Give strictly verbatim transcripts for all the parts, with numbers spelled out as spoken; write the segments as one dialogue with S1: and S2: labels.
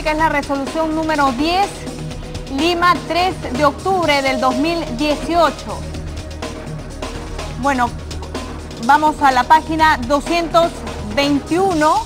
S1: República es la resolución número diez, Lima, tres de octubre del dos mil dieciocho. Bueno, vamos a la página doscientos veintiuno.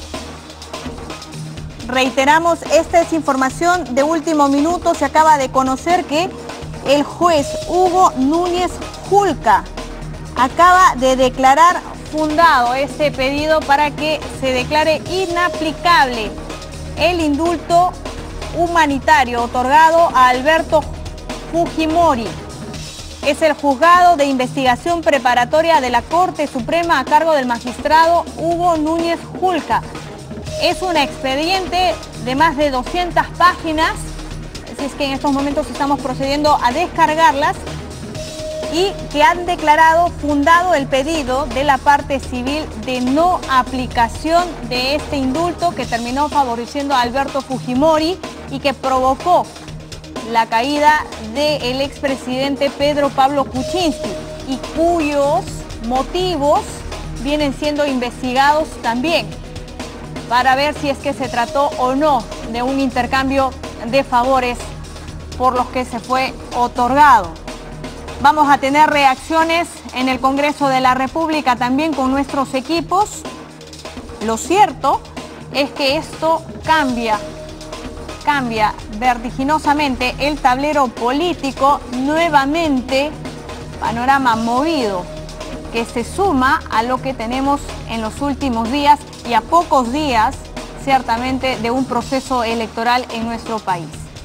S1: Reiteramos, esta es información de último minuto. Se acaba de conocer que el juez Hugo Núñez Julca acaba de declarar fundado este pedido para que se declare inaplicable el indulto humanitario otorgado a Alberto Fujimori. Es el juzgado de investigación preparatoria de la Corte Suprema a cargo del magistrado Hugo Núñez Julca. Es un expediente de más de doscientas páginas, así es que en estos momentos estamos procediendo a descargarlas, y que han declarado fundado el pedido de la parte civil de no aplicación de este indulto que terminó favoreciendo a Alberto Fujimori y que provocó la caída del expresidente Pedro Pablo Kuczynski y cuyos motivos vienen siendo investigados también para ver si es que se trató o no de un intercambio de favores por los que se fue otorgado. Vamos a tener reacciones en el Congreso de la República también con nuestros equipos. Lo cierto es que esto cambia, cambia vertiginosamente el tablero político, nuevamente panorama movido, que se suma a lo que tenemos en los últimos días y a pocos días, ciertamente, de un proceso electoral en nuestro país.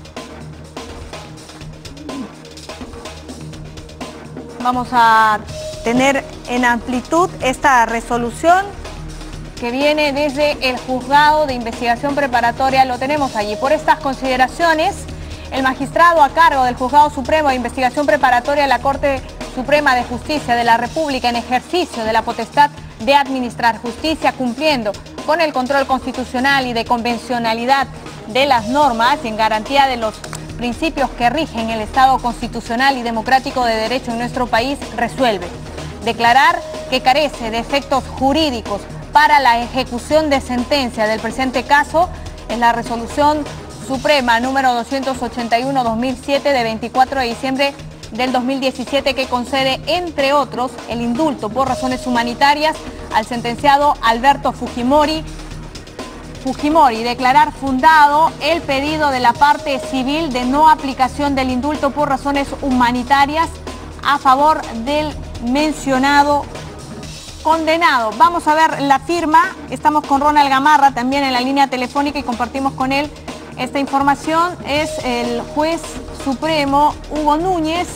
S1: Vamos a tener en amplitud esta resolución que viene desde el juzgado de investigación preparatoria. Lo tenemos allí. Por estas consideraciones, el magistrado a cargo del Juzgado Supremo de Investigación Preparatoria de la Corte Suprema de Justicia de la República, en ejercicio de la potestad de administrar justicia, cumpliendo con el control constitucional y de convencionalidad de las normas y en garantía de los principios que rigen el Estado constitucional y democrático de derecho en nuestro país, resuelve declarar que carece de efectos jurídicos para la ejecución de sentencia del presente caso. Es la resolución suprema número doscientos ochenta y uno guión dos mil siete de veinticuatro de diciembre del dos mil diecisiete, que concede, entre otros, el indulto por razones humanitarias al sentenciado Alberto Fujimori. Fujimori, declarar fundado el pedido de la parte civil de no aplicación del indulto por razones humanitarias a favor del mencionado condenado. Vamos a ver la firma. Estamos con Ronald Gamarra también en la línea telefónica y compartimos con él esta información. Es el juez supremo Hugo Núñez,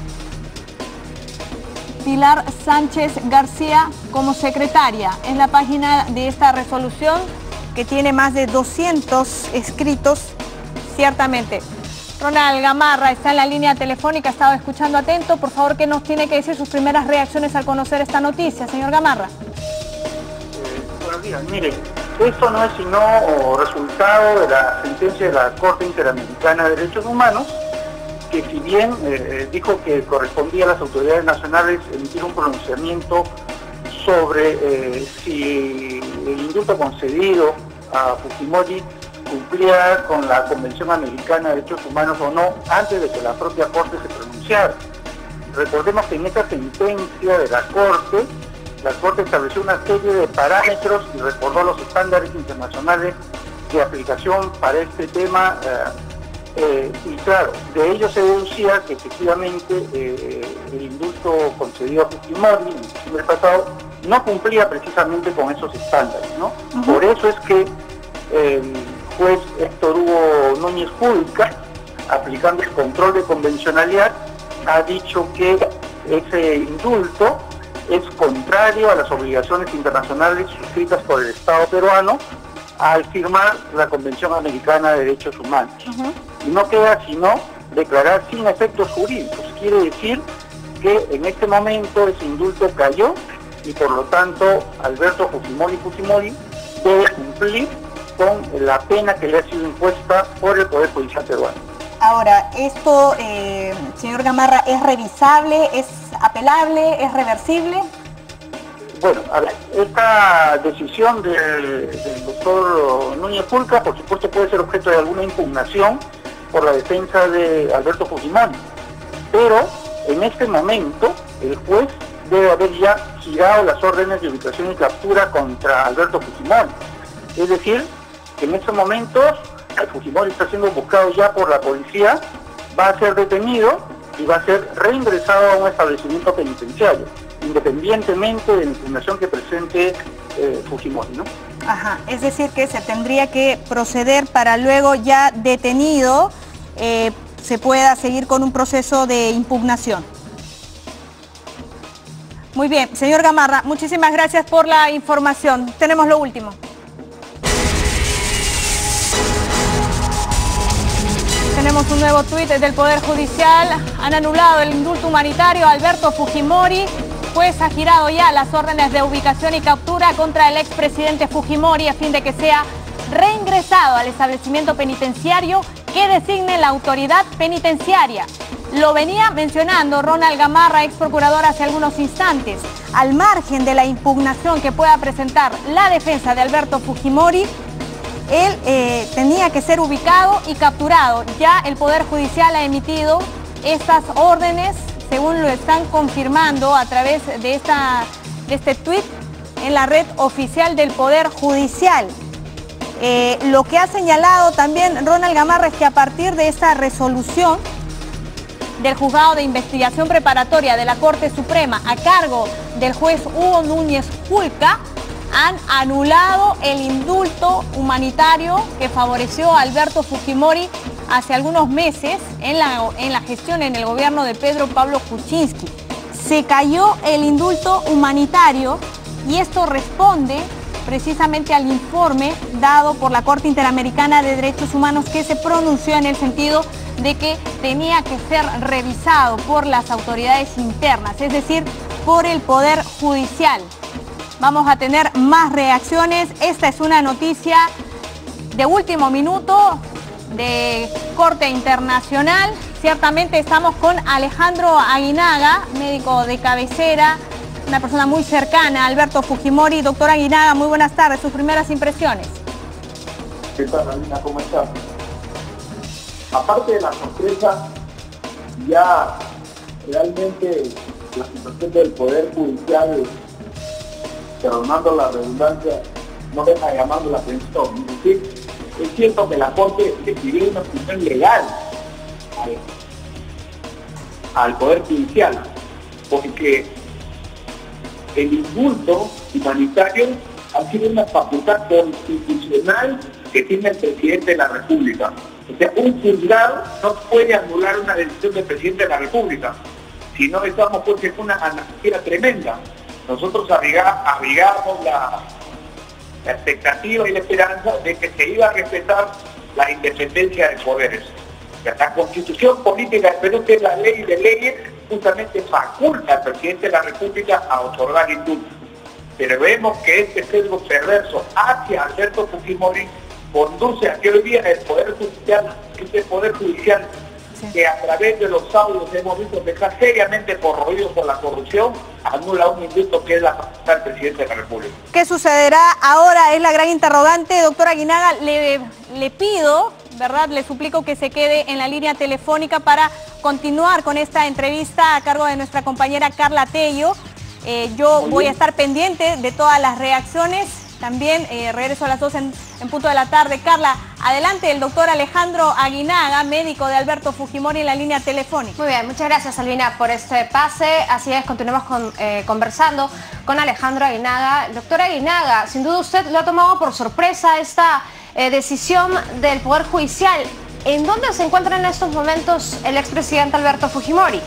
S1: Pilar Sánchez García como secretaria. Es la página de esta resolución, que tiene más de doscientos escritos, ciertamente. Ronald Gamarra está en la línea telefónica, ha estado escuchando atento. Por favor, ¿qué nos tiene que decir sus primeras reacciones al conocer esta noticia, señor Gamarra?
S2: Eh, buenos días. Mire, esto no es sino resultado de la sentencia de la Corte Interamericana de Derechos Humanos, que si bien eh, dijo que correspondía a las autoridades nacionales emitir un pronunciamiento sobre eh, si el indulto concedido a Fujimori cumplía con la Convención Americana de Derechos Humanos o no, antes de que la propia Corte se pronunciara. Recordemos que en esta sentencia de la Corte, la Corte estableció una serie de parámetros y recordó los estándares internacionales de aplicación para este tema, eh, eh, y claro, de ello se deducía que efectivamente eh, el indulto concedido a Fujimori en diciembre pasado no cumplía precisamente con esos estándares, ¿no? Uh-huh. Por eso es que el juez Héctor Hugo Núñez Julca, aplicando el control de convencionalidad, ha dicho que ese indulto es contrario a las obligaciones internacionales suscritas por el Estado peruano al firmar la Convención Americana de Derechos Humanos. Uh-huh. Y no queda sino declarar sin efectos jurídicos. Quiere decir que en este momento ese indulto cayó y por lo tanto Alberto Fujimori Fujimori debe cumplir con la pena que le ha sido impuesta por el Poder Judicial peruano.
S1: Ahora, esto, eh, señor Gamarra, ¿es revisable, es apelable, es reversible?
S2: Bueno, a ver, esta decisión de, del doctor Núñez Julca, por supuesto, puede ser objeto de alguna impugnación por la defensa de Alberto Fujimori, pero en este momento el juez debe haber ya girado las órdenes de ubicación y captura contra Alberto Fujimori. Es decir, que en estos momentos el Fujimori está siendo buscado ya por la policía, va a ser detenido y va a ser reingresado a un establecimiento penitenciario, independientemente de la impugnación que presente eh, Fujimori, ¿no?
S1: Ajá, es decir que se tendría que proceder para luego ya detenido eh, se pueda seguir con un proceso de impugnación. Muy bien, señor Gamarra, muchísimas gracias por la información. Tenemos lo último. Tenemos un nuevo tuit del Poder Judicial. Han anulado el indulto humanitario a Alberto Fujimori. Juez ha girado ya las órdenes de ubicación y captura contra el expresidente Fujimori a fin de que sea reingresado al establecimiento penitenciario que designe la autoridad penitenciaria. Lo venía mencionando Ronald Gamarra, ex procurador, hace algunos instantes. Al margen de la impugnación que pueda presentar la defensa de Alberto Fujimori, él eh, tenía que ser ubicado y capturado. Ya el Poder Judicial ha emitido estas órdenes, según lo están confirmando a través de, esta, de este tuit en la red oficial del Poder Judicial. Eh, lo que ha señalado también Ronald Gamarra es que a partir de esta resolución del Juzgado de Investigación Preparatoria de la Corte Suprema a cargo del juez Hugo Núñez Julca, han anulado el indulto humanitario que favoreció a Alberto Fujimori hace algunos meses en la, en la gestión en el gobierno de Pedro Pablo Kuczynski. Se cayó el indulto humanitario y esto responde precisamente al informe dado por la Corte Interamericana de Derechos Humanos, que se pronunció en el sentido de que tenía que ser revisado por las autoridades internas, es decir, por el Poder Judicial. Vamos a tener más reacciones. Esta es una noticia de último minuto de corte internacional. Ciertamente estamos con Alejandro Aguinaga, médico de cabecera, una persona muy cercana a Alberto Fujimori. Doctor Aguinaga, muy buenas tardes. Sus primeras impresiones.
S3: ¿Qué tal, Alina? ¿Cómo estás? Aparte de la sorpresa, ya realmente la situación del Poder Judicial, perdonando la redundancia, no deja llamando la atención. Es decir, es cierto que la Corte le pidió una opinión legal al, al Poder Judicial, porque el indulto humanitario ha sido una facultad constitucional que tiene el presidente de la República. O sea, un juzgado no puede anular una decisión del presidente de la República. Si no, estamos porque es una anarquía tremenda. Nosotros abrigamos la, la expectativa y la esperanza de que se iba a respetar la independencia de poderes. La Constitución Política del Perú, que es la ley de leyes, justamente faculta al presidente de la República a otorgar indultos. Pero vemos que este sesgo perverso hacia Alberto Fujimori conduce a que hoy día el Poder Judicial, este Poder Judicial, sí, que a través de los audios hemos visto que está seriamente corroído por la corrupción, anula un indulto que es la facultad del presidente de la República.
S1: ¿Qué sucederá ahora? Es la gran interrogante. Doctor Aguinaga, le, le pido, ¿verdad? Le suplico que se quede en la línea telefónica para continuar con esta entrevista a cargo de nuestra compañera Carla Tello. Eh, yo Muy voy bien. a estar pendiente de todas las reacciones. También eh, regreso a las dos en, en punto de la tarde. Carla, adelante, el doctor Alejandro Aguinaga, médico de Alberto Fujimori, en la línea telefónica.
S4: Muy bien, muchas gracias, Albina, por este pase. Así es, continuamos con, eh, conversando con Alejandro Aguinaga. Doctor Aguinaga, sin duda usted lo ha tomado por sorpresa esta eh, decisión del Poder Judicial. ¿En dónde se encuentra en estos momentos el expresidente Alberto Fujimori?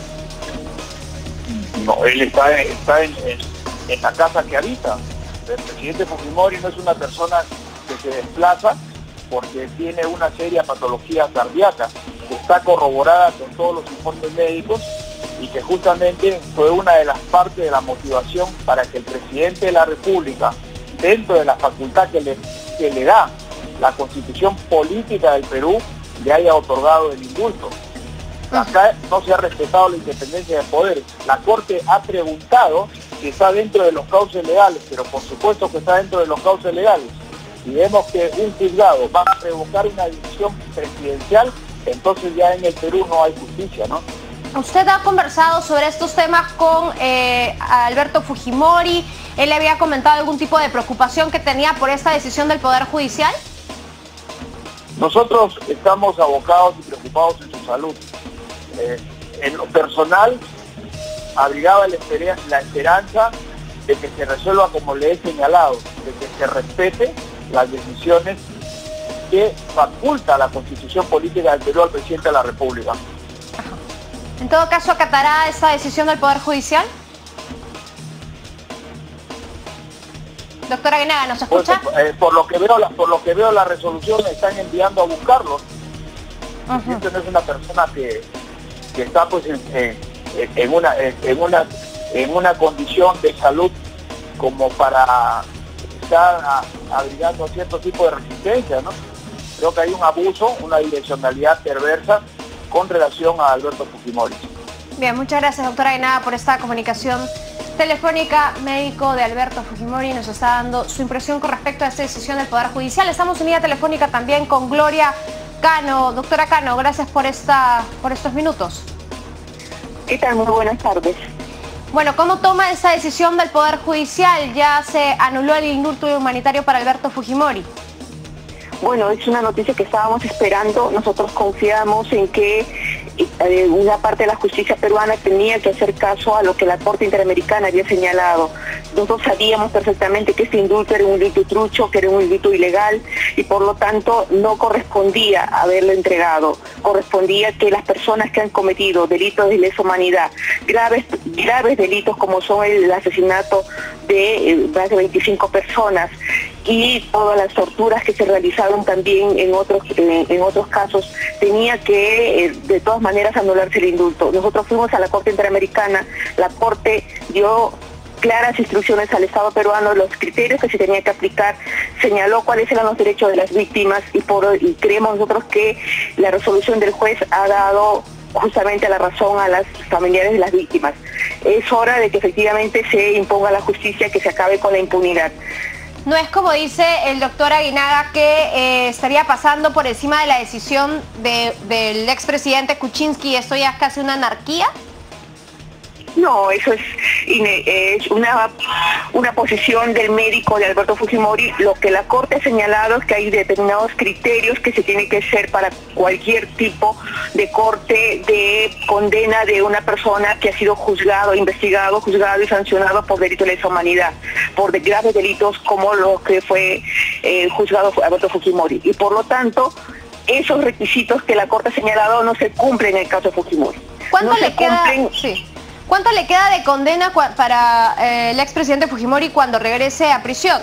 S3: No, él está, está en, en, en la casa que habita. El presidente Fujimori no es una persona que se desplaza porque tiene una seria patología cardíaca que está corroborada con todos los informes médicos y que justamente fue una de las partes de la motivación para que el presidente de la República, dentro de la facultad que le, que le da la Constitución Política del Perú, le haya otorgado el indulto. Acá no se ha respetado la independencia de poderes. La Corte ha preguntado si está dentro de los cauces legales, pero por supuesto que está dentro de los cauces legales. Si vemos que un juzgado va a revocar una decisión presidencial, entonces ya en el Perú no hay justicia, ¿no?
S4: ¿Usted ha conversado sobre estos temas con eh, Alberto Fujimori? ¿Él le había comentado algún tipo de preocupación que tenía por esta decisión del Poder Judicial?
S3: Nosotros estamos abocados y preocupados en su salud. Eh, en lo personal, abrigaba la, esper la esperanza de que se resuelva como le he señalado, de que se respete las decisiones que faculta la Constitución Política del Perú al presidente de la República.
S4: En todo caso, ¿acatará esta decisión del Poder Judicial? Doctora Aguinaga, ¿nos escucha?
S3: Pues, eh, por lo que veo, la, por lo que veo la resolución me están enviando a buscarlo. Uh-huh. El presidente no es una persona que, que está pues en, en, en, una, en, una, en una condición de salud como para estar abrigando cierto tipo de resistencia, ¿no? Creo que hay un abuso, una direccionalidad perversa con relación a Alberto Fujimori.
S4: Bien, muchas gracias, doctora Aguinaga, por esta comunicación telefónica. Médico de Alberto Fujimori nos está dando su impresión con respecto a esta decisión del Poder Judicial. Estamos en línea telefónica también con Gloria Cano. Doctora Cano, gracias por, esta, por estos minutos.
S5: ¿Qué tal? Muy buenas tardes.
S4: Bueno, ¿cómo toma esa decisión del Poder Judicial? Ya se anuló el indulto humanitario para Alberto Fujimori.
S5: Bueno, es una noticia que estábamos esperando. Nosotros confiamos en que eh, una parte de la justicia peruana tenía que hacer caso a lo que la Corte Interamericana había señalado. Nosotros sabíamos perfectamente que este indulto era un indulto trucho, que era un indulto ilegal y por lo tanto no correspondía haberlo entregado. Correspondía que las personas que han cometido delitos de lesa humanidad, graves, graves delitos como son el asesinato de eh, más de veinticinco personas, y todas las torturas que se realizaron también en otros en, en otros casos, tenía que eh, de todas maneras anularse el indulto. Nosotros fuimos a la Corte Interamericana, la Corte dio claras instrucciones al Estado peruano, los criterios que se tenía que aplicar, señaló cuáles eran los derechos de las víctimas y, por, y creemos nosotros que la resolución del juez ha dado justamente la razón a las familiares de las víctimas. Es hora de que efectivamente se imponga la justicia, que se acabe con la impunidad.
S4: No es como dice el doctor Aguinaga que eh, estaría pasando por encima de la decisión de, del expresidente Kuczynski, esto ya es casi una anarquía.
S5: No, eso es, es una, una posición del médico de Alberto Fujimori. Lo que la Corte ha señalado es que hay determinados criterios que se tienen que hacer para cualquier tipo de corte de condena de una persona que ha sido juzgado, investigado, juzgado y sancionado por delitos de lesa humanidad, por graves delitos como lo que fue eh, juzgado Alberto Fujimori. Y por lo tanto, esos requisitos que la Corte ha señalado no se cumplen en el caso de Fujimori.
S4: ¿Cuánto
S5: no
S4: le queda? Sí. ¿Cuánto le queda de condena para eh, el expresidente Fujimori cuando regrese a prisión?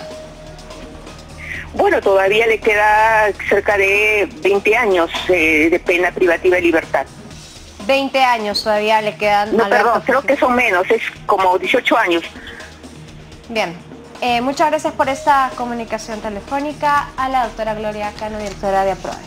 S5: Bueno, todavía le queda cerca de veinte años eh, de pena privativa de libertad.
S4: veinte años todavía le quedan.
S5: No, perdón, creo que son menos, es como dieciocho años.
S4: Bien, eh, muchas gracias por esta comunicación telefónica a la doctora Gloria Cano, directora de APRODE.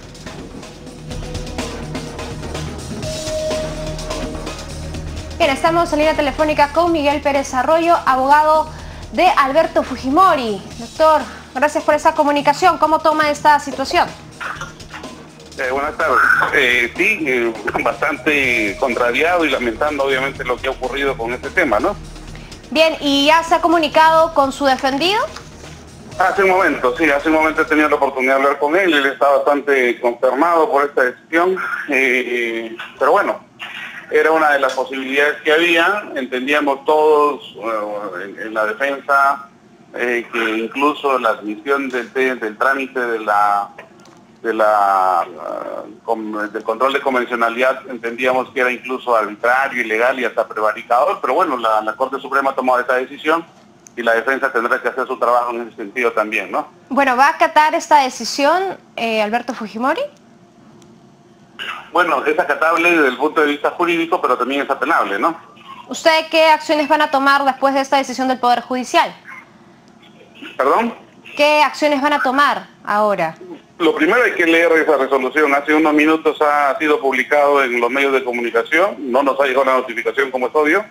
S4: Bien, estamos en línea telefónica con Miguel Pérez Arroyo, abogado de Alberto Fujimori. Doctor, gracias por esa comunicación. ¿Cómo toma esta situación?
S6: Eh, buenas tardes. Eh, sí, eh, bastante contrariado y lamentando obviamente lo que ha ocurrido con este tema, ¿no?
S4: Bien, ¿y ya se ha comunicado con su defendido?
S6: Hace un momento, sí, hace un momento he tenido la oportunidad de hablar con él. Él está bastante consternado por esta decisión, eh, pero bueno, era una de las posibilidades que había. Entendíamos todos uh, en, en la defensa eh, que incluso la admisión del, del trámite de la, de la uh, com, del control de convencionalidad, entendíamos que era incluso arbitrario, ilegal y hasta prevaricador, pero bueno, la, la Corte Suprema ha tomado esa decisión y la defensa tendrá que hacer su trabajo en ese sentido también, ¿no?
S4: Bueno, ¿va a acatar esta decisión eh, Alberto Fujimori?
S6: Bueno, es acatable desde el punto de vista jurídico, pero también es apelable, ¿no?
S4: ¿Usted qué acciones van a tomar después de esta decisión del Poder Judicial?
S6: ¿Perdón?
S4: ¿Qué acciones van a tomar ahora?
S6: Lo primero hay que leer esa resolución. Hace unos minutos ha sido publicado en los medios de comunicación. No nos ha llegado la notificación, como es obvio.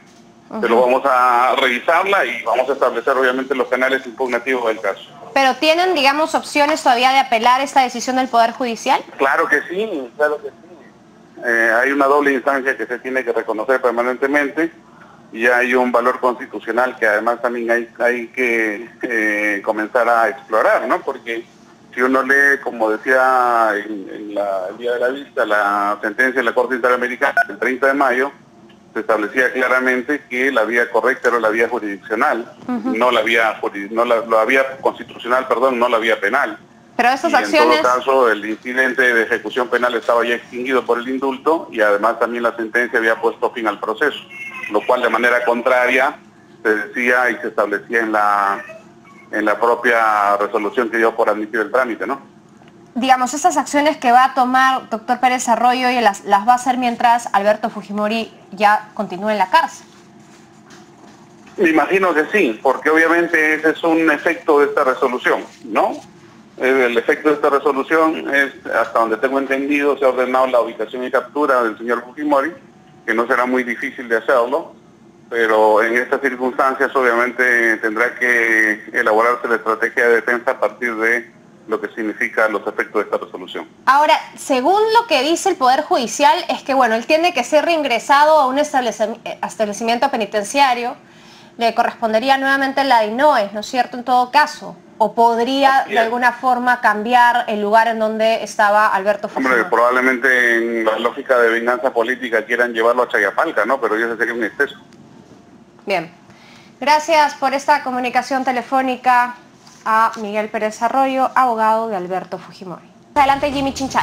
S6: Uh-huh. Pero vamos a revisarla y vamos a establecer obviamente los canales impugnativos del caso.
S4: ¿Pero tienen, digamos, opciones todavía de apelar esta decisión del Poder Judicial?
S6: Claro que sí, claro que sí. Eh, hay una doble instancia que se tiene que reconocer permanentemente y hay un valor constitucional que además también hay, hay que eh, comenzar a explorar, ¿no? Porque si uno lee, como decía en, en la, el día de la vista, la sentencia de la Corte Interamericana del treinta de mayo, se establecía claramente que la vía correcta era la vía jurisdiccional, uh-huh. no la vía no la, la vía constitucional, perdón, no la vía penal.
S4: Pero esas
S6: y
S4: acciones...
S6: en todo caso, el incidente de ejecución penal estaba ya extinguido por el indulto y además también la sentencia había puesto fin al proceso, lo cual de manera contraria se decía y se establecía en la en la propia resolución que dio por admitir el trámite, ¿no?
S4: Digamos, esas acciones que va a tomar doctor Pérez Arroyo y las, las va a hacer mientras Alberto Fujimori ya continúe en la cárcel.
S6: Me imagino que sí, porque obviamente ese es un efecto de esta resolución, ¿no? El efecto de esta resolución es, hasta donde tengo entendido, se ha ordenado la ubicación y captura del señor Fujimori, que no será muy difícil de hacerlo, pero en estas circunstancias obviamente tendrá que elaborarse la estrategia de defensa a partir de lo que significa los efectos de esta resolución.
S4: Ahora, según lo que dice el Poder Judicial, es que bueno, él tiene que ser reingresado a un establecimiento penitenciario, le correspondería nuevamente la D I N O E, ¿no es cierto?, en todo caso, o podría de alguna forma cambiar el lugar en donde estaba Alberto Fujimori.
S6: Hombre, probablemente en la lógica de venganza política quieran llevarlo a Chayapalca, ¿no? Pero eso sería un exceso. Bien,
S4: gracias por esta comunicación telefónica a Miguel Pérez Arroyo, abogado de Alberto Fujimori. Adelante, Jimmy Chinchay.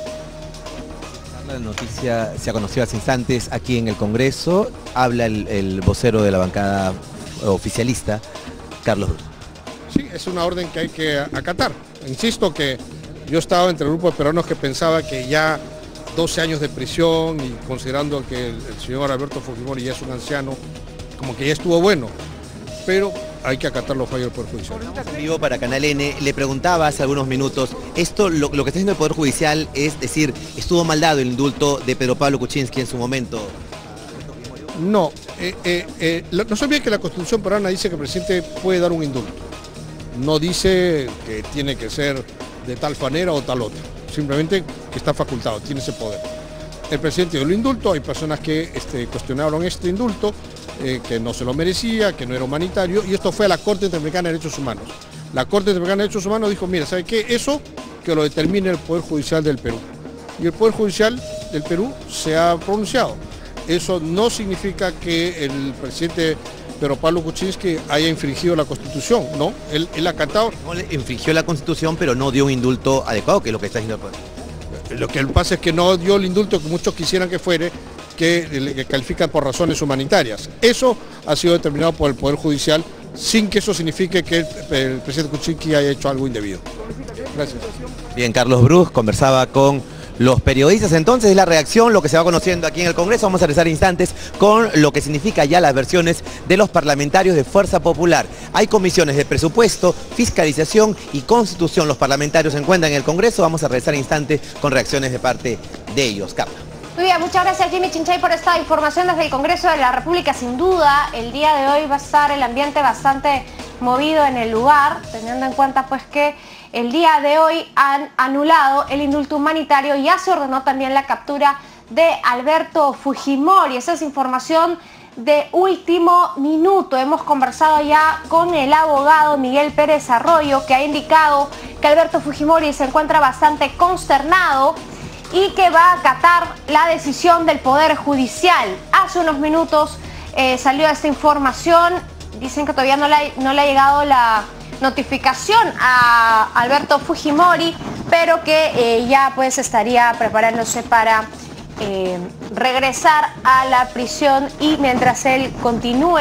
S7: La noticia se ha conocido hace instantes aquí en el Congreso. Habla el, el vocero de la bancada oficialista, Carlos Brus.
S8: Sí, es una orden que hay que acatar. Insisto que yo estaba entre el grupo de peruanos que pensaba que ya doce años de prisión y considerando que el, el señor Alberto Fujimori ya es un anciano, como que ya estuvo bueno. Pero hay que acatar los fallos del Poder Judicial.
S7: Vivo para Canal N, le preguntaba hace algunos minutos, esto lo, lo que está haciendo el Poder Judicial es decir, estuvo mal dado el indulto de Pedro Pablo Kuczynski en su momento.
S8: No, eh, eh, eh, no se olvide que la Constitución peruana dice que el presidente puede dar un indulto. No dice que tiene que ser de tal manera o tal otra, simplemente que está facultado, tiene ese poder. El presidente dio el indulto, hay personas que este, cuestionaron este indulto, eh, que no se lo merecía, que no era humanitario, y esto fue a la Corte Interamericana de Derechos Humanos. La Corte Interamericana de Derechos Humanos dijo, mira, ¿sabe qué? Eso que lo determine el Poder Judicial del Perú. Y el Poder Judicial del Perú se ha pronunciado. Eso no significa que el presidente Pedro Pablo Kuczynski haya infringido la Constitución, ¿no? Él, él ha acatado...
S7: No le infringió la Constitución, pero no dio un indulto adecuado, que es lo que está haciendo el Poder.
S8: Lo que pasa es que no dio el indulto que muchos quisieran que fuere, que le califican por razones humanitarias. Eso ha sido determinado por el Poder Judicial, sin que eso signifique que el, el presidente Kuczynski haya hecho algo indebido. Gracias.
S7: Bien, Carlos Brus conversaba con los periodistas. Entonces es la reacción, lo que se va conociendo aquí en el Congreso. Vamos a regresar instantes con lo que significa ya las versiones de los parlamentarios de Fuerza Popular. Hay comisiones de presupuesto, fiscalización y constitución. Los parlamentarios se encuentran en el Congreso. Vamos a regresar instantes con reacciones de parte de ellos. Carla.
S4: Muy bien, muchas gracias Jimmy Chinchay por esta información desde el Congreso de la República. Sin duda, el día de hoy va a estar el ambiente bastante movido en el lugar, teniendo en cuenta pues que el día de hoy han anulado el indulto humanitario y ya se ordenó también la captura de Alberto Fujimori. Esa es información de último minuto. Hemos conversado ya con el abogado Miguel Pérez Arroyo, que ha indicado que Alberto Fujimori se encuentra bastante consternado y que va a acatar la decisión del Poder Judicial. Hace unos minutos eh, salió esta información. Dicen que todavía no le, no le ha llegado la notificación a Alberto Fujimori, pero que eh, ya pues estaría preparándose para eh, regresar a la prisión y mientras él continúe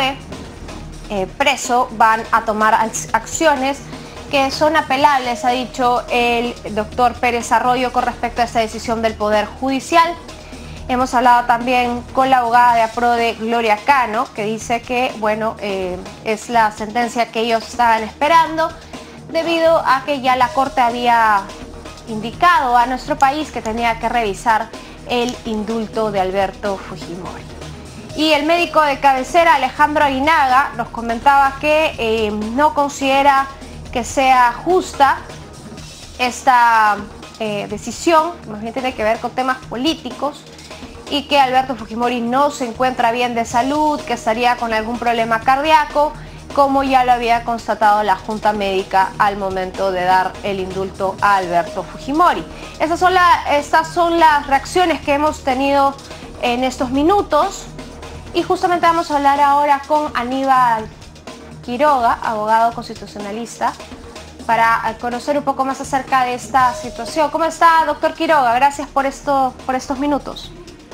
S4: eh, preso van a tomar acciones que son apelables, ha dicho el doctor Pérez Arroyo con respecto a esta decisión del Poder Judicial. Hemos hablado también con la abogada de APRODE, Gloria Cano, que dice que, bueno, eh, es la sentencia que ellos estaban esperando, debido a que ya la Corte había indicado a nuestro país que tenía que revisar el indulto de Alberto Fujimori. Y el médico de cabecera, Alejandro Aguinaga, nos comentaba que eh, no considera que sea justa esta eh, decisión, que más bien tiene que ver con temas políticos, y que Alberto Fujimori no se encuentra bien de salud, que estaría con algún problema cardíaco, como ya lo había constatado la Junta Médica al momento de dar el indulto a Alberto Fujimori. Estas son, la, estas son las reacciones que hemos tenido en estos minutos. Y justamente vamos a hablar ahora con Aníbal Quiroga, abogado constitucionalista, para conocer un poco más acerca de esta situación. ¿Cómo está, doctor Quiroga? Gracias por, esto, por estos minutos.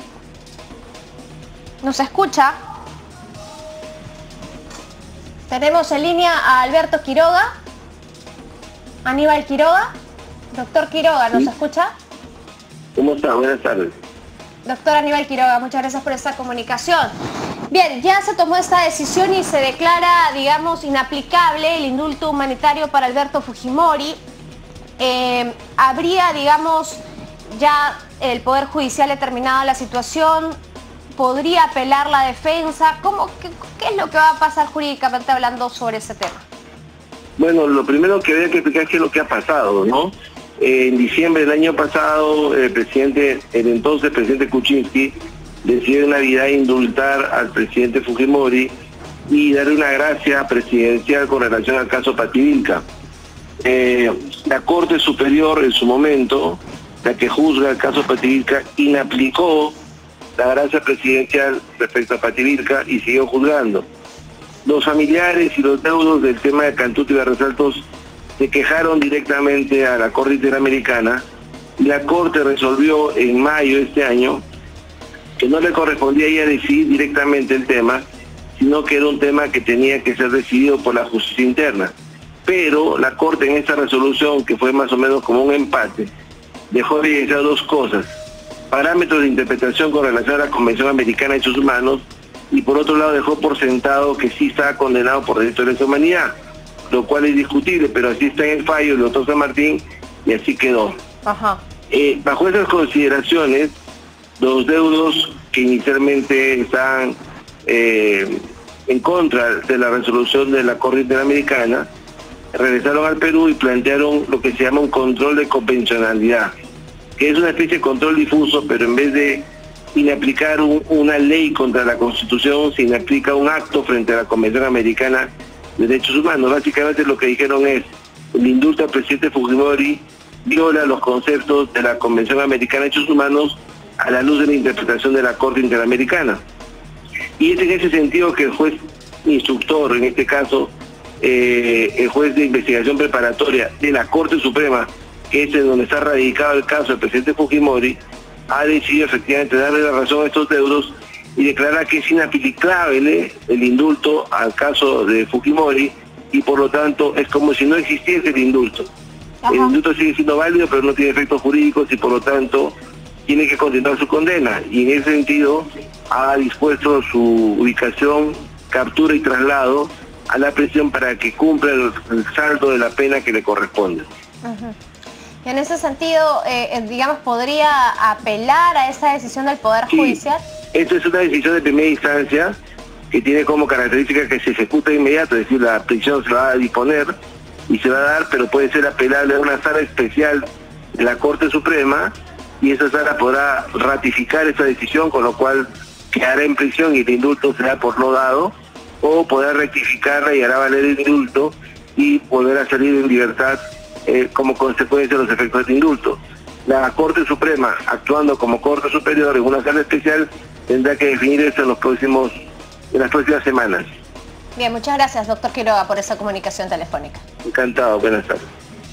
S4: ¿Nos escucha? Tenemos en línea a Alberto Quiroga. Aníbal Quiroga. Doctor Quiroga, ¿nos ¿Sí? escucha?
S9: ¿Cómo está? Buenas tardes.
S4: Doctor Aníbal Quiroga, muchas gracias por esta comunicación. Bien, ya se tomó esta decisión y se declara, digamos, inaplicable el indulto humanitario para Alberto Fujimori. Eh, habría, digamos, ya el Poder Judicial determinado la situación, podría apelar la defensa. ¿Cómo, qué, qué es lo que va a pasar jurídicamente hablando sobre ese tema?
S9: Bueno, lo primero que habría que explicar es qué es lo que ha pasado, ¿no? En diciembre del año pasado, el presidente, el entonces presidente Kuczynski, decidió en Navidad indultar al presidente Fujimori y darle una gracia presidencial con relación al caso Pativilca. Eh, la Corte Superior en su momento, la que juzga el caso Pativilca, inaplicó la gracia presidencial respecto a Pativilca y siguió juzgando. Los familiares y los deudos del tema de Cantuto y Barros se quejaron directamente a la Corte Interamericana y la Corte resolvió en mayo de este año que no le correspondía a ella decidir directamente el tema, sino que era un tema que tenía que ser decidido por la justicia interna. Pero la Corte en esta resolución, que fue más o menos como un empate, dejó de evidenciar dos cosas: parámetros de interpretación con relación a la Convención Americana de Derechos Humanos, y por otro lado dejó por sentado que sí estaba condenado por delitos de lesa humanidad, lo cual es discutible, pero así está en el fallo del doctor San Martín y así quedó.
S4: Ajá.
S9: Eh, bajo esas consideraciones, los deudos que inicialmente estaban eh, en contra de la resolución de la Corte Interamericana regresaron al Perú y plantearon lo que se llama un control de convencionalidad, que es una especie de control difuso, pero en vez de inaplicar un, una ley contra la Constitución, se inaplica un acto frente a la Convención Americana de Derechos Humanos. Básicamente lo que dijeron es: el indulto al presidente Fujimori viola los conceptos de la Convención Americana de Derechos Humanos a la luz de la interpretación de la Corte Interamericana. Y es en ese sentido que el juez instructor, en este caso eh, el juez de investigación preparatoria de la Corte Suprema, que es en donde está radicado el caso del presidente Fujimori, ha decidido efectivamente darle la razón a estos deudos y declarar que es inaplicable el indulto al caso de Fujimori, y por lo tanto es como si no existiese el indulto. Ajá. El indulto sigue siendo válido, pero no tiene efectos jurídicos y por lo tanto tiene que continuar su condena, y en ese sentido ha dispuesto su ubicación, captura y traslado a la prisión para que cumpla el, el saldo de la pena que le corresponde.
S4: Ajá. Y en ese sentido, eh, digamos, ¿podría apelar a esa decisión del Poder
S9: sí,
S4: Judicial?
S9: Esto es una decisión de primera instancia que tiene como característica que se ejecuta de inmediato, es decir, la prisión se va a disponer y se va a dar, pero puede ser apelable a una sala especial de la Corte Suprema, y esa sala podrá ratificar esa decisión, con lo cual quedará en prisión y el indulto será por no dado, o podrá rectificarla y hará valer el indulto y volver a salir en libertad eh, como consecuencia de los efectos del indulto. La Corte Suprema, actuando como Corte Superior en una sala especial, tendrá que definir eso en los próximos, en las próximas semanas.
S4: Bien, muchas gracias, doctor Quiroga, por esa comunicación telefónica.
S9: Encantado, buenas tardes.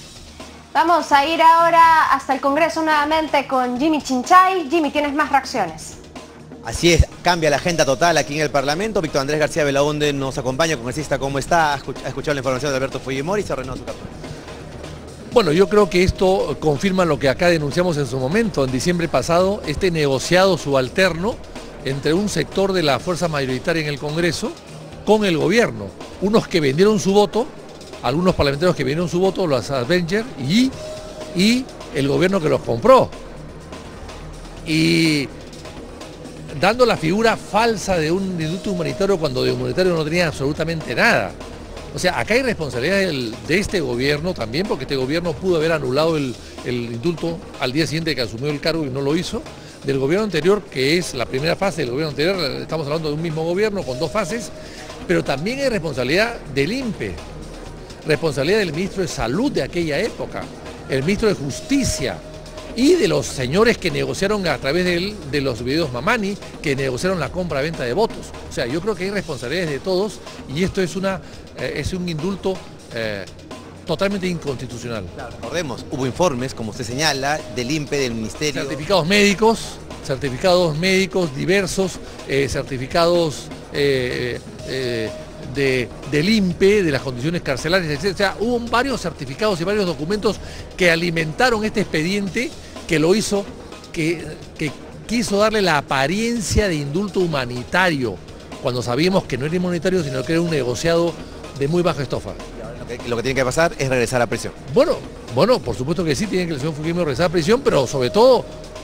S4: Vamos a ir ahora hasta el Congreso nuevamente con Jimmy Chinchay. Jimmy, ¿tienes más reacciones?
S7: Así es, cambia la agenda total aquí en el Parlamento. Víctor Andrés García Belaúnde nos acompaña, congresista, ¿cómo está? Ha escuchado la información de Alberto Fujimori y se ordenó su captura.
S10: Bueno, yo creo que esto confirma lo que acá denunciamos en su momento, en diciembre pasado, este negociado subalterno entre un sector de la fuerza mayoritaria en el Congreso con el gobierno. Unos que vendieron su voto, algunos parlamentarios que vendieron su voto, los Avengers, y, y el gobierno que los compró. Y dando la figura falsa de un indulto humanitario cuando de humanitario no tenía absolutamente nada. O sea, acá hay responsabilidad del, de este gobierno también, porque este gobierno pudo haber anulado el, el indulto al día siguiente que asumió el cargo y no lo hizo. Del gobierno anterior, que es la primera fase del gobierno anterior, estamos hablando de un mismo gobierno con dos fases, pero también hay responsabilidad del I N P E, responsabilidad del ministro de Salud de aquella época, el ministro de Justicia y de los señores que negociaron a través de, él, de los videos Mamani, que negociaron la compra-venta de votos. O sea, yo creo que hay responsabilidades de todos y esto es, una, eh, es un indulto eh, totalmente inconstitucional.
S7: Claro, recordemos, hubo informes, como usted señala, del I N P E, del Ministerio...
S10: Certificados médicos, certificados médicos diversos, eh, certificados eh, eh, de, del I N P E, de las condiciones carcelarias, etcétera. O sea, hubo varios certificados y varios documentos que alimentaron este expediente que lo hizo, que, que quiso darle la apariencia de indulto humanitario, cuando sabíamos que no era humanitario, sino que era un negociado de muy baja estofa.
S7: Lo que, lo que tiene que pasar es regresar a prisión.
S10: Bueno, bueno, por supuesto que sí, tiene que el señor Fujimori regresar a prisión, pero sobre todo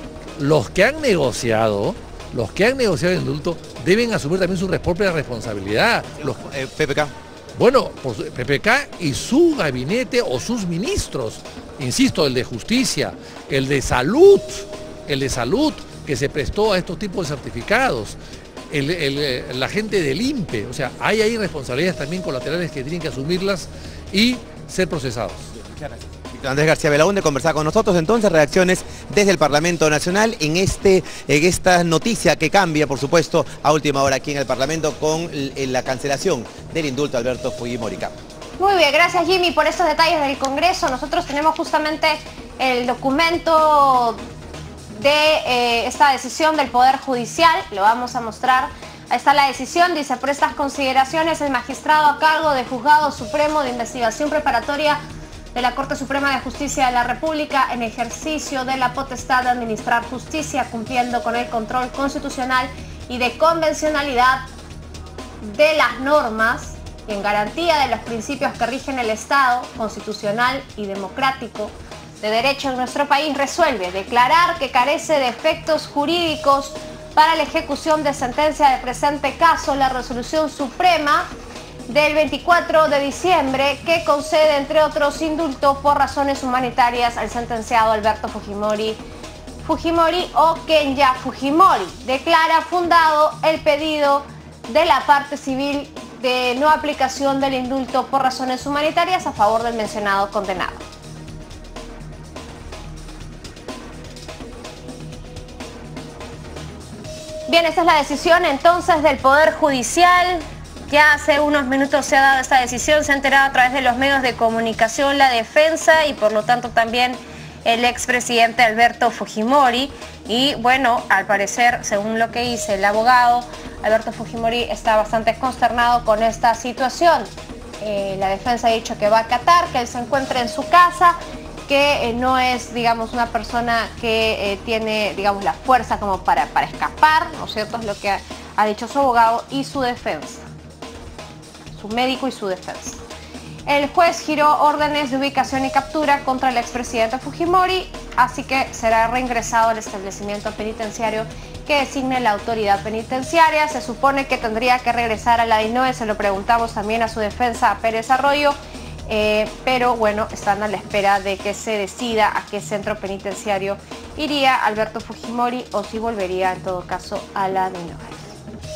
S10: los que han negociado, los que han negociado el indulto, deben asumir también su propia responsabilidad. Los,
S7: eh, P P K.
S10: Bueno, por su, P P K y su gabinete o sus ministros, insisto, el de Justicia, el de Salud, el de Salud que se prestó a estos tipos de certificados, el, el, la gente del I N P E, o sea, hay ahí responsabilidades también colaterales que tienen que asumirlas y ser procesados.
S7: Muchas gracias. Andrés García Belaúnde conversaba con nosotros. Entonces, reacciones desde el Parlamento Nacional en, este, en esta noticia que cambia, por supuesto, a última hora aquí en el Parlamento con la cancelación del indulto a Alberto Fujimori.
S4: Muy bien, gracias Jimmy por estos detalles del Congreso. Nosotros tenemos justamente el documento de eh, esta decisión del Poder Judicial, lo vamos a mostrar. Ahí está la decisión, dice: por estas consideraciones el magistrado a cargo del Juzgado Supremo de Investigación Preparatoria de la Corte Suprema de Justicia de la República, en ejercicio de la potestad de administrar justicia, cumpliendo con el control constitucional y de convencionalidad de las normas y en garantía de los principios que rigen el Estado constitucional y democrático de derecho en nuestro país, resuelve declarar que carece de efectos jurídicos para la ejecución de sentencia de presente caso la resolución suprema del veinticuatro de diciembre que concede, entre otros, indulto por razones humanitarias al sentenciado Alberto Fujimori, Fujimori o Kenya Fujimori. Declara fundado el pedido de la parte civil de no aplicación del indulto por razones humanitarias a favor del mencionado condenado. Bien, esta es la decisión entonces del Poder Judicial. Ya hace unos minutos se ha dado esta decisión, se ha enterado a través de los medios de comunicación la defensa y por lo tanto también el expresidente Alberto Fujimori. Y bueno, al parecer, según lo que dice el abogado, Alberto Fujimori está bastante consternado con esta situación. Eh, la defensa ha dicho que va a acatar, que él se encuentra en su casa, que eh, no es, digamos, una persona que eh, tiene, digamos, la fuerza como para, para escapar, ¿no es cierto? Es lo que ha, ha dicho su abogado y su defensa. Su médico y su defensa. El juez giró órdenes de ubicación y captura contra el expresidente Fujimori, así que será reingresado al establecimiento penitenciario que designe la autoridad penitenciaria. Se supone que tendría que regresar a la D I N O E, se lo preguntamos también a su defensa, a Pérez Arroyo, eh, pero bueno, están a la espera de que se decida a qué centro penitenciario iría Alberto Fujimori o si volvería en todo caso a la D I N O E.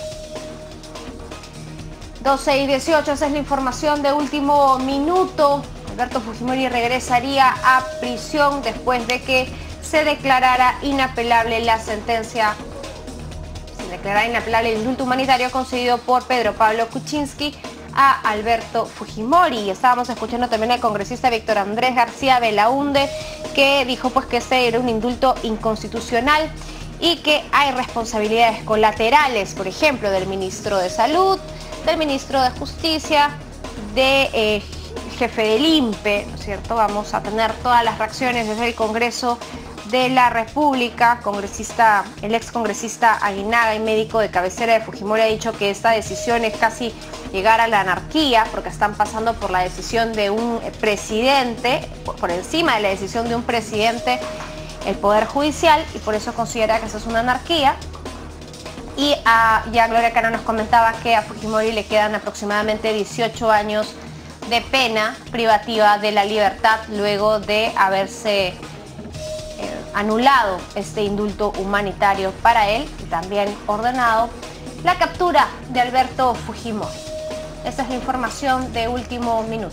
S4: doce y dieciocho, esa es la información de último minuto. Alberto Fujimori regresaría a prisión después de que se declarara inapelable la sentencia, se declarara inapelable el indulto humanitario concedido por Pedro Pablo Kuczynski a Alberto Fujimori. Y estábamos escuchando también al congresista Víctor Andrés García Belaúnde, que dijo pues que este era un indulto inconstitucional y que hay responsabilidades colaterales, por ejemplo, del ministro de Salud, del ministro de Justicia, de eh, jefe del I N P E, ¿no es cierto? Vamos a tener todas las reacciones desde el Congreso de la República. Congresista, el ex congresista Aguinaga y médico de cabecera de Fujimori ha dicho que esta decisión es casi llegar a la anarquía, porque están pasando por la decisión de un presidente, por, por encima de la decisión de un presidente, el Poder Judicial, y por eso considera que eso es una anarquía. Y a, ya Gloria Cano nos comentaba que a Fujimori le quedan aproximadamente dieciocho años de pena privativa de la libertad luego de haberse eh, anulado este indulto humanitario para él y también ordenado la captura de Alberto Fujimori. Esta es la información de último minuto.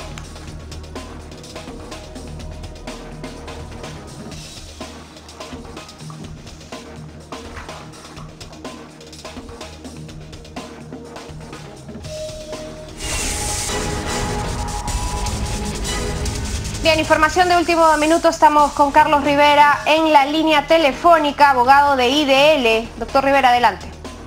S4: Bien, información de último minuto, estamos con Carlos Rivera en la línea telefónica, abogado de I D L. Doctor Rivera, adelante.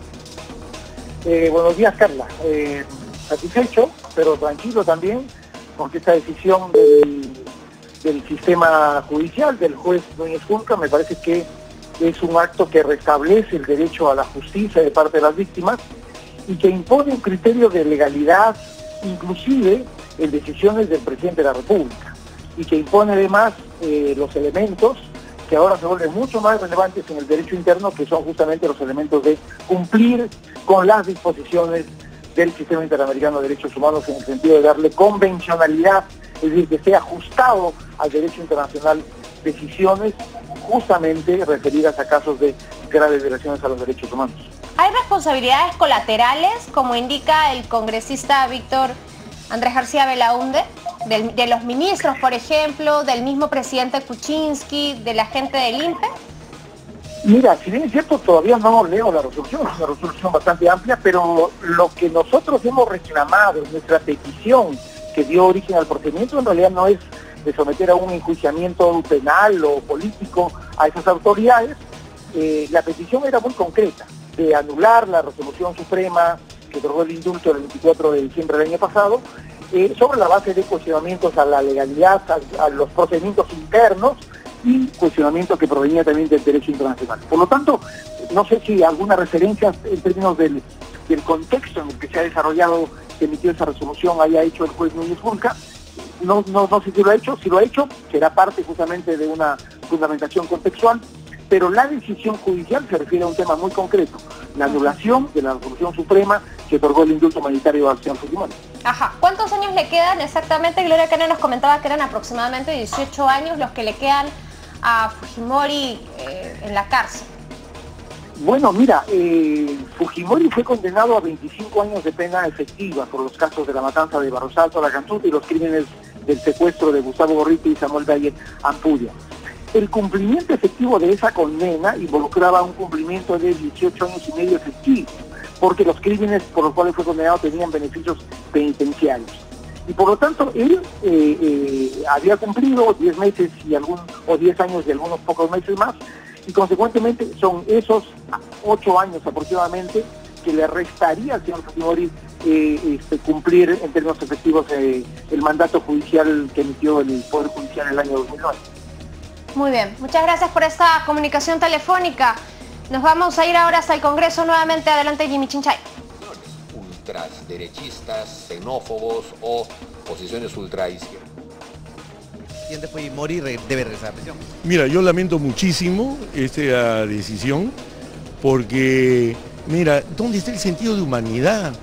S2: Eh, buenos días, Carla. Eh, satisfecho, pero tranquilo también, porque esta decisión del, del sistema judicial, del juez Núñez Julca, me parece que es un acto que restablece el derecho a la justicia de parte de las víctimas y que impone un criterio de legalidad, inclusive en decisiones del presidente de la República, y que impone además eh, los elementos que ahora se vuelven mucho más relevantes en el derecho interno, que son justamente los elementos de cumplir con las disposiciones del Sistema Interamericano de Derechos Humanos en el sentido de darle convencionalidad, es decir, que sea ajustado al derecho internacional decisiones justamente referidas a casos de graves violaciones a los derechos humanos.
S4: ¿Hay responsabilidades colaterales, como indica el congresista Víctor Andrés García Belaúnde? Del, de los ministros, por ejemplo, del mismo presidente Kuczynski, de la gente del I N P E?
S2: Mira, si bien es cierto, todavía no hemos leído la resolución, es una resolución bastante amplia, pero lo que nosotros hemos reclamado, nuestra petición que dio origen al procedimiento, en realidad no es de someter a un enjuiciamiento penal o político a esas autoridades. Eh, la petición era muy concreta, de anular la resolución suprema que otorgó el indulto el veinticuatro de diciembre del año pasado, Eh, sobre la base de cuestionamientos a la legalidad, a, a los procedimientos internos y cuestionamientos que provenía también del derecho internacional. Por lo tanto, no sé si alguna referencia en términos del, del contexto en el que se ha desarrollado, que emitió esa resolución, haya hecho el juez Núñez Julca. No, no, no sé si lo ha hecho, si lo ha hecho, será parte justamente de una fundamentación contextual, pero la decisión judicial se refiere a un tema muy concreto, la anulación de la resolución suprema que otorgó el indulto humanitario al señor Fujimori.
S4: Ajá. ¿Cuántos años le quedan exactamente? Gloria Cano nos comentaba que eran aproximadamente dieciocho años los que le quedan a Fujimori eh, en la cárcel.
S2: Bueno, mira, eh, Fujimori fue condenado a veinticinco años de pena efectiva por los casos de la matanza de Barros Alto, La Cantuta y los crímenes del secuestro de Gustavo Gorriti y Samuel Bayer Ampudia. El cumplimiento efectivo de esa condena involucraba un cumplimiento de dieciocho años y medio efectivo, porque los crímenes por los cuales fue condenado tenían beneficios penitenciarios. Y por lo tanto, él eh, eh, había cumplido diez meses y algún, o diez años y algunos pocos meses más, y consecuentemente son esos ocho años aproximadamente que le restaría al señor Fujimori eh, este, cumplir en términos efectivos eh, el mandato judicial que emitió el Poder Judicial en el año dos mil nueve.
S4: Muy bien, muchas gracias por esta comunicación telefónica. Nos vamos a ir ahora hasta el Congreso nuevamente. Adelante, Jimmy Chinchay.
S11: Ultraderechistas, xenófobos o posiciones ultraizquierdas.
S7: ¿Quién Fujimori debe regresar a prisión?
S8: Mira, yo lamento muchísimo esta decisión porque, mira, ¿dónde está el sentido de humanidad?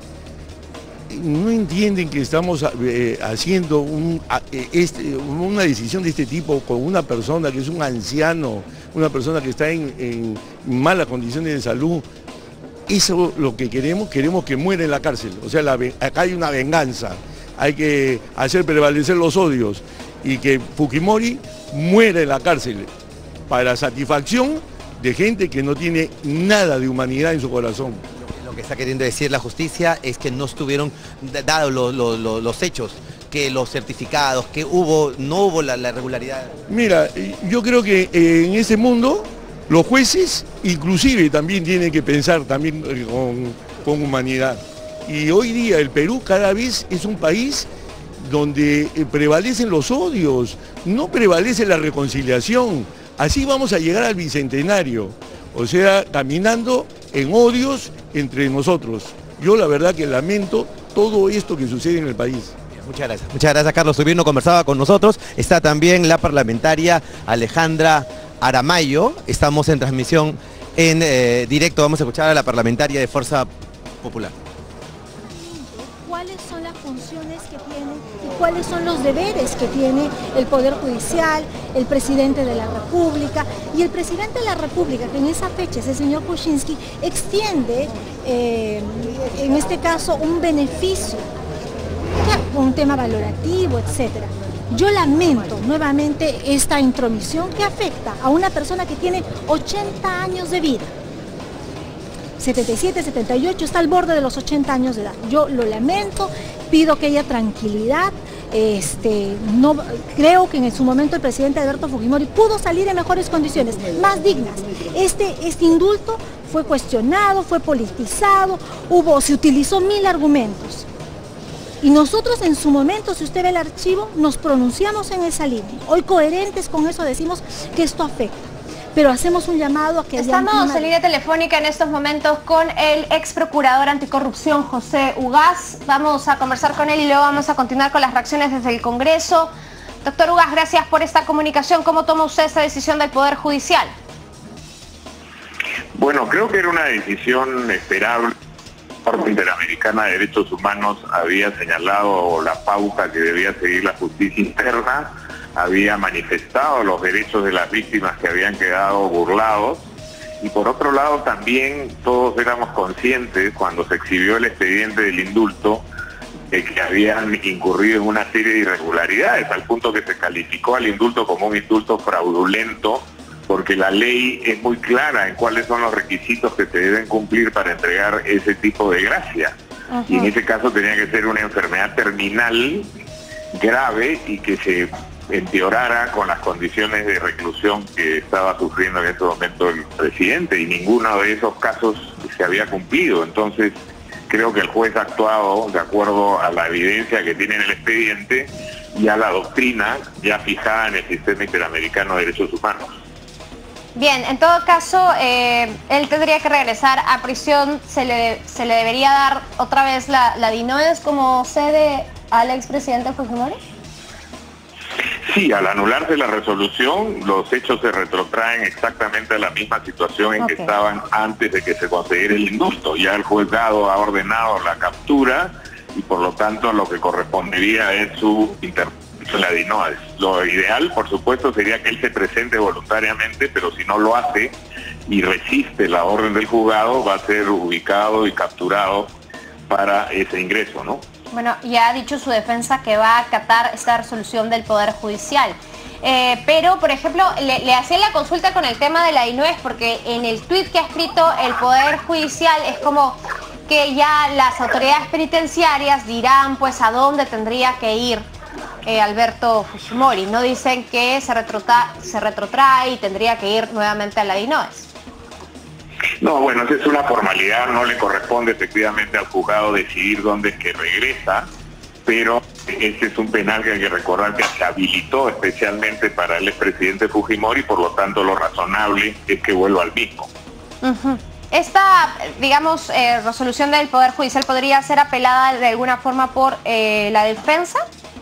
S8: No entienden que estamos eh, haciendo un, eh, este, una decisión de este tipo con una persona que es un anciano, una persona que está en, en malas condiciones de salud. Eso es lo que queremos, queremos que muera en la cárcel. O sea, la, acá hay una venganza, hay que hacer prevalecer los odios y que Fujimori muera en la cárcel para satisfacción de gente que no tiene nada de humanidad en su corazón.
S7: Lo que está queriendo decir la justicia es que no estuvieron dados los, los, los hechos, que los certificados, que hubo, no hubo la, la regularidad.
S8: Mira, yo creo que eh, en ese mundo los jueces inclusive también tienen que pensar también eh, con, con humanidad. Y hoy día el Perú cada vez es un país donde eh, prevalecen los odios, no prevalece la reconciliación. Así vamos a llegar al bicentenario, o sea, caminando en odios entre nosotros. Yo la verdad que lamento todo esto que sucede en el país.
S7: Muchas gracias. Muchas gracias, Carlos Subirno conversaba con nosotros. Está también la parlamentaria Alejandra Aramayo. Estamos en transmisión en eh, directo. Vamos a escuchar a la parlamentaria de Fuerza Popular.
S12: ¿Cuáles son las funciones que tiene y cuáles son los deberes que tiene el Poder Judicial, el Presidente de la República? Y el Presidente de la República, que en esa fecha es el señor Kuczynski, extiende, eh, en este caso, un beneficio, un tema valorativo, etcétera. Yo lamento nuevamente esta intromisión que afecta a una persona que tiene ochenta años de vida. setenta y siete, setenta y ocho, está al borde de los ochenta años de edad. Yo lo lamento, pido que haya tranquilidad. Este, no, creo que en su momento el presidente Alberto Fujimori pudo salir en mejores condiciones, más dignas. Este, este indulto fue cuestionado, fue politizado, hubo, se utilizó mil argumentos. Y nosotros en su momento, si usted ve el archivo, nos pronunciamos en esa línea. Hoy coherentes con eso decimos que esto afecta. Pero hacemos un llamado a que...
S4: Estamos en línea telefónica en estos momentos con el ex procurador anticorrupción José Ugaz. Vamos a conversar con él y luego vamos a continuar con las reacciones desde el Congreso. Doctor Ugaz, gracias por esta comunicación. ¿Cómo toma usted esta decisión del Poder Judicial?
S13: Bueno, creo que era una decisión esperable. La Corte Interamericana de Derechos Humanos había señalado la pauta que debía seguir la justicia interna, había manifestado los derechos de las víctimas que habían quedado burlados, y por otro lado también todos éramos conscientes cuando se exhibió el expediente del indulto de que habían incurrido en una serie de irregularidades, al punto que se calificó al indulto como un indulto fraudulento, porque la ley es muy clara en cuáles son los requisitos que se deben cumplir para entregar ese tipo de gracia. Uh-huh. Y en ese caso tenía que ser una enfermedad terminal grave y que se empeorara con las condiciones de reclusión que estaba sufriendo en ese momento el presidente, y ninguno de esos casos se había cumplido. Entonces creo que el juez ha actuado de acuerdo a la evidencia que tiene en el expediente y a la doctrina ya fijada en el sistema interamericano de derechos humanos.
S4: Bien, en todo caso, eh, él tendría que regresar a prisión. ¿Se le, se le debería dar otra vez la, la DINOES como sede al expresidente Fujimori?
S13: Sí, al anularse la resolución, los hechos se retrotraen exactamente a la misma situación en okay. que estaban antes de que se concediera el indulto. Ya el juzgado ha ordenado la captura y por lo tanto lo que correspondería es su intervención en la DINOES. Lo ideal, por supuesto, sería que él se presente voluntariamente, pero si no lo hace y resiste la orden del juzgado, va a ser ubicado y capturado para ese ingreso, ¿no?
S4: Bueno, ya ha dicho su defensa que va a acatar esta resolución del Poder Judicial. Eh, pero, por ejemplo, le, le hacía la consulta con el tema de la DINOES, porque en el tuit que ha escrito el Poder Judicial es como que ya las autoridades penitenciarias dirán pues a dónde tendría que ir eh, Alberto Fujimori. No dicen que se, retrota, se retrotrae y tendría que ir nuevamente a la DINOES.
S13: No, bueno, esa es una formalidad, no le corresponde efectivamente al juzgado decidir dónde es que regresa, pero este es un penal que hay que recordar que se habilitó especialmente para el expresidente Fujimori, por lo tanto lo razonable es que vuelva al mismo.
S4: Uh-huh. Esta, digamos, eh, resolución del Poder Judicial podría ser apelada de alguna forma por eh, la defensa.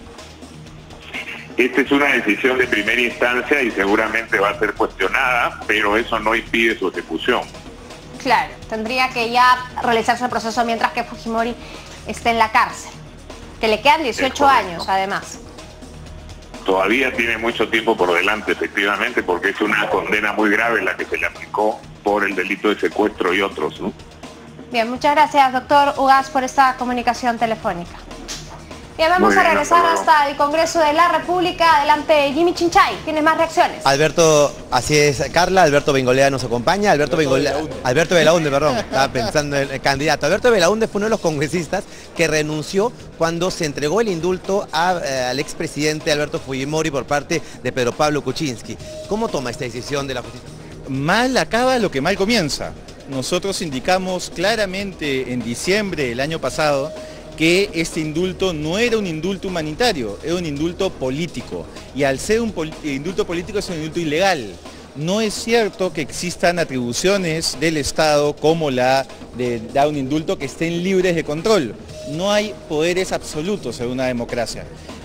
S13: Esta es una decisión de primera instancia y seguramente va a ser cuestionada, pero eso no impide su ejecución.
S4: Claro, tendría que ya realizarse el proceso mientras que Fujimori esté en la cárcel, que le quedan dieciocho años además.
S13: Todavía tiene mucho tiempo por delante, efectivamente, porque es una condena muy grave la que se le aplicó por el delito de secuestro y otros, ¿no?
S4: Bien, muchas gracias, doctor Ugaz, por esta comunicación telefónica. Bien, vamos bien, a regresar hasta, hasta el Congreso de la República. Adelante, Jimmy Chinchay. ¿Tienes más reacciones?
S7: Alberto, así es, Carla. Alberto Bengolea nos acompaña. Alberto, Alberto Bengolea, Belaunde. Alberto Belaunde, perdón. Estaba pensando en el candidato. Alberto Belaunde fue uno de los congresistas que renunció cuando se entregó el indulto a, eh, al expresidente Alberto Fujimori por parte de Pedro Pablo Kuczynski. ¿Cómo toma esta decisión de la justicia?
S14: Mal acaba lo que mal comienza. Nosotros indicamos claramente en diciembre del año pasado que este indulto no era un indulto humanitario, era un indulto político. Y al ser un pol- indulto político es un indulto ilegal. No es cierto que existan atribuciones del Estado como la de dar un indulto que estén libres de control. No hay poderes absolutos en una democracia.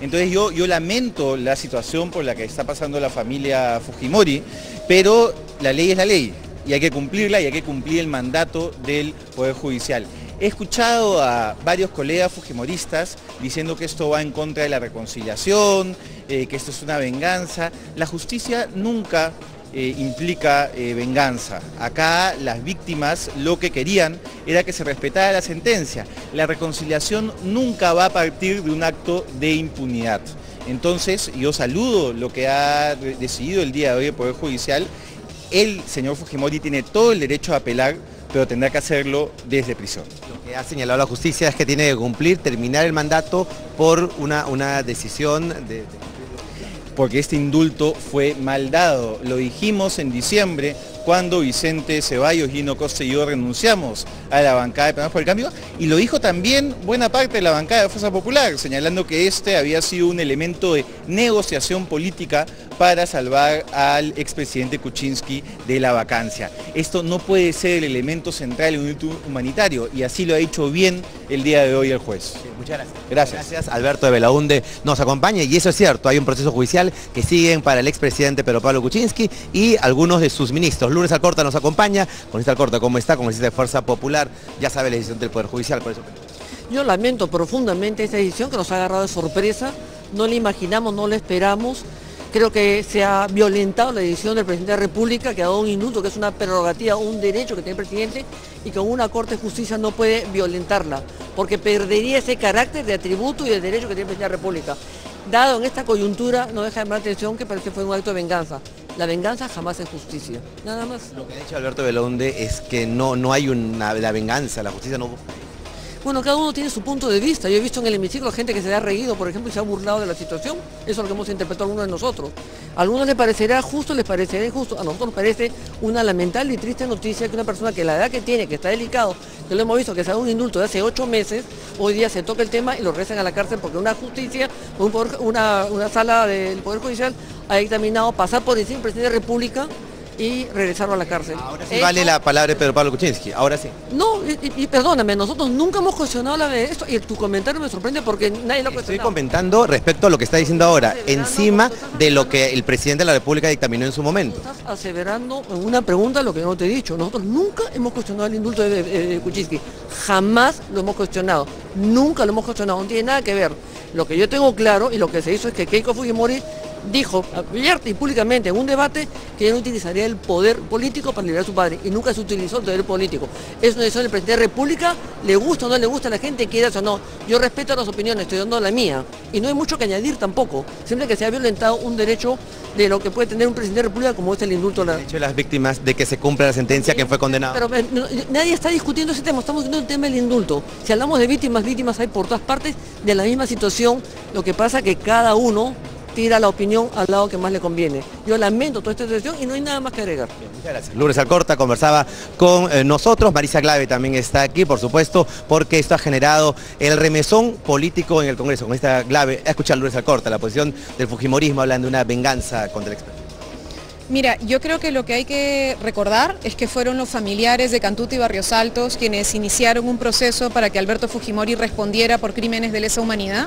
S14: Entonces yo, yo lamento la situación por la que está pasando la familia Fujimori, pero la ley es la ley y hay que cumplirla y hay que cumplir el mandato del Poder Judicial. He escuchado a varios colegas fujimoristas diciendo que esto va en contra de la reconciliación, eh, que esto es una venganza. La justicia nunca eh, implica eh, venganza. Acá las víctimas lo que querían era que se respetara la sentencia. La reconciliación nunca va a partir de un acto de impunidad. Entonces yo saludo lo que ha decidido el día de hoy el Poder Judicial. El señor Fujimori tiene todo el derecho a apelar, pero tendrá que hacerlo desde prisión.
S7: Lo que ha señalado la justicia es que tiene que cumplir, terminar el mandato por una, una decisión de... de...
S14: Porque este indulto fue mal dado. Lo dijimos en diciembre cuando Vicente Ceballos, Gino Costa y yo renunciamos a la bancada de Peruanos por el Cambio, y lo dijo también buena parte de la bancada de Fuerza Popular, señalando que este había sido un elemento de negociación política para salvar al expresidente Kuczynski de la vacancia. Esto no puede ser el elemento central en un indulto humanitario, y así lo ha dicho bien el día de hoy el juez.
S7: Sí, muchas gracias.
S14: Gracias.
S7: Gracias. Alberto de Belaúnde nos acompaña, y eso es cierto, hay un proceso judicial que siguen para el expresidente Pedro Pablo Kuczynski y algunos de sus ministros. Lunes Alcorta nos acompaña. Lunes Alcorta, ¿cómo está? Congresista de Fuerza Popular, ya sabe la decisión del Poder Judicial, por eso...
S15: Yo lamento profundamente esta decisión que nos ha agarrado de sorpresa, no la imaginamos, no la esperamos. Creo que se ha violentado la decisión del presidente de la República, que ha dado un indulto, que es una prerrogativa, un derecho que tiene el presidente, y que una Corte de Justicia no puede violentarla, porque perdería ese carácter de atributo y de derecho que tiene el presidente de la República. Dado en esta coyuntura, no deja de llamar la atención que parece que fue un acto de venganza. La venganza jamás es justicia, nada más.
S7: Lo que ha dicho Alberto de Belaúnde es que no, no hay una la venganza, la justicia no...
S15: Bueno, cada uno tiene su punto de vista. Yo he visto en el hemiciclo gente que se ha reído, por ejemplo, y se ha burlado de la situación. Eso es lo que hemos interpretado algunos de nosotros. A algunos les parecerá justo, les parecerá injusto. A nosotros nos parece una lamentable y triste noticia que una persona que la edad que tiene, que está delicado, que lo hemos visto, que se ha dado un indulto de hace ocho meses, hoy día se toca el tema y lo regresan a la cárcel porque una justicia, un poder, una, una sala del Poder Judicial ha dictaminado pasar por encima del presidente de la República y regresarlo a la cárcel.
S7: Ahora sí vale la palabra de Pedro Pablo Kuczynski, ahora sí.
S15: No, y, y perdóname, nosotros nunca hemos cuestionado la de esto, y tu comentario me sorprende porque nadie lo ha cuestionado.
S7: Estoy comentando respecto a lo que está diciendo ahora, encima de lo que el presidente de la República dictaminó en su momento.
S15: Estás aseverando en una pregunta lo que no te he dicho. Nosotros nunca hemos cuestionado el indulto de, de, de Kuczynski, jamás lo hemos cuestionado, nunca lo hemos cuestionado, no tiene nada que ver. Lo que yo tengo claro y lo que se hizo es que Keiko Fujimori dijo abierta y públicamente en un debate que él no utilizaría el poder político para liberar a su padre, y nunca se utilizó el poder político. Es una decisión del presidente de la República, le gusta o no le gusta a la gente, quiera o no. Yo respeto las opiniones, estoy dando la mía, y no hay mucho que añadir tampoco, siempre que se ha violentado un derecho de lo que puede tener un presidente de la República, como es el indulto. El
S7: derecho de las víctimas de que se cumpla la sentencia, quien fue condenado.
S15: Pero no, nadie está discutiendo ese tema, estamos discutiendo el tema del indulto. Si hablamos de víctimas, víctimas hay por todas partes de la misma situación, lo que pasa es que cada uno tira la opinión al lado que más le conviene. Yo lamento toda esta situación y no hay nada más que agregar.
S7: Bien, muchas gracias. Lourdes Alcorta conversaba con eh, nosotros, Marisa Glave también está aquí, por supuesto, porque esto ha generado el remesón político en el Congreso. Con esta Glave, a escuchar Lourdes Alcorta, la posición del fujimorismo hablando de una venganza contra el expresidente.
S16: Mira, yo creo que lo que hay que recordar es que fueron los familiares de Cantuta y Barrios Altos quienes iniciaron un proceso para que Alberto Fujimori respondiera por crímenes de lesa humanidad.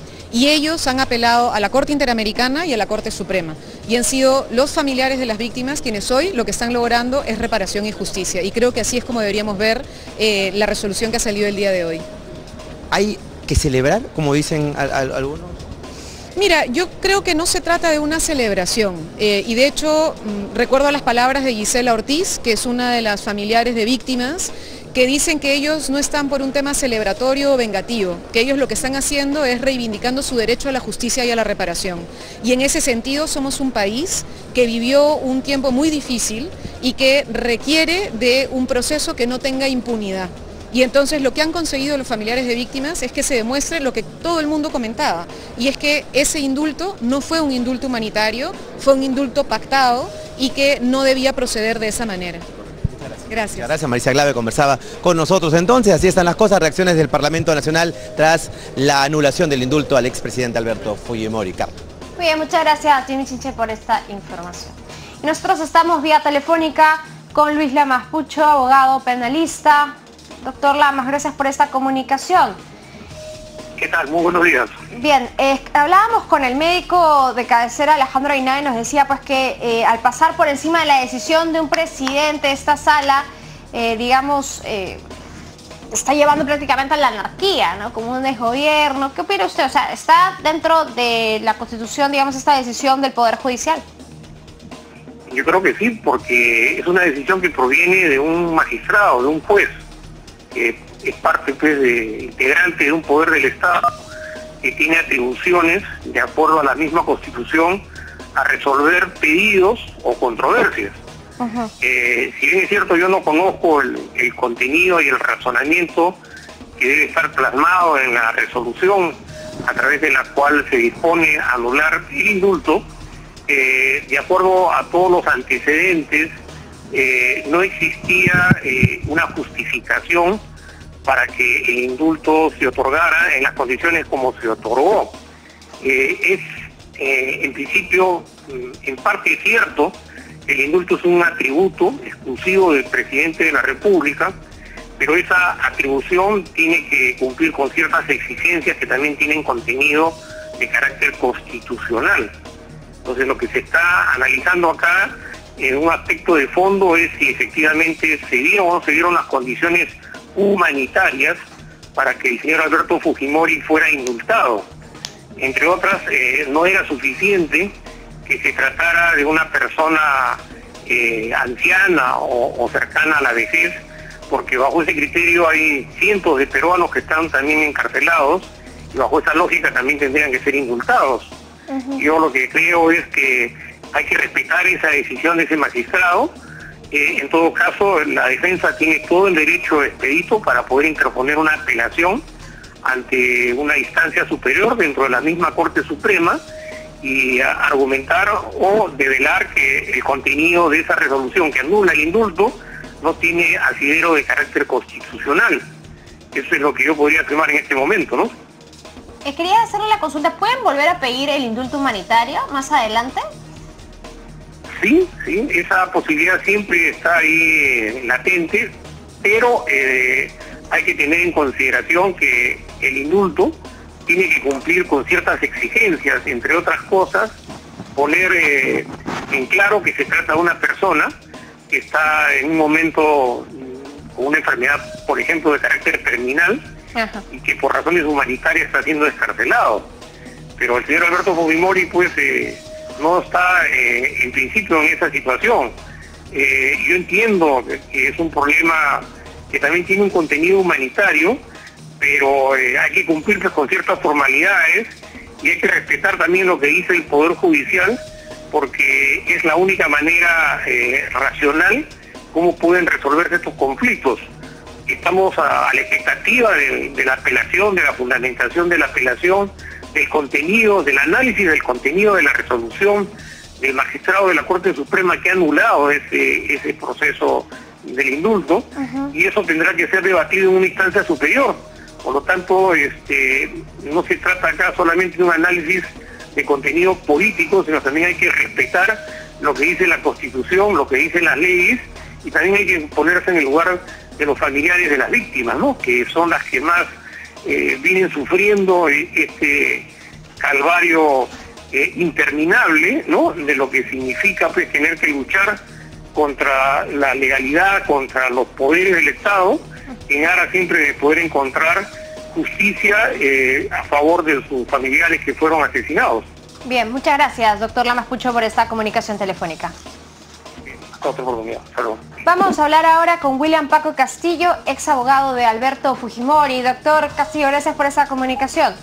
S16: Y ellos han apelado a la Corte Interamericana y a la Corte Suprema. Y han sido los familiares de las víctimas quienes hoy lo que están logrando es reparación y justicia. Y creo que así es como deberíamos ver eh, la resolución que ha salido el día de hoy.
S7: ¿Hay que celebrar, como dicen a, a, algunos?
S16: Mira, yo creo que no se trata de una celebración. Eh, y de hecho, mmm, recuerdo las palabras de Gisela Ortiz, que es una de las familiares de víctimas, que dicen que ellos no están por un tema celebratorio o vengativo, que ellos lo que están haciendo es reivindicando su derecho a la justicia y a la reparación. Y en ese sentido somos un país que vivió un tiempo muy difícil y que requiere de un proceso que no tenga impunidad. Y entonces lo que han conseguido los familiares de víctimas es que se demuestre lo que todo el mundo comentaba, y es que ese indulto no fue un indulto humanitario, fue un indulto pactado y que no debía proceder de esa manera. Gracias.
S7: Gracias, Marisa Glave conversaba con nosotros. Entonces, así están las cosas, reacciones del Parlamento Nacional tras la anulación del indulto al expresidente Alberto Fujimori. Carlos.
S4: Muy bien, muchas gracias a Tini Chinche por esta información. Y nosotros estamos vía telefónica con Luis Lamas Pucho, abogado penalista. Doctor Lamas, gracias por esta comunicación.
S17: ¿qué tal? Muy buenos días.
S4: Bien, eh, hablábamos con el médico de cabecera Alejandro Aguinaga y nos decía pues que eh, al pasar por encima de la decisión de un presidente de esta sala, eh, digamos, eh, está llevando prácticamente a la anarquía, ¿no? Como un desgobierno. ¿Qué opina usted? O sea, ¿está dentro de la Constitución, digamos, esta decisión del Poder Judicial?
S17: Yo creo que sí, porque es una decisión que proviene de un magistrado, de un juez, que es parte pues, de, integrante de un poder del Estado, que tiene atribuciones, de acuerdo a la misma Constitución, a resolver pedidos o controversias. Uh-huh. eh, si bien es cierto, yo no conozco el, el contenido y el razonamiento que debe estar plasmado en la resolución a través de la cual se dispone a anular el indulto, eh, de acuerdo a todos los antecedentes, eh, no existía eh, una justificación para que el indulto se otorgara en las condiciones como se otorgó. Eh, es, eh, en principio, en parte cierto, el indulto es un atributo exclusivo del presidente de la República, pero esa atribución tiene que cumplir con ciertas exigencias que también tienen contenido de carácter constitucional. Entonces, lo que se está analizando acá, en un aspecto de fondo, es si efectivamente se dieron o no se dieron las condiciones humanitarias para que el señor Alberto Fujimori fuera indultado. Entre otras, eh, no era suficiente que se tratara de una persona eh, anciana o, o cercana a la vejez, porque bajo ese criterio hay cientos de peruanos que están también encarcelados y bajo esa lógica también tendrían que ser indultados. Uh-huh. Yo lo que creo es que hay que respetar esa decisión de ese magistrado. Eh, en todo caso, la defensa tiene todo el derecho expedito para poder interponer una apelación ante una instancia superior dentro de la misma Corte Suprema y a, argumentar o develar que el contenido de esa resolución que anula el indulto no tiene asidero de carácter constitucional. Eso es lo que yo podría afirmar en este momento, ¿no?
S4: Eh, quería hacerle la consulta, ¿pueden volver a pedir el indulto humanitario más adelante?
S17: Sí, sí, esa posibilidad siempre está ahí eh, latente, pero eh, hay que tener en consideración que el indulto tiene que cumplir con ciertas exigencias, entre otras cosas, poner eh, en claro que se trata de una persona que está en un momento con una enfermedad, por ejemplo, de carácter terminal. Ajá. Y que por razones humanitarias está siendo descarcelado. Pero el señor Alberto Fujimori, pues, eh, no está eh, en principio en esa situación. Eh, yo entiendo que es un problema que también tiene un contenido humanitario, pero eh, hay que cumplir pues, con ciertas formalidades y hay que respetar también lo que dice el Poder Judicial, porque es la única manera eh, racional cómo pueden resolverse estos conflictos. Estamos a, a la expectativa de, de la apelación, de la fundamentación de la apelación, del contenido, del análisis del contenido de la resolución del magistrado de la Corte Suprema que ha anulado ese, ese proceso del indulto. Uh-huh. Y eso tendrá que ser debatido en una instancia superior. Por lo tanto, este, no se trata acá solamente de un análisis de contenido político, sino también hay que respetar lo que dice la Constitución, lo que dicen las leyes, y también hay que ponerse en el lugar de los familiares de las víctimas, ¿no? Que son las que más eh, vienen sufriendo este calvario eh, interminable, ¿no? De lo que significa pues tener que luchar contra la legalidad, contra los poderes del Estado, en aras siempre de poder encontrar justicia eh, a favor de sus familiares que fueron asesinados.
S4: Bien, muchas gracias, doctor Lamas Pucho, por esta comunicación telefónica.
S17: Otra oportunidad. Salud.
S4: Vamos a hablar ahora con William Paco Castillo, ex abogado de Alberto Fujimori. Doctor Castillo, gracias por esa comunicación.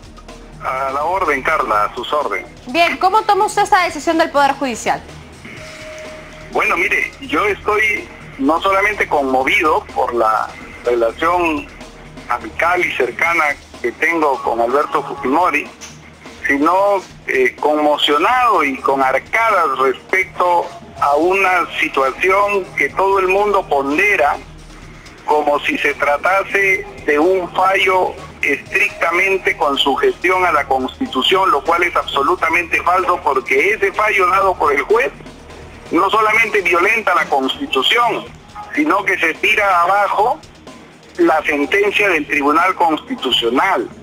S18: A la orden, Carla, a sus órdenes.
S4: Bien, ¿cómo toma usted esta decisión del Poder Judicial?
S18: Bueno, mire, yo estoy no solamente conmovido por la relación amical y cercana que tengo con Alberto Fujimori, sino eh, conmocionado y con arcadas respecto a una situación que todo el mundo pondera como si se tratase de un fallo estrictamente con sugestión a la Constitución, lo cual es absolutamente falso, porque ese fallo dado por el juez no solamente violenta la Constitución, sino que se tira abajo la sentencia del Tribunal Constitucional.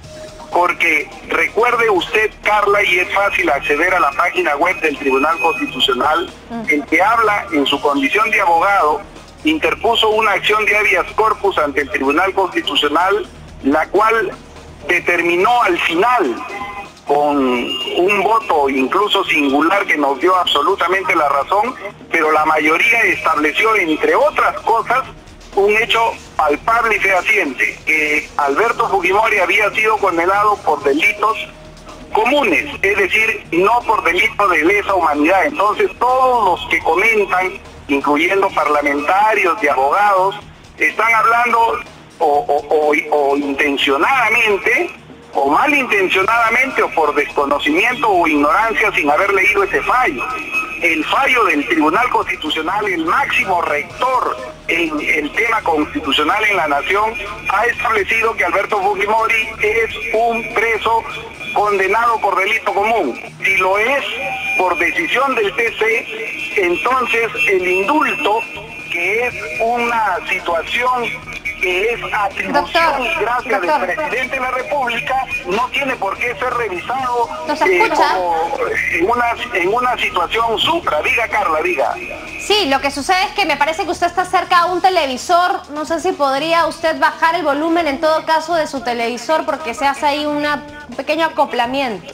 S18: porque recuerde usted, Carla, y es fácil acceder a la página web del Tribunal Constitucional, el que habla en su condición de abogado, interpuso una acción de habeas corpus ante el Tribunal Constitucional, la cual determinó al final, con un voto incluso singular que nos dio absolutamente la razón, pero la mayoría estableció, entre otras cosas, un hecho palpable y fehaciente, que Alberto Fujimori había sido condenado por delitos comunes, es decir, no por delitos de lesa humanidad. Entonces todos los que comentan, incluyendo parlamentarios y abogados, están hablando o, o, o, o intencionadamente, o malintencionadamente, o por desconocimiento o ignorancia sin haber leído ese fallo. El fallo del Tribunal Constitucional, el máximo rector en el tema constitucional en la nación, ha establecido que Alberto Fujimori es un preso condenado por delito común. Si lo es por decisión del T C, entonces el indulto, que es una situación que es atribución y gracia del presidente de la República, no tiene por qué ser revisado eh, como en una, en una situación supra. Diga, Carla, diga.
S4: Sí, lo que sucede es que me parece que usted está cerca a un televisor. No sé si podría usted bajar el volumen en todo caso de su televisor, porque se hace ahí una, un pequeño acoplamiento.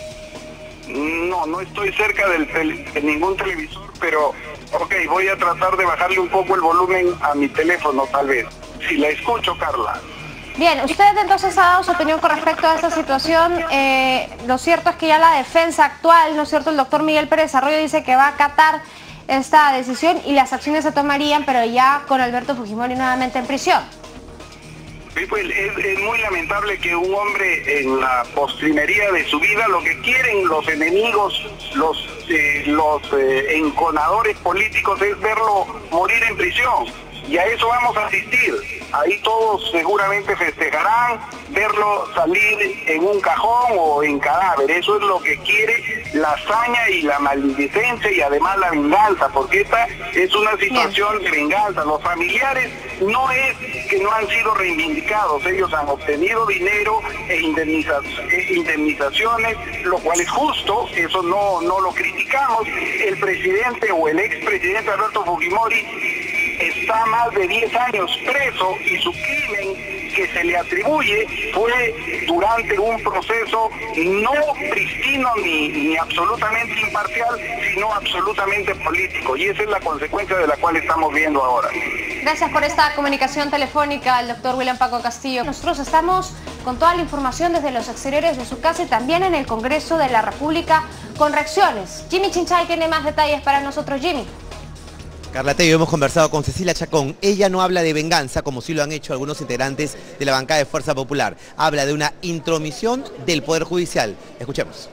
S18: No, no estoy cerca del tele, de ningún televisor, pero ok, voy a tratar de bajarle un poco el volumen a mi teléfono, tal vez. Si la escucho, Carla.
S4: Bien, usted entonces ha dado su opinión con respecto a esta situación. Eh, lo cierto es que ya la defensa actual, ¿no es cierto? El doctor Miguel Pérez Arroyo dice que va a acatar esta decisión y las acciones se tomarían, pero ya con Alberto Fujimori nuevamente en prisión.
S18: Sí, pues es, es muy lamentable que un hombre en la postrimería de su vida, lo que quieren los enemigos, los, eh, los eh, enconadores políticos, es verlo morir en prisión. Y a eso vamos a asistir. Ahí todos seguramente festejarán verlo salir en un cajón o en cadáver. Eso es lo que quiere la hazaña y la maldicencia y además la venganza, porque esta es una situación de venganza. Los familiares no es que no han sido reivindicados, ellos han obtenido dinero e indemniza, e indemnizaciones, lo cual es justo, eso no, no lo criticamos. El presidente o el expresidente Alberto Fujimori está más de diez años preso y su crimen que se le atribuye fue durante un proceso no pristino ni, ni absolutamente imparcial, sino absolutamente político, y esa es la consecuencia de la cual estamos viendo ahora.
S4: Gracias por esta comunicación telefónica al doctor William Paco Castillo. Nosotros estamos con toda la información desde los exteriores de su casa y también en el Congreso de la República con reacciones. Jimmy Chinchay tiene más detalles para nosotros. Jimmy.
S7: Carla Tello, hemos conversado con Cecilia Chacón. Ella no habla de venganza, como sí lo han hecho algunos integrantes de la bancada de Fuerza Popular. Habla de una intromisión del Poder Judicial. Escuchemos.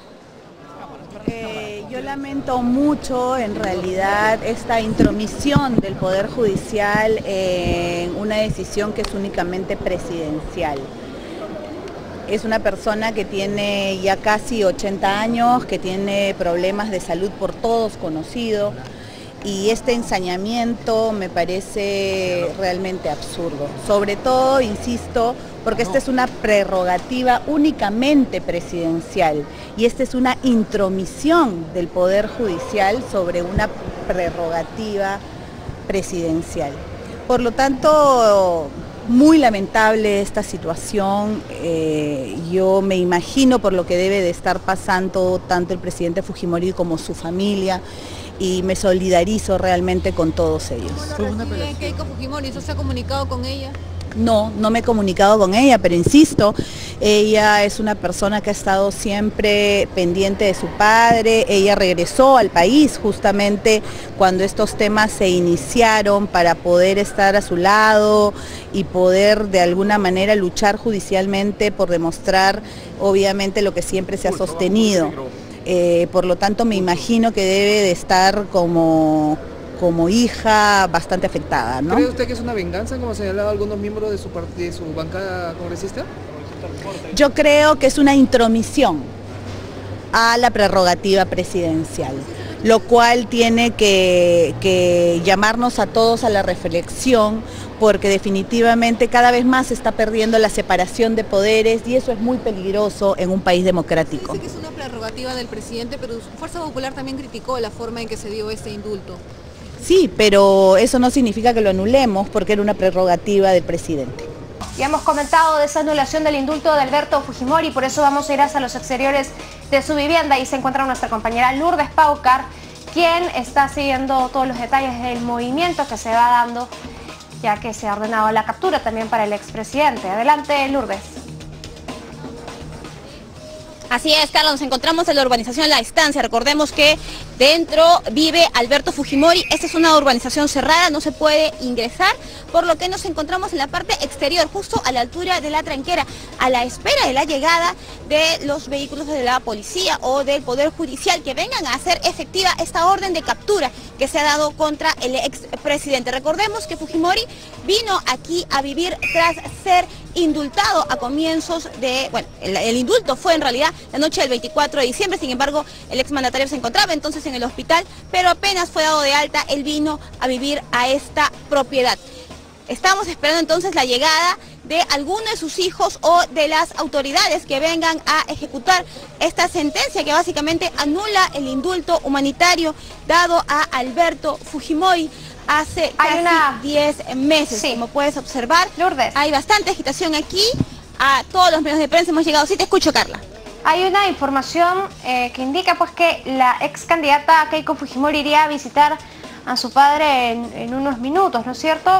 S19: Eh, yo lamento mucho, en realidad, esta intromisión del Poder Judicial en una decisión que es únicamente presidencial. Es una persona que tiene ya casi ochenta años, que tiene problemas de salud por todos conocidos. Y este ensañamiento me parece realmente absurdo. Sobre todo, insisto, porque esta es una prerrogativa únicamente presidencial y esta es una intromisión del Poder Judicial sobre una prerrogativa presidencial. Por lo tanto, muy lamentable esta situación. Eh, yo me imagino por lo que debe de estar pasando tanto el presidente Fujimori como su familia, y me solidarizo realmente con todos ellos.
S16: Keiko Fujimori, ¿eso se ha comunicado con ella?
S19: No, no me he comunicado con ella, pero insisto, ella es una persona que ha estado siempre pendiente de su padre. Ella regresó al país justamente cuando estos temas se iniciaron para poder estar a su lado y poder de alguna manera luchar judicialmente por demostrar obviamente lo que siempre se ha sostenido. Eh, por lo tanto me imagino que debe de estar como, como hija bastante afectada, ¿no?
S20: ¿Cree usted que es una venganza, como señalado algunos miembros de su, de su bancada congresista?
S19: Yo creo que es una intromisión a la prerrogativa presidencial. lo cual tiene que, que llamarnos a todos a la reflexión, porque definitivamente cada vez más se está perdiendo la separación de poderes y eso es muy peligroso en un país democrático.
S21: Dice que es una prerrogativa del presidente, pero Fuerza Popular también criticó la forma en que se dio este indulto.
S19: Sí, pero eso no significa que lo anulemos porque era una prerrogativa del presidente.
S4: Ya hemos comentado de esa anulación del indulto de Alberto Fujimori, por eso vamos a ir hasta los exteriores de su vivienda y se encuentra nuestra compañera Lourdes Paucar, quien está siguiendo todos los detalles del movimiento que se va dando, ya que se ha ordenado la captura también para el expresidente. Adelante, Lourdes.
S22: Así es, Carla, nos encontramos en la urbanización La Estancia. Recordemos que dentro vive Alberto Fujimori. Esta es una urbanización cerrada, no se puede ingresar, por lo que nos encontramos en la parte exterior, justo a la altura de la tranquera, a la espera de la llegada de los vehículos de la policía o del Poder Judicial que vengan a hacer efectiva esta orden de captura que se ha dado contra el expresidente. Recordemos que Fujimori vino aquí a vivir tras ser indultado a comienzos de, bueno, el, el indulto fue en realidad la noche del veinticuatro de diciembre, sin embargo el exmandatario se encontraba entonces en el hospital, pero apenas fue dado de alta, él vino a vivir a esta propiedad. Estamos esperando entonces la llegada de alguno de sus hijos o de las autoridades que vengan a ejecutar esta sentencia que básicamente anula el indulto humanitario dado a Alberto Fujimori hace casi diez meses. Sí. Como puedes observar, Lourdes, hay bastante agitación aquí. A todos los medios de prensa hemos llegado. Sí, te escucho, Carla.
S4: Hay una información eh, que indica pues que la ex candidata Keiko Fujimori iría a visitar a su padre en, en unos minutos, ¿no es cierto?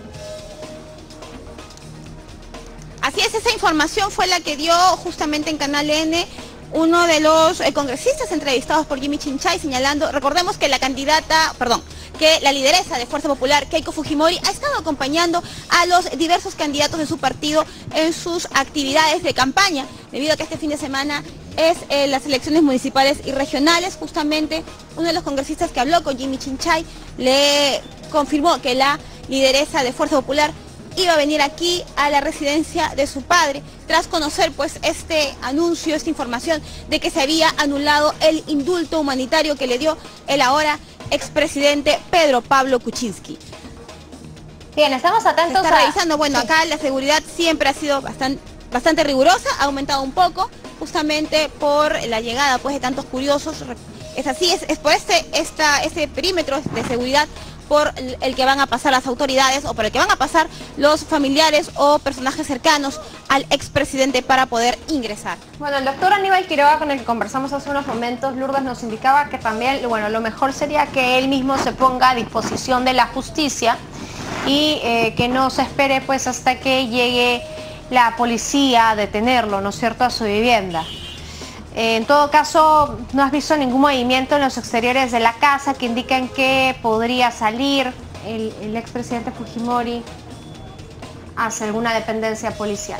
S22: Así es, esa información fue la que dio justamente en Canal N uno de los eh, congresistas entrevistados por Jimmy Chinchay, señalando, recordemos que la candidata, perdón, que la lideresa de Fuerza Popular, Keiko Fujimori, ha estado acompañando a los diversos candidatos de su partido en sus actividades de campaña, debido a que este fin de semana es eh, las elecciones municipales y regionales. Justamente uno de los congresistas que habló con Jimmy Chinchay le confirmó que la lideresa de Fuerza Popular iba a venir aquí a la residencia de su padre, tras conocer pues este anuncio, esta información de que se había anulado el indulto humanitario que le dio el ahora expresidente Pedro Pablo Kuczynski.
S4: Bien, estamos atentos.
S22: Se está
S4: a...
S22: revisando, bueno,
S4: sí.
S22: Acá la seguridad siempre ha sido bastante, bastante rigurosa, ha aumentado un poco, justamente por la llegada pues de tantos curiosos. Es así, es, es por este, esta, este perímetro de seguridad por el que van a pasar las autoridades o por el que van a pasar los familiares o personajes cercanos al expresidente para poder ingresar.
S4: Bueno, el doctor Aníbal Quiroga, con el que conversamos hace unos momentos, Lourdes, nos indicaba que también, bueno, lo mejor sería que él mismo se ponga a disposición de la justicia y eh, que no se espere pues hasta que llegue la policía a detenerlo, ¿no es cierto?, a su vivienda. En todo caso, no has visto ningún movimiento en los exteriores de la casa que indican que podría salir el, el expresidente Fujimori hacia alguna dependencia policial.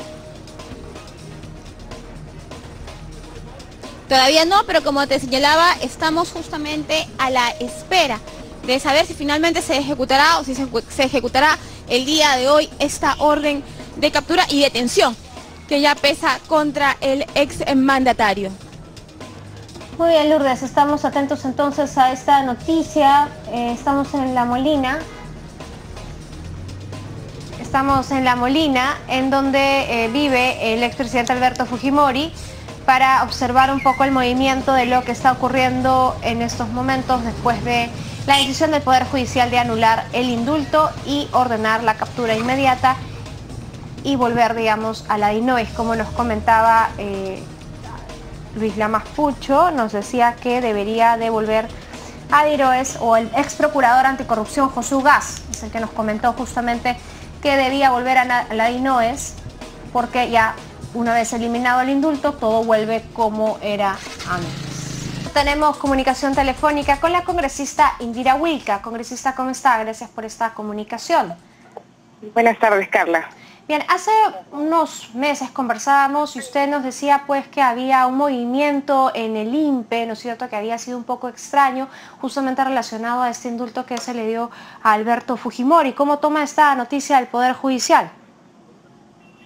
S22: Todavía no, pero como te señalaba, estamos justamente a la espera de saber si finalmente se ejecutará o si se, se ejecutará el día de hoy esta orden de captura y detención que ya pesa contra el ex mandatario.
S4: Muy bien, Lourdes, estamos atentos entonces a esta noticia. Eh, estamos en La Molina. Estamos en La Molina, en donde eh, vive el expresidente Alberto Fujimori, para observar un poco el movimiento de lo que está ocurriendo en estos momentos después de la decisión del Poder Judicial de anular el indulto y ordenar la captura inmediata y volver, digamos, a la DINOES, como nos comentaba eh, Luis Lamas Pucho, nos decía que debería devolver a DINOES, o el ex procurador anticorrupción José Ugaz, es el que nos comentó justamente que debía volver a la DINOES, porque ya una vez eliminado el indulto, todo vuelve como era antes. Tenemos comunicación telefónica con la congresista Indira Wilca. Congresista, ¿cómo está? Gracias por esta comunicación.
S5: Buenas tardes, Carla.
S4: Bien, hace unos meses conversábamos y usted nos decía pues que había un movimiento en el I N P E, ¿no es cierto?, que había sido un poco extraño, justamente relacionado a este indulto que se le dio a Alberto Fujimori. ¿Cómo toma esta noticia del Poder Judicial?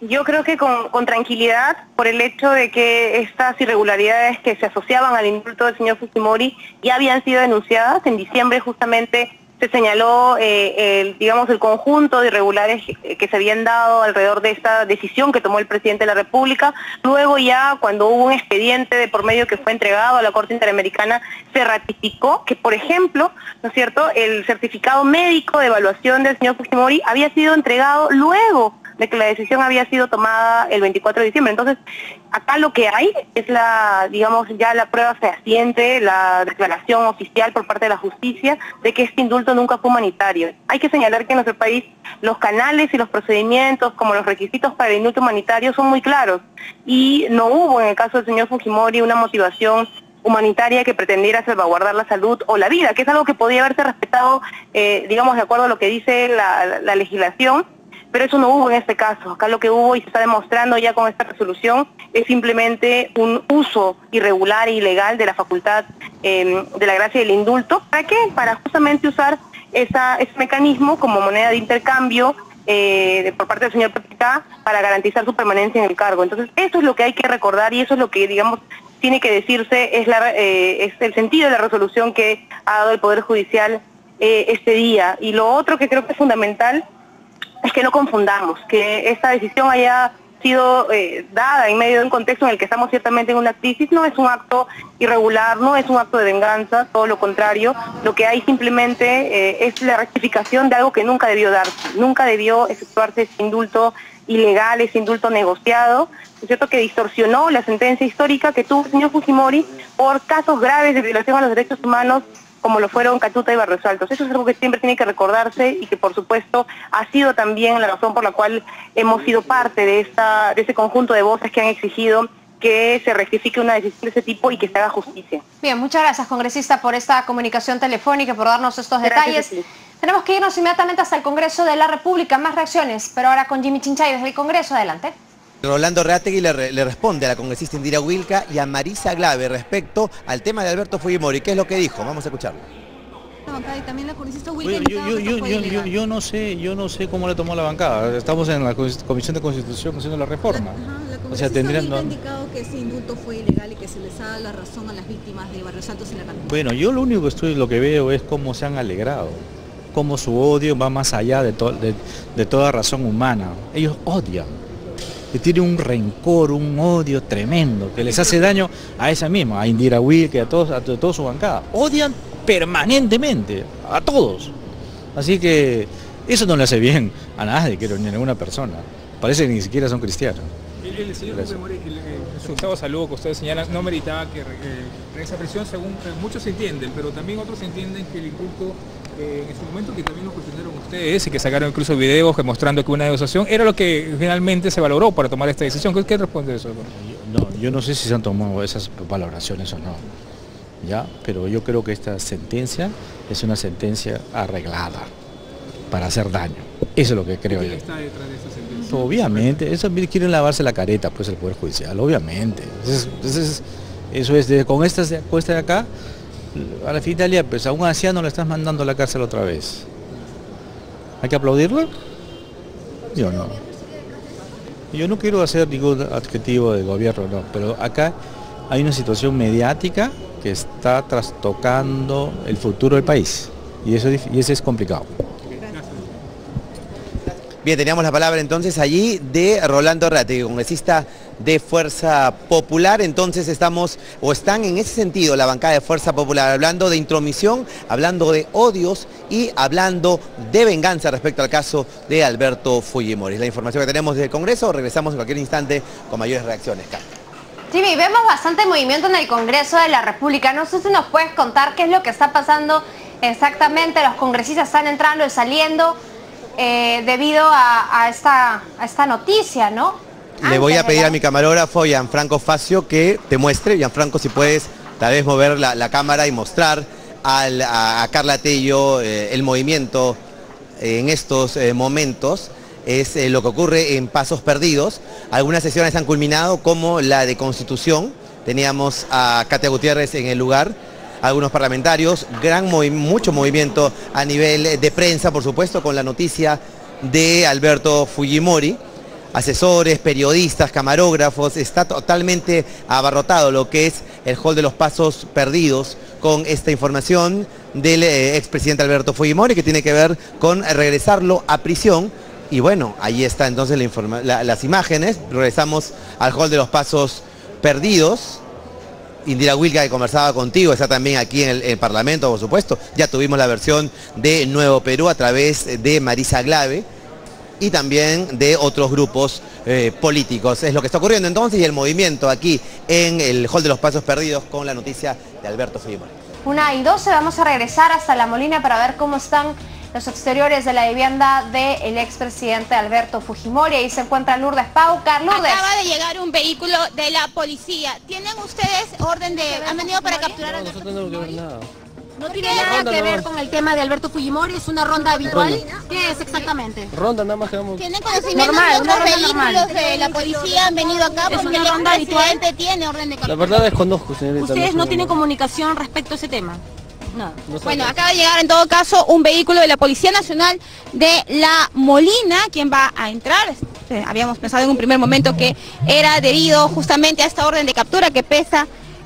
S1: Yo creo que con, con tranquilidad, por el hecho de que estas irregularidades que se asociaban al indulto del señor Fujimori ya habían sido denunciadas. En diciembre justamente se señaló, eh, el, digamos, el conjunto de irregulares que, que se habían dado alrededor de esta decisión que tomó el presidente de la República. Luego ya, cuando hubo un expediente de por medio que fue entregado a la Corte Interamericana, se ratificó que, por ejemplo, ¿no es cierto?, el certificado médico de evaluación del señor Fujimori había sido entregado luego de que la decisión había sido tomada el veinticuatro de diciembre. Entonces, acá lo que hay es la, digamos, ya la prueba fehaciente, la declaración oficial por parte de la justicia de que este indulto nunca fue humanitario. Hay que señalar que en nuestro país los canales y los procedimientos, como los requisitos para el indulto humanitario, son muy claros, y no hubo en el caso del señor Fujimori una motivación humanitaria que pretendiera salvaguardar la salud o la vida, que es algo que podía haberse respetado, eh, digamos, de acuerdo a lo que dice la, la, la legislación. Pero eso no hubo en este caso. Acá lo que hubo y se está demostrando ya con esta resolución es simplemente un uso irregular e ilegal de la facultad eh, de la gracia del indulto. ¿Para qué? Para justamente usar esa, ese mecanismo como moneda de intercambio eh, por parte del señor P P K para garantizar su permanencia en el cargo. Entonces, eso es lo que hay que recordar y eso es lo que, digamos, tiene que decirse, es, la, eh, es el sentido de la resolución que ha dado el Poder Judicial eh, este día. Y lo otro que creo que es fundamental es que no confundamos, que esta decisión haya sido eh, dada en medio de un contexto en el que estamos ciertamente en una crisis. No es un acto irregular, no es un acto de venganza, todo lo contrario. Lo que hay simplemente eh, es la rectificación de algo que nunca debió darse, nunca debió efectuarse ese indulto ilegal, ese indulto negociado, es cierto, que distorsionó la sentencia histórica que tuvo el señor Fujimori por casos graves de violación a los derechos humanos, como lo fueron Catuta y Barrios Altos. Eso es algo que siempre tiene que recordarse y que, por supuesto, ha sido también la razón por la cual hemos sido parte de, esta, de ese conjunto de voces que han exigido que se rectifique una decisión de ese tipo y que se haga justicia.
S4: Bien, muchas gracias, congresista, por esta comunicación telefónica y por darnos estos gracias, detalles. Sí. Tenemos que irnos inmediatamente hasta el Congreso de la República. Más reacciones, pero ahora con Jimmy Chinchay desde el Congreso. Adelante.
S7: Rolando Reategui le, le responde a la congresista Indira Wilca y a Marisa Glave respecto al tema de Alberto Fujimori. ¿Qué es lo que dijo? Vamos a escucharlo.
S21: Y también la congresista
S3: Wilca bueno, yo, yo, yo, yo, yo no sé, yo no sé cómo le tomó la bancada. Estamos en la Comisión de Constitución haciendo la reforma.
S21: La, ajá, la congresista
S3: o sea, tendrían,
S21: no... ha indicado que ese indulto fue ilegal y que se les da la razón a las víctimas de Barrios Altos y la Cantera.
S3: Bueno, yo lo único que estoy, lo que veo es cómo se han alegrado, cómo su odio va más allá de, to, de, de toda razón humana. Ellos odian. Que tiene un rencor, un odio tremendo, que les hace daño a esa misma, a Indira Wilca, a todos, a toda su bancada. Odian permanentemente, a todos. Así que eso no le hace bien a nadie, creo, ni a ninguna persona. Parece que ni siquiera son cristianos.
S23: El, el señor Fujimori, el, el resultado saludo que ustedes señalan, no meritaba que eh, esa presión, según eh, muchos entienden, pero también otros entienden que el indulto, eh, en su momento, que también lo cuestionaron ustedes y que sacaron incluso videos que mostrando que una negociación era lo que finalmente se valoró para tomar esta decisión. ¿Qué, qué responde eso?
S3: No, yo no sé si se han tomado esas valoraciones o no, ya, pero yo creo que esta sentencia es una sentencia arreglada para hacer daño. Eso es lo que creo yo.
S23: ¿Quién está detrás de esta sentencia?
S3: Obviamente, eso quieren lavarse la careta, pues el Poder Judicial, obviamente. Eso es, eso es, eso es de, con estas cuesta de acá, a la fin de día, pues a un anciano le estás mandando a la cárcel otra vez. ¿Hay que aplaudirlo? Yo no. Yo no quiero hacer ningún adjetivo de gobierno, no, pero acá hay una situación mediática que está trastocando el futuro del país y eso, y eso es complicado.
S7: Bien, teníamos la palabra entonces allí de Rolando Reategui, congresista de Fuerza Popular. Entonces estamos, o están en ese sentido, la bancada de Fuerza Popular, hablando de intromisión, hablando de odios y hablando de venganza respecto al caso de Alberto Fujimori. Es la información que tenemos desde el Congreso. Regresamos en cualquier instante con mayores reacciones.
S4: Jimmy, vemos bastante movimiento en el Congreso de la República. No sé si nos puedes contar qué es lo que está pasando exactamente. Los congresistas están entrando y saliendo eh, debido a, a, esta, a esta noticia, ¿no?
S7: Le Antes voy a pedir la... a mi camarógrafo, Gianfranco Facio, que te muestre. Gianfranco, si puedes tal vez mover la, la cámara y mostrar al, a, a Carla Tello eh, el movimiento eh, en estos eh, momentos. Es eh, lo que ocurre en Pasos Perdidos. Algunas sesiones han culminado, como la de Constitución. Teníamos a Katia Gutiérrez en el lugar, algunos parlamentarios, gran movi mucho movimiento a nivel de prensa, por supuesto, con la noticia de Alberto Fujimori. asesores, periodistas, camarógrafos, está totalmente abarrotado lo que es el hall de los Pasos Perdidos con esta información del eh, expresidente Alberto Fujimori, que tiene que ver con regresarlo a prisión. Y bueno, ahí está entonces la informa la, las imágenes. Regresamos al hall de los Pasos Perdidos. Indira Wilca, que conversaba contigo, está también aquí en el, en el Parlamento, por supuesto. Ya tuvimos la versión de Nuevo Perú a través de Marisa Glave y también de otros grupos eh, políticos. Es lo que está ocurriendo entonces, y el movimiento aquí en el hall de los Pasos Perdidos con la noticia de Alberto Fujimori.
S4: Una y doce, vamos a regresar hasta La Molina para ver cómo están los exteriores de la vivienda del expresidente Alberto Fujimori. Ahí se encuentra Lourdes Paucar. Lourdes.
S22: Acaba de llegar un vehículo de la policía. ¿Tienen ustedes orden de... han venido para capturar a Alberto Fujimori?
S6: No tiene nada que ver con el tema de Alberto Fujimori, es una ronda habitual. ¿Qué es exactamente?
S20: Ronda, nada más que vamos.
S22: ¿Tienen conocimiento de otros vehículos de la policía han venido acá?
S6: Es
S22: Porque
S6: una
S22: el
S6: ronda habitual.
S22: presidente tiene orden de captura.
S20: La verdad desconozco, señorita.
S6: ¿Ustedes no
S20: sé.
S6: tienen comunicación respecto a ese tema? No.
S20: No sé.
S22: Bueno, acaba de llegar en todo caso un vehículo de la Policía Nacional de La Molina, quien va a entrar. Este, habíamos pensado en un primer momento que era debido justamente a esta orden de captura que pesa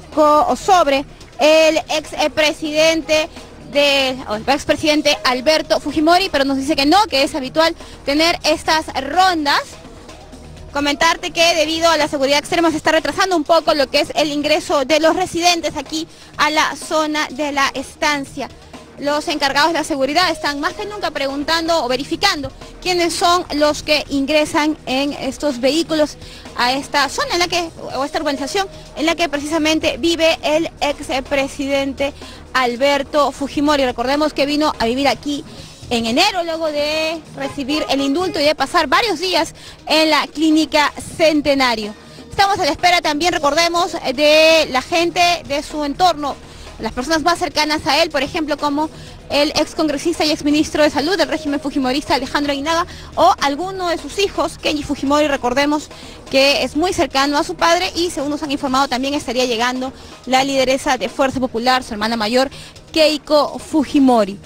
S22: sobre el expresidente de, o el expresidente Alberto Fujimori, pero nos dice que no, que es habitual tener estas rondas. Comentarte que debido a la seguridad extrema se está retrasando un poco lo que es el ingreso de los residentes aquí a la zona de la estancia. Los encargados de la seguridad están más que nunca preguntando o verificando quiénes son los que ingresan en estos vehículos a esta zona en la que, o esta urbanización en la que precisamente vive el expresidente Alberto Fujimori. Recordemos que vino a vivir aquí en enero, luego de recibir el indulto y de pasar varios días en la clínica Centenario. Estamos a la espera también, recordemos, de la gente de su entorno, las personas más cercanas a él, por ejemplo, como el excongresista y exministro de Salud del régimen fujimorista Alejandro Aguinaga, o alguno de sus hijos. Kenji Fujimori, recordemos que es muy cercano a su padre, y según nos han informado también estaría llegando la lideresa de Fuerza Popular, su hermana mayor, Keiko Fujimori.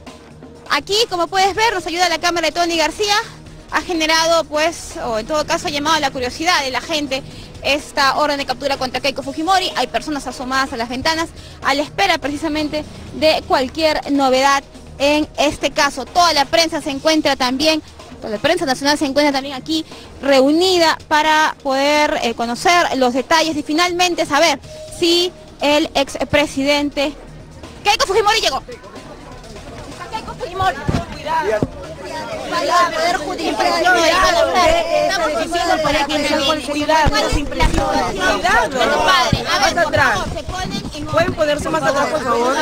S22: Aquí, como puedes ver, nos ayuda la cámara de Tony García. Ha generado, pues, o en todo caso ha llamado a la curiosidad de la gente esta orden de captura contra Keiko Fujimori. Hay personas asomadas a las ventanas a la espera precisamente de cualquier novedad en este caso. Toda la prensa se encuentra también, toda la prensa nacional se encuentra también aquí reunida para poder eh, conocer los detalles y finalmente saber si el expresidente Keiko Fujimori llegó. Keiko Fujimori. Cuidado. Para poder judicializar, estamos diciendo para que se cuidado, las impresiones. Cuidado, padre, a ver, por favor, se ponen en...
S9: ¿Pueden ponerse más atrás, por favor?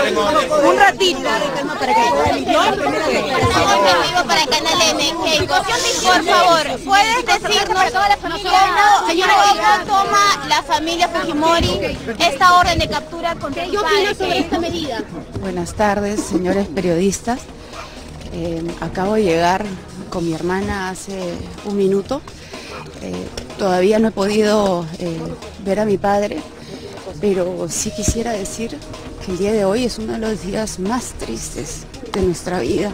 S9: Un ratito. Para que puedan limpiar.
S22: Estamos en vivo para Canal M. Keiko, por favor, ¿puedes decirnos cómo, cómo toma la familia Fujimori esta orden de captura contra tu padre? Sobre esta medida.
S9: Buenas tardes, señores periodistas. Eh, acabo de llegar con mi hermana hace un minuto. Eh, todavía no he podido eh, ver a mi padre, pero sí quisiera decir que el día de hoy es uno de los días más tristes de nuestra vida.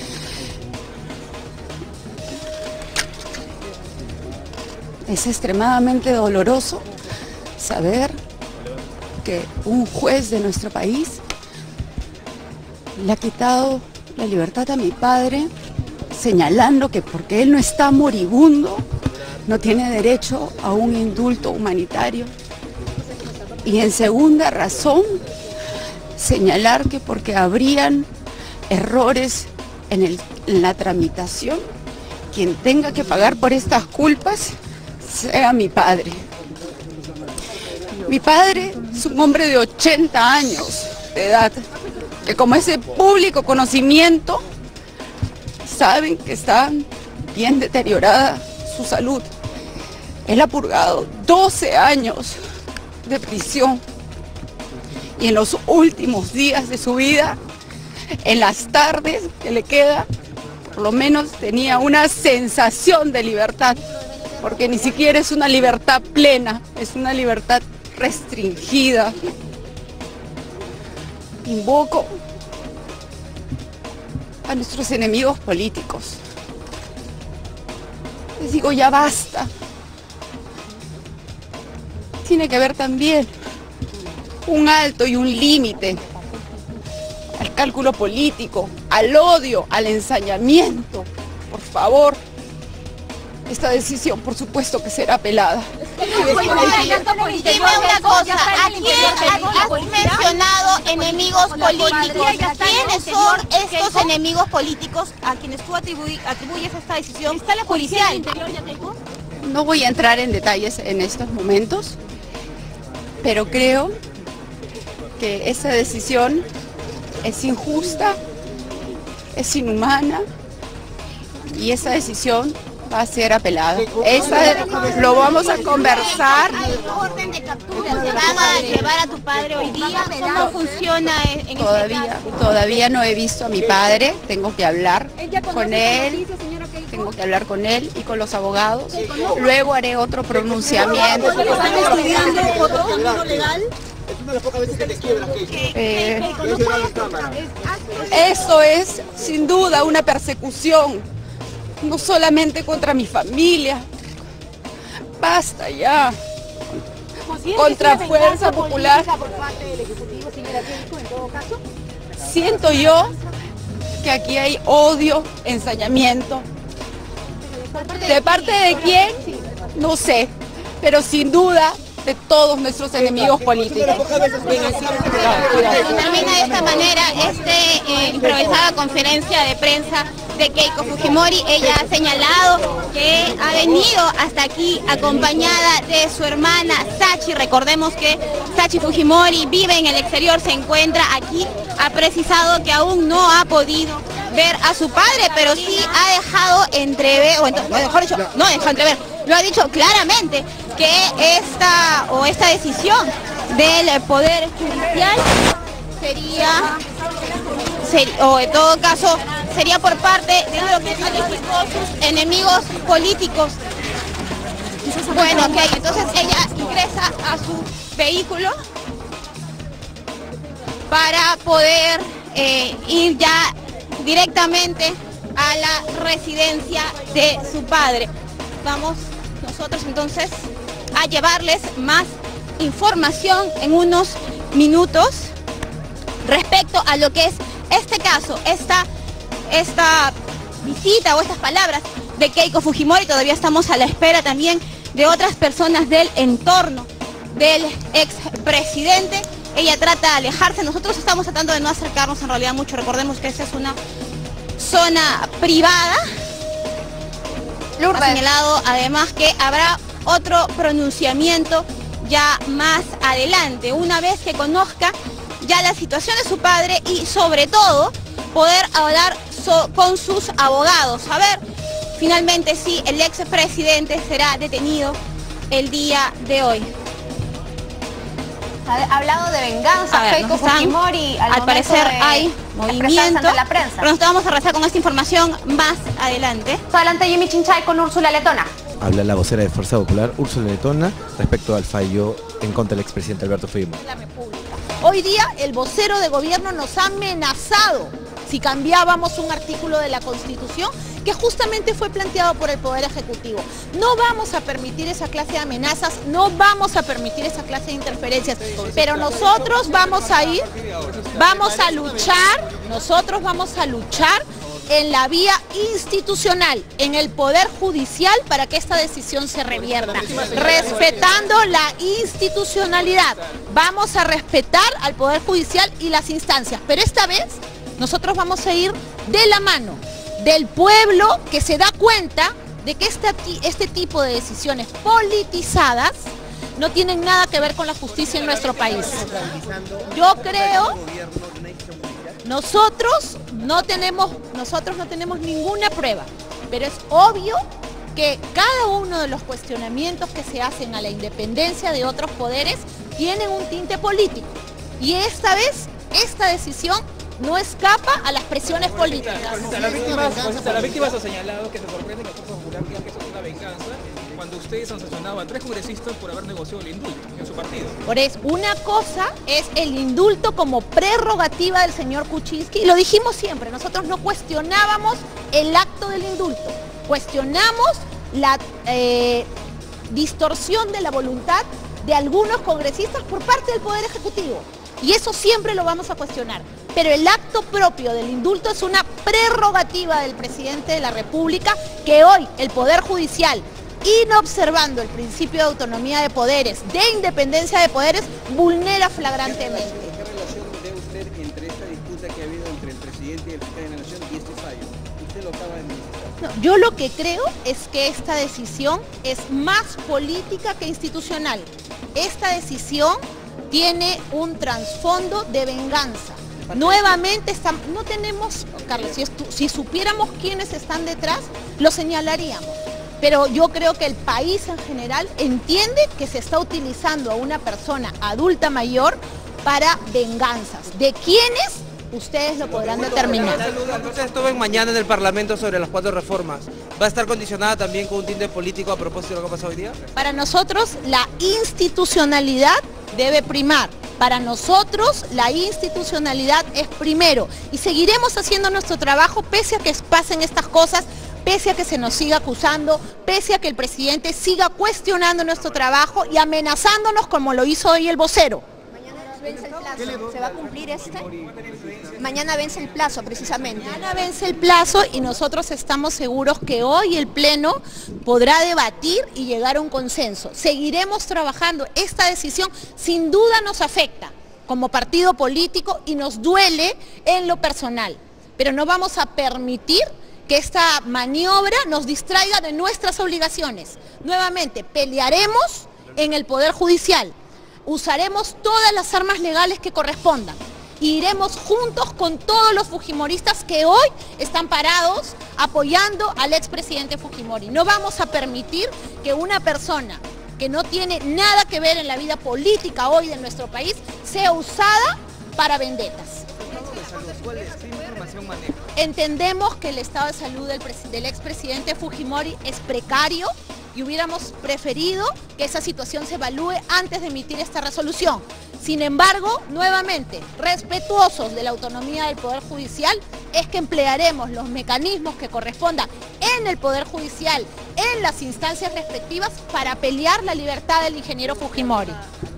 S9: Es extremadamente doloroso saber que un juez de nuestro país le ha quitado la libertad a mi padre, señalando que porque él no está moribundo, no tiene derecho a un indulto humanitario. Y en segunda razón, señalar que porque habrían errores en, el, en la tramitación, quien tenga que pagar por estas culpas sea mi padre. Mi padre es un hombre de ochenta años de edad, que como ese público conocimiento, saben que está bien deteriorada su salud. Él ha purgado doce años de prisión y en los últimos días de su vida, en las tardes que le queda, por lo menos tenía una sensación de libertad, porque ni siquiera es una libertad plena, es una libertad restringida. Invoco a nuestros enemigos políticos Les digo, ya basta. Tiene que haber también un alto y un límite al cálculo político, al odio, al ensañamiento. Por favor, esta decisión por supuesto que será apelada.
S22: Dime una cosa, ¿a quién has mencionado enemigos políticos? ¿Quiénes son estos enemigos políticos a quienes tú atribu- atribuyes esta decisión? ¿Está la policía del interior, Yateco?
S9: No voy a entrar en detalles en estos momentos, pero creo que esa decisión es injusta, es inhumana y esa decisión va a ser apelada. Esa lo vamos a conversar.
S22: ¿Hay orden de captura? ¿Se van a llevar a tu padre hoy día? ¿Cómo funciona en
S9: Todavía,
S22: este caso?
S9: todavía no he visto a mi padre, tengo que hablar con él, tengo que hablar con él y con los abogados. Luego haré otro pronunciamiento.
S6: ¿Están estudiando otro camino legal?
S2: Es una de las pocas veces que te quiebras, Keiko.
S9: Eh,
S2: No se va a la cámara.
S9: Eso es sin duda una persecución, no solamente contra mi familia. Basta ya. Contra Fuerza Popular. Siento yo que aquí hay odio, ensañamiento. ¿De parte de quién? No sé, pero sin duda de todos nuestros enemigos políticos.
S22: Termina de esta manera esta eh, improvisada conferencia de prensa de Keiko Fujimori. Ella ha señalado que ha venido hasta aquí acompañada de su hermana Sachi. Recordemos que Sachi Fujimori vive en el exterior, se encuentra aquí. Ha precisado que aún no ha podido ver a su padre, pero sí ha dejado entrever, o entonces, mejor dicho, no ha dejado entrever, lo ha dicho claramente, que esta o esta decisión del Poder Judicial sería, ser, o en todo caso, sería por parte de lo que calificó sus enemigos políticos. Bueno, ok, entonces ella ingresa a su vehículo para poder eh, ir ya directamente a la residencia de su padre. Vamos nosotros entonces a llevarles más información en unos minutos respecto a lo que es este caso, esta, esta visita o estas palabras de Keiko Fujimori. Todavía estamos a la espera también de otras personas del entorno del expresidente. Ella trata de alejarse, nosotros estamos tratando de no acercarnos en realidad mucho. Recordemos que esta es una zona privada. Ha señalado además que habrá otro pronunciamiento ya más adelante, una vez que conozca ya la situación de su padre y sobre todo poder hablar so con sus abogados. A ver, finalmente si el expresidente será detenido el día de hoy.
S4: Ha hablado de venganza,
S22: ver,
S4: Keiko
S22: están,
S4: Fujimori, al,
S22: al parecer hay movimiento,
S4: ante la prensa.
S22: pero nosotros vamos a regresar con esta información más adelante.
S4: Adelante Jimmy Chinchay con Úrsula Letona.
S7: Habla la vocera de Fuerza Popular, Úrsula Letona, respecto al fallo en contra del expresidente Alberto Fujimori.
S10: Hoy día el vocero de gobierno nos ha amenazado si cambiábamos un artículo de la Constitución que justamente fue planteado por el Poder Ejecutivo. No vamos a permitir esa clase de amenazas, no vamos a permitir esa clase de interferencias, pero nosotros vamos a ir, vamos a luchar, nosotros vamos a luchar en la vía institucional, en el Poder Judicial, para que esta decisión se revierta, respetando la institucionalidad. Vamos a respetar al Poder Judicial y las instancias, pero esta vez nosotros vamos a ir de la mano del pueblo que se da cuenta de que este, este tipo de decisiones politizadas no tienen nada que ver con la justicia en nuestro país. Yo creo, nosotros no tenemos, nosotros no tenemos ninguna prueba, pero es obvio que cada uno de los cuestionamientos que se hacen a la independencia de otros poderes tienen un tinte político. Y esta vez, esta decisión no escapa a las presiones políticas.
S23: Las víctimas, las víctimas han señalado que se sorprende que la Fuerza Popular diga que eso es una venganza cuando ustedes han sancionado a tres congresistas por haber negociado el indulto en su partido.
S10: Por eso, una cosa es el indulto como prerrogativa del señor Kuczynski, y lo dijimos siempre, nosotros no cuestionábamos el acto del indulto, cuestionamos la eh, distorsión de la voluntad de algunos congresistas por parte del Poder Ejecutivo. Y eso siempre lo vamos a cuestionar. Pero el acto propio del indulto es una prerrogativa del presidente de la República que hoy el Poder Judicial, inobservando el principio de autonomía de poderes, de independencia de poderes, vulnera flagrantemente.
S8: ¿Qué relación ve usted entre esta disputa que ha habido entre el presidente y el fiscal de la Nación y este fallo? Usted lo acaba de manifestar.
S10: No, yo lo que creo es que esta decisión es más política que institucional. Esta decisión tiene un trasfondo de venganza. Nuevamente estamos, no tenemos, Carlos, si, si supiéramos quiénes están detrás, lo señalaríamos. Pero yo creo que el país en general entiende que se está utilizando a una persona adulta mayor para venganzas. ¿De quiénes? Ustedes lo podrán determinar.
S11: Entonces esto ven mañana en el Parlamento sobre las cuatro reformas. ¿Va a estar condicionada también con un tinte político a propósito de lo que ha pasado hoy día?
S10: Para nosotros la institucionalidad debe primar. Para nosotros la institucionalidad es primero. Y seguiremos haciendo nuestro trabajo pese a que pasen estas cosas, pese a que se nos siga acusando, pese a que el presidente siga cuestionando nuestro trabajo y amenazándonos como lo hizo hoy el vocero.
S12: Vence el plazo. ¿Se va a cumplir este? Mañana vence el plazo, precisamente.
S10: Mañana vence el plazo y nosotros estamos seguros que hoy el Pleno podrá debatir y llegar a un consenso. Seguiremos trabajando. Esta decisión sin duda nos afecta como partido político y nos duele en lo personal. Pero no vamos a permitir que esta maniobra nos distraiga de nuestras obligaciones. Nuevamente, pelearemos en el Poder Judicial. Usaremos todas las armas legales que correspondan. Y iremos juntos con todos los fujimoristas que hoy están parados apoyando al expresidente Fujimori. No vamos a permitir que una persona que no tiene nada que ver en la vida política hoy de nuestro país sea usada para vendetas. Entendemos que el estado de salud del, del expresidente Fujimori es precario y hubiéramos preferido que esa situación se evalúe antes de emitir esta resolución. Sin embargo, nuevamente, respetuosos de la autonomía del Poder Judicial, es que emplearemos los mecanismos que correspondan en el Poder Judicial, en las instancias respectivas, para pelear la libertad del ingeniero Fujimori.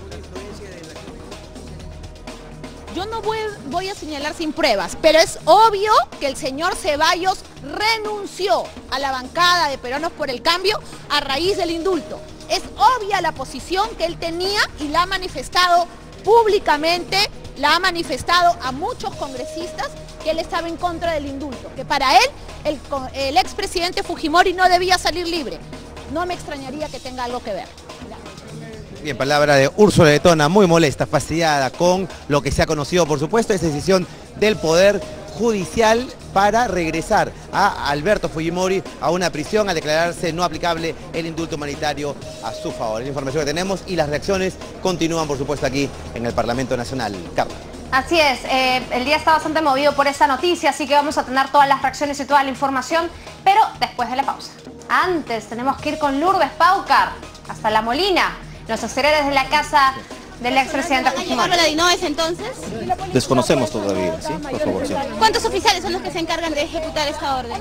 S10: Yo no voy, voy a señalar sin pruebas, pero es obvio que el señor Ceballos renunció a la bancada de Peruanos por el Cambio a raíz del indulto. Es obvia la posición que él tenía y la ha manifestado públicamente, la ha manifestado a muchos congresistas que él estaba en contra del indulto, que para él el, el expresidente Fujimori no debía salir libre. No me extrañaría que tenga algo que ver.
S7: Bien, palabra de Úrsula Letona, muy molesta, fastidiada con lo que se ha conocido, por supuesto, esa decisión del Poder Judicial para regresar a Alberto Fujimori a una prisión al declararse no aplicable el indulto humanitario a su favor. Es la información que tenemos y las reacciones continúan, por supuesto, aquí en el Parlamento Nacional. Carla.
S4: Así es, eh, el día está bastante movido por esta noticia, así que vamos a tener todas las reacciones y toda la información, pero después de la pausa. Antes tenemos que ir con Lourdes Paucar hasta La Molina. Nos espera desde la casa del expresidente Fujimori.
S22: ¿Va a llegar la entonces?
S24: Desconocemos todavía, ¿sí? Por favor, sí.
S22: ¿Cuántos oficiales son los que se encargan de ejecutar esta orden?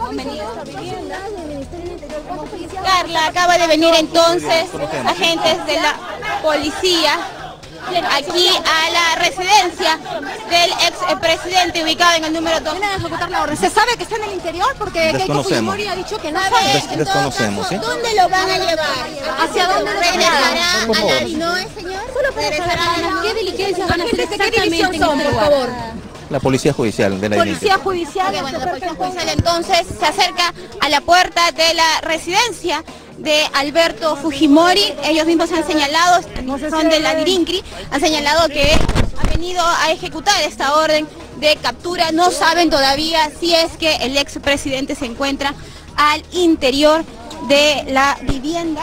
S22: Carla, acaba de venir entonces agentes de la policía aquí a la residencia del expresidente ubicado en el número dos.
S12: ¿Vienen a ejecutar la orden? ¿Se sabe que está en el interior? Porque Keiko Fujimori ha dicho que no sabe.
S24: Des desconocemos, ¿sí?
S22: ¿Dónde lo van a llevar?
S12: ¿Hacia dónde lo
S22: regresará a la Dinoe, señor?
S12: Solo para saber
S22: ¿Qué diligencias van a hacer
S12: exactamente? ¿Qué división son, por favor?
S24: La Policía Judicial de la
S22: Policía Judicial, okay, bueno, la Policía Judicial entonces se acerca a la puerta de la residencia de Alberto Fujimori. Ellos mismos han señalado, son de la Dirincri, han señalado que ha venido a ejecutar esta orden de captura. No saben todavía si es que el expresidente se encuentra al interior de la vivienda.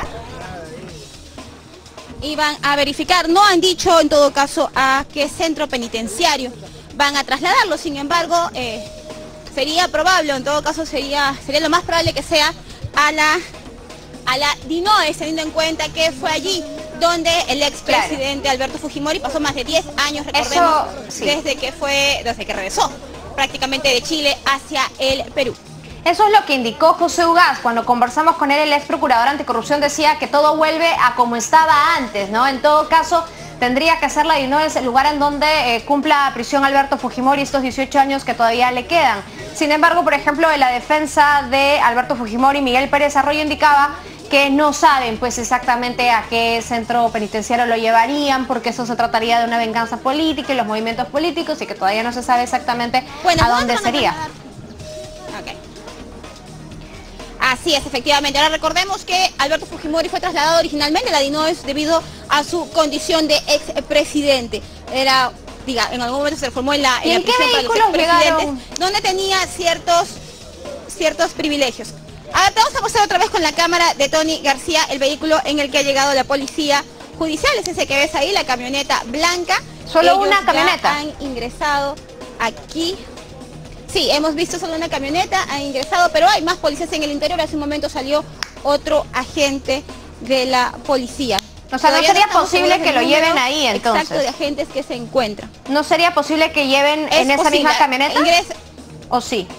S22: Y van a verificar, no han dicho en todo caso a qué centro penitenciario van a trasladarlo, sin embargo, eh, sería probable, en todo caso sería, sería lo más probable que sea a la, a la Dinoe, teniendo en cuenta que fue allí donde el expresidente claro. Alberto Fujimori pasó más de diez años, recordemos, Eso, sí. desde que fue, desde que regresó prácticamente de Chile hacia el Perú.
S4: Eso es lo que indicó José Ugaz. Cuando conversamos con él, el ex procurador anticorrupción decía que todo vuelve a como estaba antes, ¿no? En todo caso, tendría que ser la D I N O es el lugar en donde eh, cumpla prisión Alberto Fujimori estos dieciocho años que todavía le quedan. Sin embargo, por ejemplo, en la defensa de Alberto Fujimori, Miguel Pérez Arroyo indicaba que no saben pues exactamente a qué centro penitenciario lo llevarían, porque eso se trataría de una venganza política y los movimientos políticos, y que todavía no se sabe exactamente bueno, a dónde sería.
S22: Okay. Así es, efectivamente. Ahora recordemos que Alberto Fujimori fue trasladado originalmente a la D I N O es debido a su condición de expresidente. Era, diga, en algún momento se reformó en la, en la prisión para los expresidentes, donde tenía ciertos, ciertos privilegios. Ahora vamos a pasar otra vez con la cámara de Tony García, el vehículo en el que ha llegado la policía judicial. Es ese que ves ahí, la camioneta blanca.
S4: Solo
S22: Ellos
S4: una camioneta.
S22: Han ingresado aquí. Sí, hemos visto solo una camioneta, han ingresado, pero hay más policías en el interior. Hace un momento salió otro agente de la policía.
S4: O sea, no sería posible que lo lleven ahí, entonces.
S22: Exacto, de agentes que se encuentran.
S4: ¿No sería posible que lleven en esa misma camioneta?
S22: Ingresa.
S4: ¿O sí?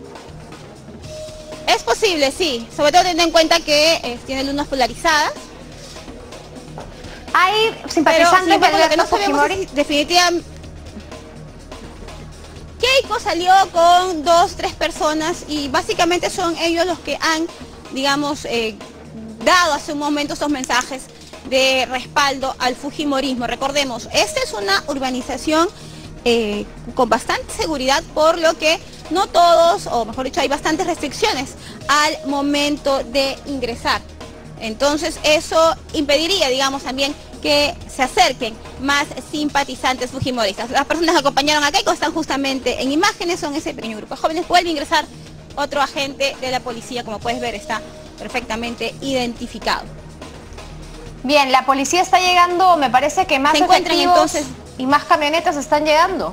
S22: Es posible, sí. Sobre todo teniendo en cuenta que eh, tiene lunas polarizadas.
S4: Hay simpatizantes de
S22: Alberto no Fujimori. Definitivamente. Keiko salió con dos, tres personas y básicamente son ellos los que han, digamos, eh, dado hace un momento esos mensajes de respaldo al fujimorismo. Recordemos, esta es una urbanización eh, con bastante seguridad, por lo que no todos, o mejor dicho, hay bastantes restricciones al momento de ingresar. Entonces eso impediría, digamos, también que se acerquen más simpatizantes fujimoristas. Las personas que acompañaron a Keiko están justamente en imágenes, son ese pequeño grupo de jóvenes. Vuelve a ingresar otro agente de la policía, como puedes ver, está perfectamente identificado.
S4: Bien, la policía está llegando, me parece que más
S22: se encuentran entonces
S4: y más camionetas están llegando.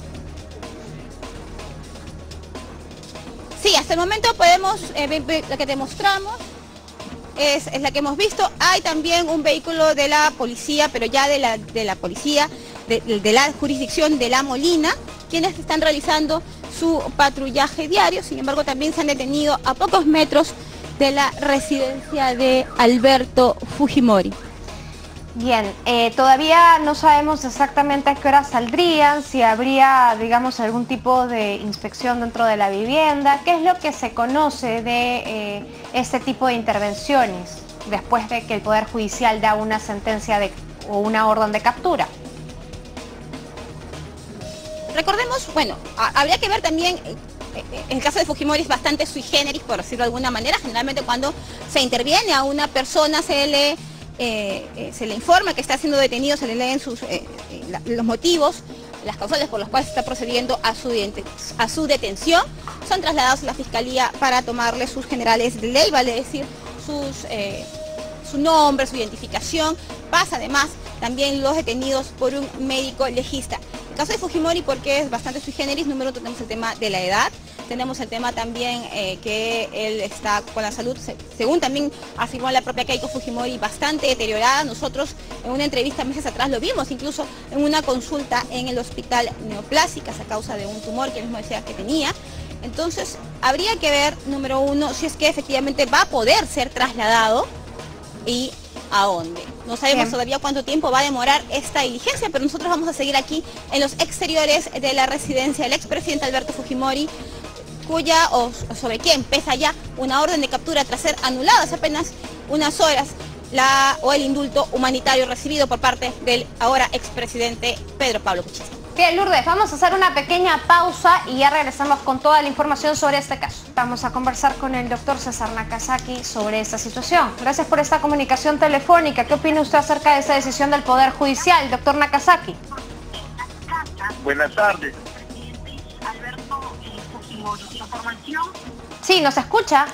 S22: Sí, hasta el momento podemos, eh, la que te mostramos, Es, es la que hemos visto. Hay también un vehículo de la policía, pero ya de la, de la policía, de, de la jurisdicción de La Molina, quienes están realizando su patrullaje diario. Sin embargo, también se han detenido a pocos metros de la residencia de Alberto Fujimori.
S4: Bien, eh, todavía no sabemos exactamente a qué hora saldrían, si habría, digamos, algún tipo de inspección dentro de la vivienda. ¿Qué es lo que se conoce de eh, este tipo de intervenciones después de que el Poder Judicial da una sentencia de, o una orden de captura?
S22: Recordemos, bueno, a, habría que ver también, eh, en el caso de Fujimori es bastante sui generis, por decirlo de alguna manera. Generalmente cuando se interviene a una persona se le... Eh, eh, se le informa que está siendo detenido, se le leen sus, eh, eh, la, los motivos, las causales por las cuales está procediendo a su, a su detención. Son trasladados a la Fiscalía para tomarle sus generales de ley, vale decir, sus, eh, su nombre, su identificación. Pasa además también los detenidos por un médico legista. En el caso de Fujimori, porque es bastante sui generis, número uno, tenemos el tema de la edad. Tenemos el tema también eh, que él está con la salud, según también afirmó la propia Keiko Fujimori, bastante deteriorada. Nosotros en una entrevista meses atrás lo vimos, incluso en una consulta en el hospital Neoplásicas a causa de un tumor que él mismo decía que tenía. Entonces habría que ver, número uno, si es que efectivamente va a poder ser trasladado y a dónde. No sabemos Bien. todavía cuánto tiempo va a demorar esta diligencia, pero nosotros vamos a seguir aquí en los exteriores de la residencia del expresidente Alberto Fujimori, cuya, o sobre quien pesa ya una orden de captura tras ser anulada hace apenas unas horas la, o el indulto humanitario recibido por parte del ahora expresidente Pedro Pablo Kuczynski.
S4: Bien, Lourdes, vamos a hacer una pequeña pausa y ya regresamos con toda la información sobre este caso. Vamos a conversar con el doctor César Nakazaki sobre esta situación. Gracias por esta comunicación telefónica. ¿Qué opina usted acerca de esta decisión del Poder Judicial, doctor Nakazaki?
S18: Buenas tardes.
S4: Sí, ¿nos escucha?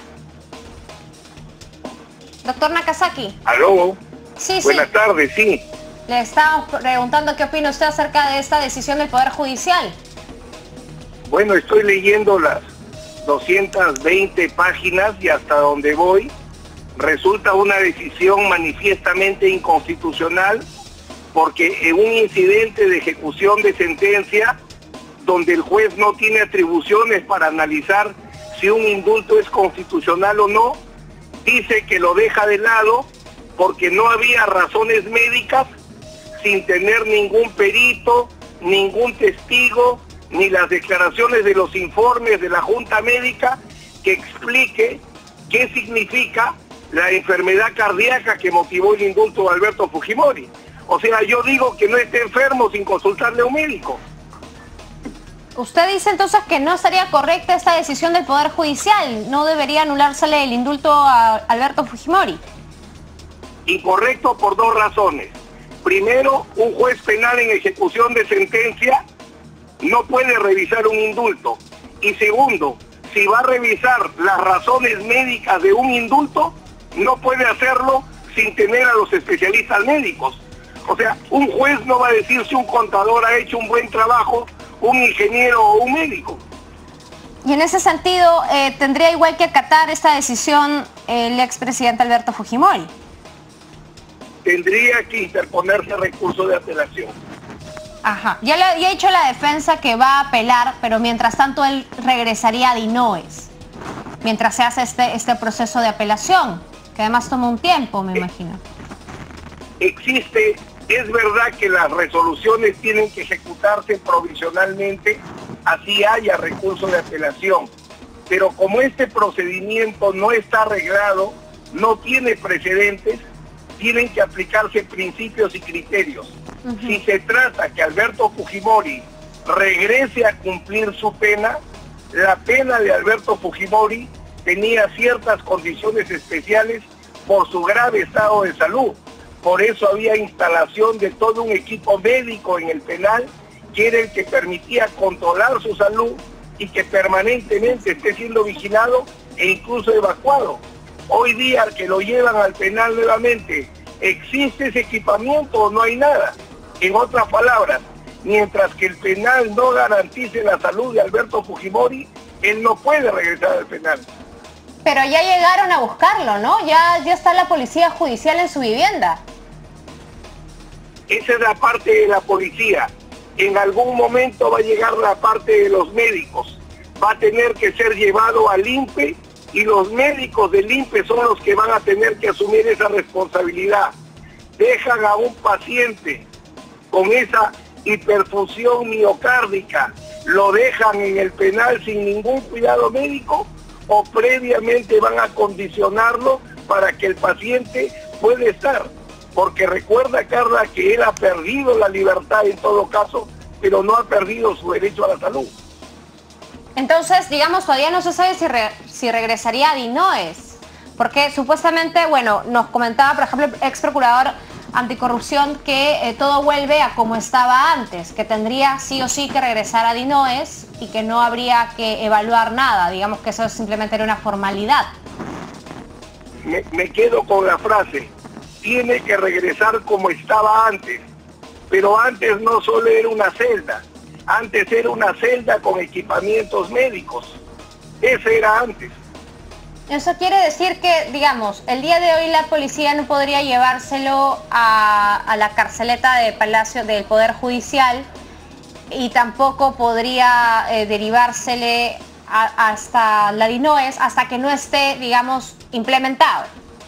S4: Doctor Nakazaki.
S18: ¿Aló?
S4: Sí, sí.
S18: Buenas tardes, sí.
S4: Le estamos preguntando qué opina usted acerca de esta decisión del Poder Judicial.
S18: Bueno, estoy leyendo las doscientas veinte páginas y hasta donde voy resulta una decisión manifiestamente inconstitucional, porque en un incidente de ejecución de sentencia donde el juez no tiene atribuciones para analizar si un indulto es constitucional o no, dice que lo deja de lado porque no había razones médicas, sin tener ningún perito, ningún testigo, ni las declaraciones de los informes de la Junta Médica que explique qué significa la enfermedad cardíaca que motivó el indulto de Alberto Fujimori. O sea, yo digo que no esté enfermo sin consultarle a un médico.
S4: Usted dice entonces que no estaría correcta esta decisión del Poder Judicial, no debería anulársele el indulto a Alberto Fujimori.
S18: Incorrecto por dos razones. Primero, un juez penal en ejecución de sentencia no puede revisar un indulto. Y segundo, si va a revisar las razones médicas de un indulto, no puede hacerlo sin tener a los especialistas médicos. O sea, un juez no va a decir si un contador ha hecho un buen trabajo, un ingeniero o un médico.
S4: Y en ese sentido, eh, ¿tendría igual que acatar esta decisión el expresidente Alberto Fujimori?
S18: Tendría que interponerse recurso de apelación.
S4: Ajá. Ya, le, ya ha dicho la defensa que va a apelar, pero mientras tanto él regresaría a Dinoes, mientras se hace este, este proceso de apelación, que además toma un tiempo, me imagino.
S18: Existe, es verdad que las resoluciones tienen que ejecutarse provisionalmente, así haya recurso de apelación, pero como este procedimiento no está arreglado, no tiene precedentes, tienen que aplicarse principios y criterios. Uh-huh. Si se trata que Alberto Fujimori regrese a cumplir su pena, la pena de Alberto Fujimori tenía ciertas condiciones especiales por su grave estado de salud. Por eso había instalación de todo un equipo médico en el penal, que era el que permitía controlar su salud y que permanentemente esté siendo vigilado e incluso evacuado. Hoy día que lo llevan al penal nuevamente, ¿existe ese equipamiento o no hay nada? En otras palabras, mientras que el penal no garantice la salud de Alberto Fujimori, él no puede regresar al penal.
S4: Pero ya llegaron a buscarlo, ¿no? Ya, ya está la policía judicial en su vivienda.
S18: Esa es la parte de la policía. En algún momento va a llegar la parte de los médicos. Va a tener que ser llevado al I N P E y los médicos del I N P E son los que van a tener que asumir esa responsabilidad. Dejan a un paciente con esa hiperfusión miocárdica, lo dejan en el penal sin ningún cuidado médico o previamente van a condicionarlo para que el paciente pueda estar. Porque recuerda, Carla, que él ha perdido la libertad en todo caso, pero no ha perdido su derecho a la salud.
S4: Entonces, digamos, todavía no se sabe si, re, si regresaría a Dinoes, porque supuestamente, bueno, nos comentaba, por ejemplo, el ex procurador anticorrupción que eh, todo vuelve a como estaba antes, que tendría sí o sí que regresar a Dinoes y que no habría que evaluar nada, digamos que eso simplemente era una formalidad.
S18: Me, me quedo con la frase, tiene que regresar como estaba antes, pero antes no solo era una celda, antes era una celda con equipamientos médicos, ese era antes.
S4: Eso quiere decir que, digamos, el día de hoy la policía no podría llevárselo a, a la carceleta de Palacio del Poder Judicial y tampoco podría eh, derivársele a, hasta la Dinoes hasta que no esté, digamos, implementado.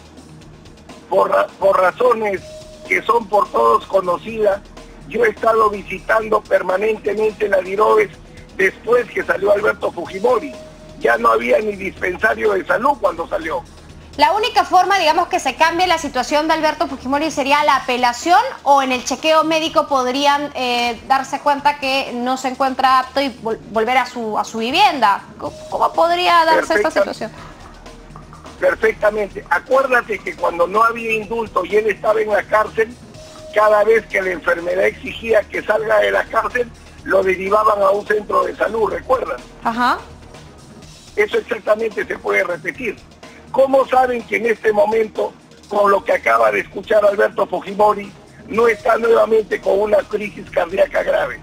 S18: Por, por razones que son por todos conocidas, yo he estado visitando permanentemente la Dinoes después que salió Alberto Fujimori. Ya no había ni dispensario de salud cuando salió.
S4: ¿La única forma, digamos, que se cambie la situación de Alberto Fujimori sería la apelación o en el chequeo médico podrían eh, darse cuenta que no se encuentra apto y vol volver a su, a su vivienda? ¿Cómo, cómo podría darse esta situación?
S18: Perfectamente. Acuérdate que cuando no había indulto y él estaba en la cárcel, cada vez que la enfermedad exigía que salga de la cárcel, lo derivaban a un centro de salud, ¿recuerdas?
S4: Ajá.
S18: Eso exactamente se puede repetir. ¿Cómo saben que en este momento, con lo que acaba de escuchar Alberto Fujimori, no está nuevamente con una crisis cardíaca grave?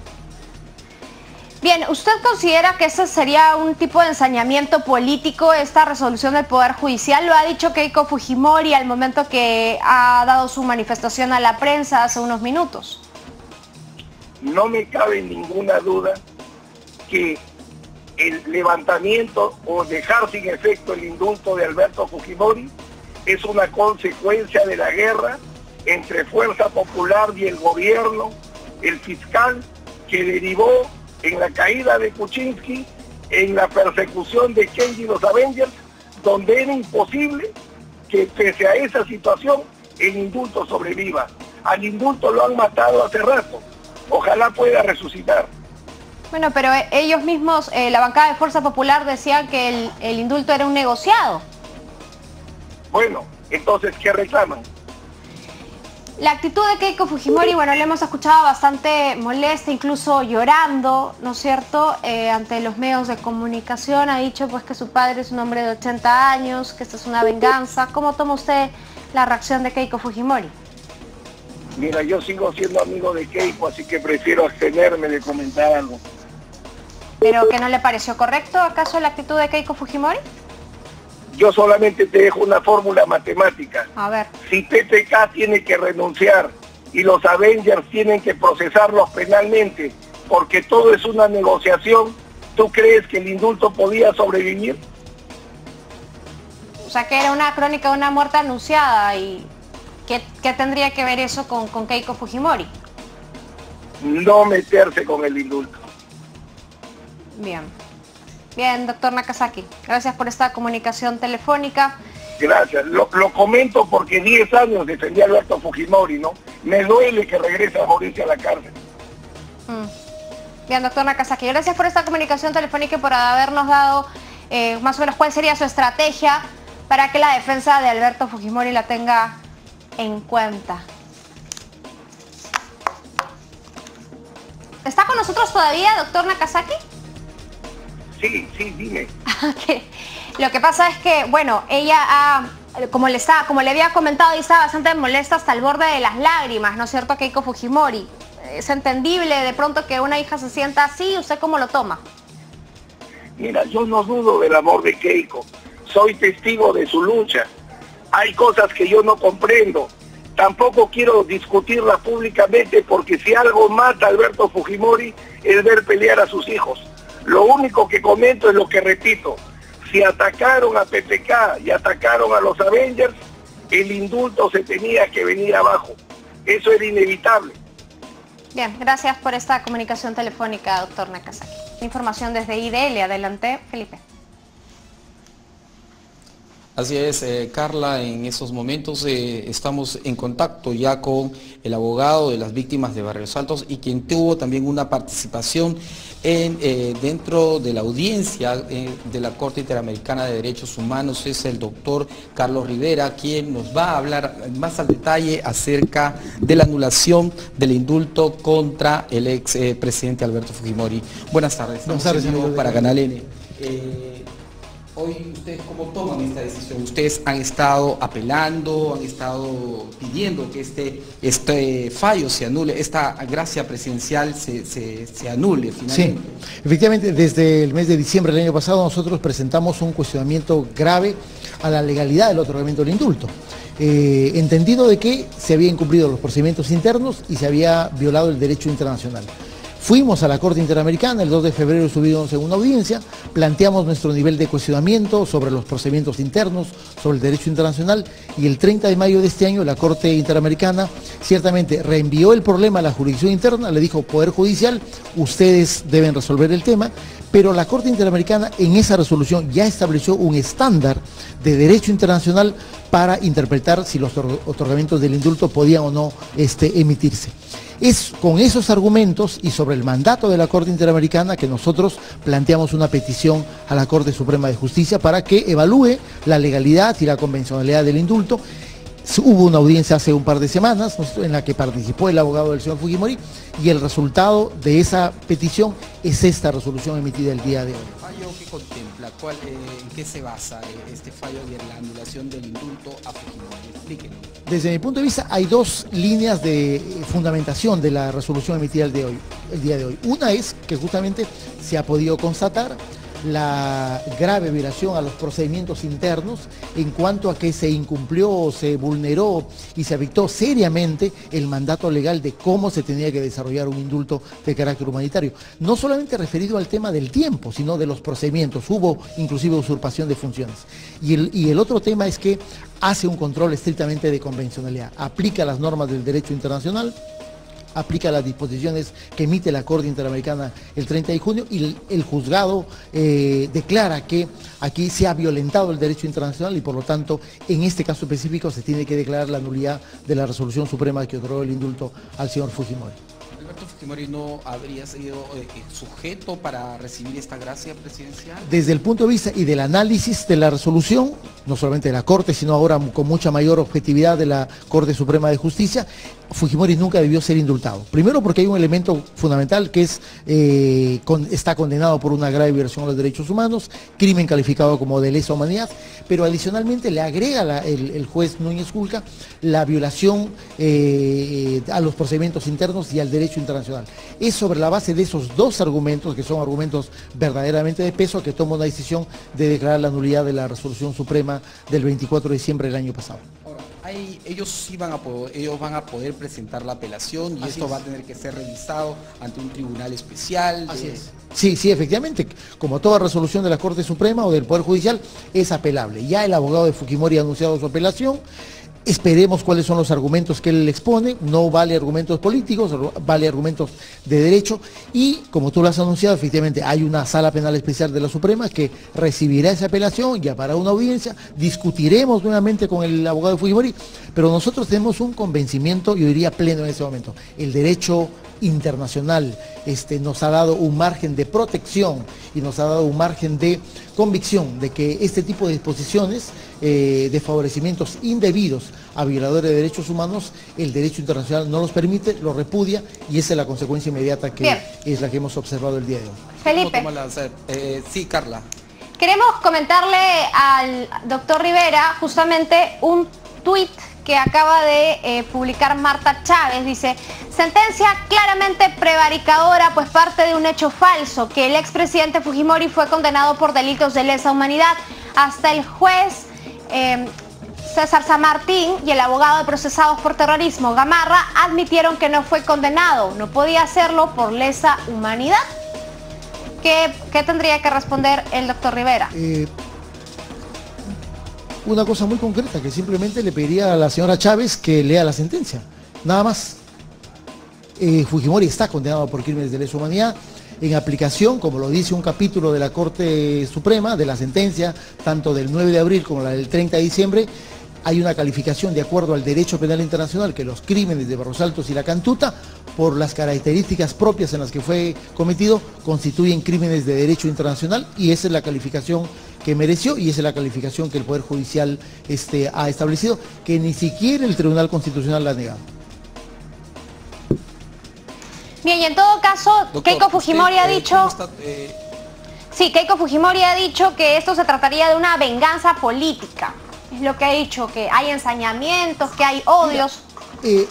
S4: Bien, ¿usted considera que ese sería un tipo de ensañamiento político, esta resolución del Poder Judicial? Lo ha dicho Keiko Fujimori al momento que ha dado su manifestación a la prensa hace unos minutos.
S18: No me cabe ninguna duda que
S13: el levantamiento o dejar sin efecto el indulto de Alberto Fujimori es una consecuencia de la guerra entre Fuerza Popular y el gobierno, el fiscal, que derivó en la caída de Kuczynski, en la persecución de Kenji y los Avengers, donde era imposible que pese a esa situación el indulto sobreviva. Al indulto lo han matado hace rato, ojalá pueda resucitar.
S4: Bueno, pero ellos mismos, eh, la bancada de Fuerza Popular decían que el, el indulto era un negociado.
S13: Bueno, entonces, ¿qué reclaman?
S4: La actitud de Keiko Fujimori, bueno, le hemos escuchado bastante molesta, incluso llorando, ¿no es cierto?, eh, ante los medios de comunicación. Ha dicho pues que su padre es un hombre de ochenta años, que esta es una venganza. ¿Cómo toma usted la reacción de Keiko Fujimori?
S13: Mira, yo sigo siendo amigo de Keiko, así que prefiero abstenerme de comentar algo.
S4: ¿Pero que no le pareció correcto acaso la actitud de Keiko Fujimori?
S13: Yo solamente te dejo una fórmula matemática.
S4: A ver.
S13: Si P P K tiene que renunciar y los Avengers tienen que procesarlos penalmente porque todo es una negociación, ¿tú crees que el indulto podía sobrevivir?
S4: O sea, que era una crónica de una muerte anunciada. ¿Y qué, qué tendría que ver eso con, con Keiko Fujimori?
S13: No meterse con el indulto.
S4: Bien. Bien, doctor Nakazaki, gracias por esta comunicación telefónica.
S13: Gracias, lo, lo comento porque diez años defendí a Alberto Fujimori, ¿no? Me duele que regrese a Mauricio a la cárcel.
S4: Mm. Bien, doctor Nakazaki, gracias por esta comunicación telefónica y por habernos dado eh, más o menos cuál sería su estrategia para que la defensa de Alberto Fujimori la tenga en cuenta. ¿Está con nosotros todavía, doctor Nakazaki?
S13: Sí, sí, dime.
S4: Okay. Lo que pasa es que, bueno, ella, ha, como, le está, como le había comentado, y está bastante molesta hasta el borde de las lágrimas, ¿no es cierto, Keiko Fujimori? Es entendible de pronto que una hija se sienta así. ¿Usted cómo lo toma?
S13: Mira, yo no dudo del amor de Keiko. Soy testigo de su lucha. Hay cosas que yo no comprendo. Tampoco quiero discutirlas públicamente porque si algo mata a Alberto Fujimori es ver pelear a sus hijos. Lo único que comento es lo que repito. Si atacaron a P P K y atacaron a los Avengers, el indulto se tenía que venir abajo. Eso era inevitable.
S4: Bien, gracias por esta comunicación telefónica, doctor Nakazaki. Información desde I D L. Adelante, Felipe.
S14: Así es, eh, Carla, en esos momentos eh, estamos en contacto ya con el abogado de las víctimas de Barrios Altos y quien tuvo también una participación en, eh, dentro de la audiencia eh, de la Corte Interamericana de Derechos Humanos. Es el doctor Carlos Rivera, quien nos va a hablar más al detalle acerca de la anulación del indulto contra el ex eh, presidente Alberto Fujimori. Buenas tardes.
S15: Buenas tardes, amigo
S14: para Canal N. Eh, Hoy, ¿ustedes cómo toman esta decisión? Ustedes han estado apelando, han estado pidiendo que este, este fallo se anule, esta gracia presidencial se, se, se anule finalmente.
S15: Sí, efectivamente, desde el mes de diciembre del año pasado nosotros presentamos un cuestionamiento grave a la legalidad del otorgamiento del indulto. Eh, entendido de que se habían incumplido los procedimientos internos y se había violado el derecho internacional. Fuimos a la Corte Interamericana, el dos de febrero estuvimos en una audiencia, planteamos nuestro nivel de cuestionamiento sobre los procedimientos internos, sobre el derecho internacional, y el treinta de mayo de este año la Corte Interamericana ciertamente reenvió el problema a la jurisdicción interna, le dijo Poder Judicial, ustedes deben resolver el tema, pero la Corte Interamericana en esa resolución ya estableció un estándar de derecho internacional para interpretar si los otorgamientos del indulto podían o no este, emitirse. Es con esos argumentos y sobre el mandato de la Corte Interamericana que nosotros planteamos una petición a la Corte Suprema de Justicia para que evalúe la legalidad y la convencionalidad del indulto. Hubo una audiencia hace un par de semanas en la que participó el abogado del señor Fujimori y el resultado de esa petición es esta resolución emitida el día de hoy.
S14: ¿El fallo que contempla? ¿Cuál, eh, ¿En qué se basa eh, este fallo de la anulación del indulto a Fujimori? Explíquenos.
S15: Desde mi punto de vista hay dos líneas de fundamentación de la resolución emitida el, de hoy, el día de hoy. Una es que justamente se ha podido constatar la grave violación a los procedimientos internos en cuanto a que se incumplió, se vulneró y se afectó seriamente el mandato legal de cómo se tenía que desarrollar un indulto de carácter humanitario. No solamente referido al tema del tiempo, sino de los procedimientos. Hubo inclusive usurpación de funciones. Y el, y el otro tema es que hace un control estrictamente de convencionalidad, aplica las normas del derecho internacional, aplica las disposiciones que emite la Corte Interamericana el treinta de junio y el, el juzgado eh, declara que aquí se ha violentado el derecho internacional y por lo tanto en este caso específico se tiene que declarar la nulidad de la resolución suprema que otorgó el indulto al señor Fujimori.
S14: ¿Alberto Fujimori no habría sido eh, sujeto para recibir esta gracia presidencial?
S15: Desde el punto de vista y del análisis de la resolución, no solamente de la Corte, sino ahora con mucha mayor objetividad de la Corte Suprema de Justicia, Fujimori nunca debió ser indultado. Primero porque hay un elemento fundamental que es eh, con, está condenado por una grave violación a los derechos humanos, crimen calificado como de lesa humanidad, pero adicionalmente le agrega la, el, el juez Núñez Julca la violación eh, a los procedimientos internos y al derecho internacional. Es sobre la base de esos dos argumentos, que son argumentos verdaderamente de peso, que toma una decisión de declarar la nulidad de la resolución suprema del veinticuatro de diciembre del año pasado.
S14: Hay, ellos sí van a poder, ellos van a poder presentar la apelación y Así esto es. va a tener que ser revisado ante un tribunal especial.
S15: Así de... es. Sí, sí, efectivamente, como toda resolución de la Corte Suprema o del Poder Judicial es apelable. Ya el abogado de Fujimori ha anunciado su apelación. Esperemos cuáles son los argumentos que él expone, no vale argumentos políticos, vale argumentos de derecho y como tú lo has anunciado, efectivamente hay una sala penal especial de la Suprema que recibirá esa apelación, ya para una audiencia, discutiremos nuevamente con el abogado de Fujimori, pero nosotros tenemos un convencimiento, yo diría pleno en ese momento, el derecho internacional este, nos ha dado un margen de protección y nos ha dado un margen de convicción de que este tipo de disposiciones eh, de favorecimientos indebidos a violadores de derechos humanos, el derecho internacional no los permite, lo repudia y esa es la consecuencia inmediata que Bien. es la que hemos observado el día de hoy.
S4: Felipe.
S14: Eh, sí, Carla.
S4: Queremos comentarle al doctor Rivera justamente un tuit que acaba de eh, publicar Marta Chávez. Dice, sentencia claramente prevaricadora, pues parte de un hecho falso, que el expresidente Fujimori fue condenado por delitos de lesa humanidad. Hasta el juez eh, César San Martín y el abogado de procesados por terrorismo, Gamarra, admitieron que no fue condenado, no podía hacerlo por lesa humanidad. ¿Qué, qué tendría que responder el doctor Rivera?
S15: Eh... Una cosa muy concreta, que simplemente le pediría a la señora Chávez que lea la sentencia, nada más. Eh, Fujimori está condenado por crímenes de lesa humanidad en aplicación, como lo dice un capítulo de la Corte Suprema, de la sentencia, tanto del nueve de abril como la del treinta de diciembre, hay una calificación de acuerdo al derecho penal internacional que los crímenes de Barros Altos y La Cantuta, por las características propias en las que fue cometido, constituyen crímenes de derecho internacional y esa es la calificación que mereció y esa es la calificación que el Poder Judicial este, ha establecido, que ni siquiera el Tribunal Constitucional la ha negado.
S4: Bien, y en todo caso, Doctor, Keiko Fujimori usted, ha dicho... Está, eh... Sí, Keiko Fujimori ha dicho que esto se trataría de una venganza política. Es lo que ha dicho, que hay ensañamientos, que hay odios.
S15: Eh,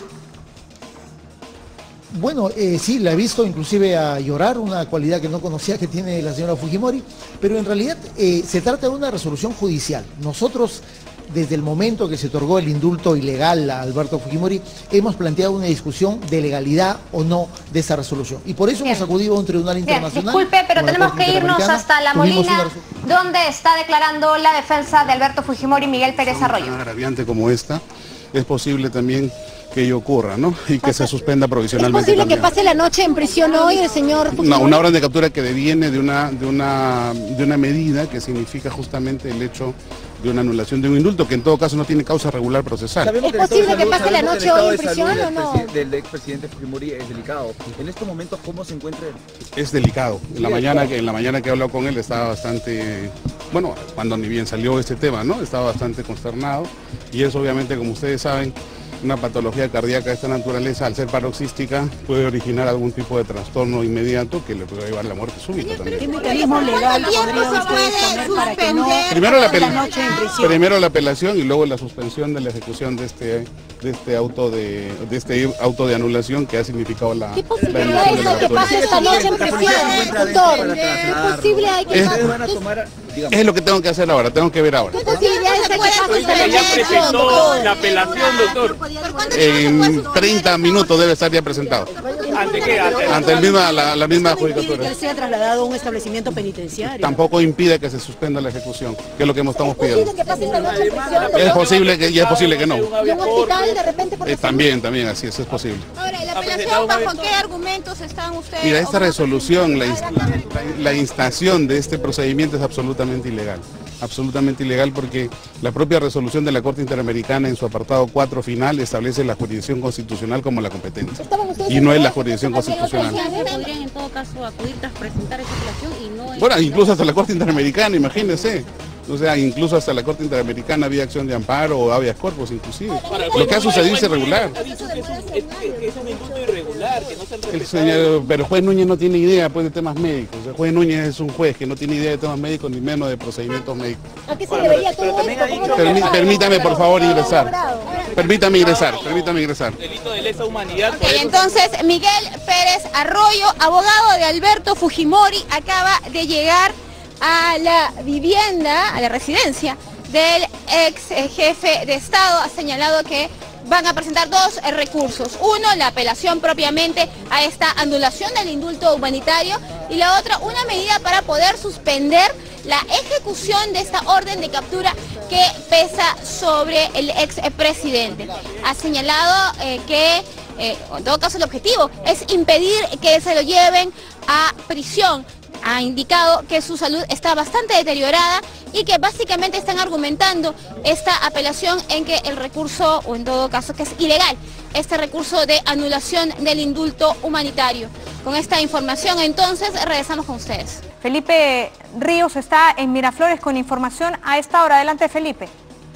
S15: bueno, eh, sí, la he visto inclusive a llorar, una cualidad que no conocía que tiene la señora Fujimori, pero en realidad eh, se trata de una resolución judicial. Nosotros, desde el momento que se otorgó el indulto ilegal a Alberto Fujimori, hemos planteado una discusión de legalidad o no de esa resolución. Y por eso Bien. hemos acudido a un tribunal Bien. internacional.
S4: Disculpe, pero tenemos que irnos hasta La Molina, donde está declarando la defensa de Alberto Fujimori Miguel Pérez Arroyo.
S5: Una agraviante como esta, es posible también que ello ocurra, ¿no? Y que se suspenda provisionalmente.
S6: ¿Es posible
S5: también.
S6: que pase la noche en prisión hoy el señor Fujimori?
S5: No, una orden de captura que deviene de una, de una, de una medida que significa justamente el hecho de una anulación de un indulto, que en todo caso no tiene causa regular procesal.
S6: ¿Es posible que pase la noche hoy en prisión o no?
S8: Del expresidente Fujimori es delicado. En estos momentos, ¿cómo se encuentra él?
S5: Es delicado. En la mañana que en la mañana que he hablado con él estaba bastante, bueno, cuando ni bien salió este tema, ¿no? Estaba bastante consternado y eso obviamente, como ustedes saben, una patología cardíaca de esta naturaleza, al ser paroxística, puede originar algún tipo de trastorno inmediato que le puede llevar a la muerte súbita también.
S6: ¿Qué mecanismo legal podrían ustedes poner para que no
S5: Primero la,
S6: pasen
S5: apel-
S6: la noche en prisión?
S5: primero la apelación y luego la suspensión de la ejecución de este, de este, auto, de, de este auto de anulación que ha significado la,
S6: ¿Qué
S5: la
S6: posibilidad
S5: anulación
S6: es
S5: de la
S6: que
S5: captura.
S6: pase esta noche en prisión, doctor? ¿Qué posible hay que
S5: Es-
S6: pase?
S5: Es lo que tengo que hacer ahora, tengo que ver ahora.
S6: ¿Qué posibilidades hay que pase esta
S23: Ya
S6: noche?
S23: presentó la apelación, doctor.
S5: En treinta minutos debe estar ya presentado.
S23: ¿Ante qué? Ante,
S5: Ante el misma, la, la misma judicatura.
S6: Que sea trasladado a un establecimiento penitenciario.
S5: Tampoco impide que se suspenda la ejecución, que es lo que estamos pidiendo.
S6: Que pase esta noche en prisión.
S5: Es posible que, y es posible que no.
S6: ¿Y un hospital de repente por
S5: Eh, también, también, así es, es posible.
S22: Ahora, ¿la apelación bajo qué argumentos están ustedes?
S5: Mira, esta resolución, la, inst- la, la instación de este procedimiento es absolutamente ilegal. Absolutamente ilegal porque la propia resolución de la Corte Interamericana en su apartado cuatro final establece la jurisdicción constitucional como la competencia. Y no es la jurisdicción constitucional.
S1: Podrían en todo caso acudir tras presentar esa apelación y no...
S5: Bueno, incluso hasta la Corte Interamericana, imagínense. O sea, incluso hasta la Corte Interamericana había acción de amparo o habeas corpus inclusive. Lo que ha sucedido es irregular.
S23: Ha dicho que es un, es, es un indulto irregular, que no se han
S5: El
S23: respetado.
S5: señor, pero el juez Núñez no tiene idea pues, de temas médicos. El juez Núñez es un juez que no tiene idea de temas médicos ni menos de procedimientos médicos.
S6: ¿A qué se debería todo esto? ¿Cómo no
S5: Permí-
S6: se
S5: permítame por favor ingresar. Permítame ingresar, permítame ingresar.
S23: Delito de lesa humanidad.
S22: Ok, entonces Miguel Pérez Arroyo, abogado de Alberto Fujimori, acaba de llegar a la vivienda, a la residencia del ex eh, jefe de Estado. Ha señalado que van a presentar dos eh, recursos. Uno, la apelación propiamente a esta anulación del indulto humanitario y la otra, una medida para poder suspender la ejecución de esta orden de captura que pesa sobre el ex presidente. Ha señalado eh, que, eh, en todo caso, el objetivo es impedir que se lo lleven a prisión. Ha indicado que su salud está bastante deteriorada y que básicamente están argumentando esta apelación en que el recurso, o en todo caso que es ilegal, este recurso de anulación del indulto humanitario. Con esta información entonces regresamos con ustedes.
S4: Felipe Ríos está en Miraflores con información a esta hora. Adelante, Felipe.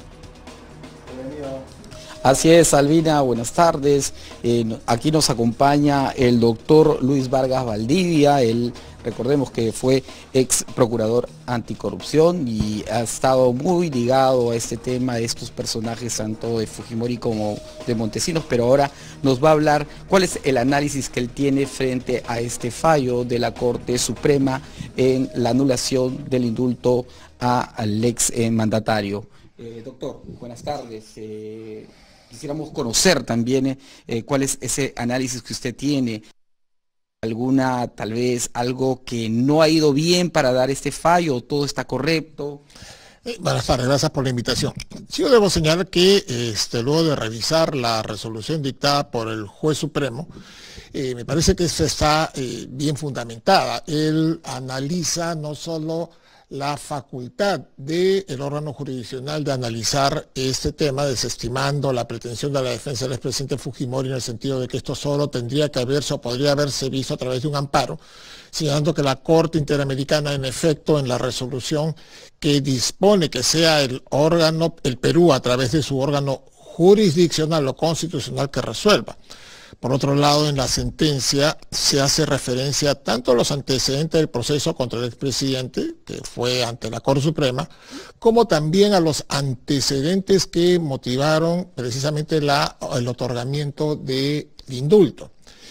S14: Así es, Albina, buenas tardes. Eh, aquí nos acompaña el doctor Luis Vargas Valdivia. Él, recordemos que fue ex procurador anticorrupción y ha estado muy ligado a este tema de estos personajes, tanto de Fujimori como de Montesinos, pero ahora nos va a hablar cuál es el análisis que él tiene frente a este fallo de la Corte Suprema en la anulación del indulto a, al ex eh, mandatario. Eh, doctor, buenas tardes. Eh, Quisiéramos conocer también eh, cuál es ese análisis que usted tiene. ¿Alguna, tal vez, algo que no ha ido bien para dar este fallo? ¿Todo está correcto?
S16: Eh, buenas tardes, gracias por la invitación. Sí, yo debo señalar que este, luego de revisar la resolución dictada por el juez supremo, eh, me parece que esta está eh, bien fundamentada. Él analiza no solo la facultad del órgano jurisdiccional de analizar este tema, desestimando la pretensión de la defensa del expresidente Fujimori en el sentido de que esto solo tendría que haberse o podría haberse visto a través de un amparo, señalando que la Corte Interamericana, en efecto, en la resolución que dispone que sea el órgano, el Perú, a través de su órgano jurisdiccional o constitucional que resuelva. Por otro lado, en la sentencia se hace referencia tanto a los antecedentes del proceso contra el expresidente, que fue ante la Corte Suprema, como también a los antecedentes que motivaron precisamente la, el otorgamiento del indulto.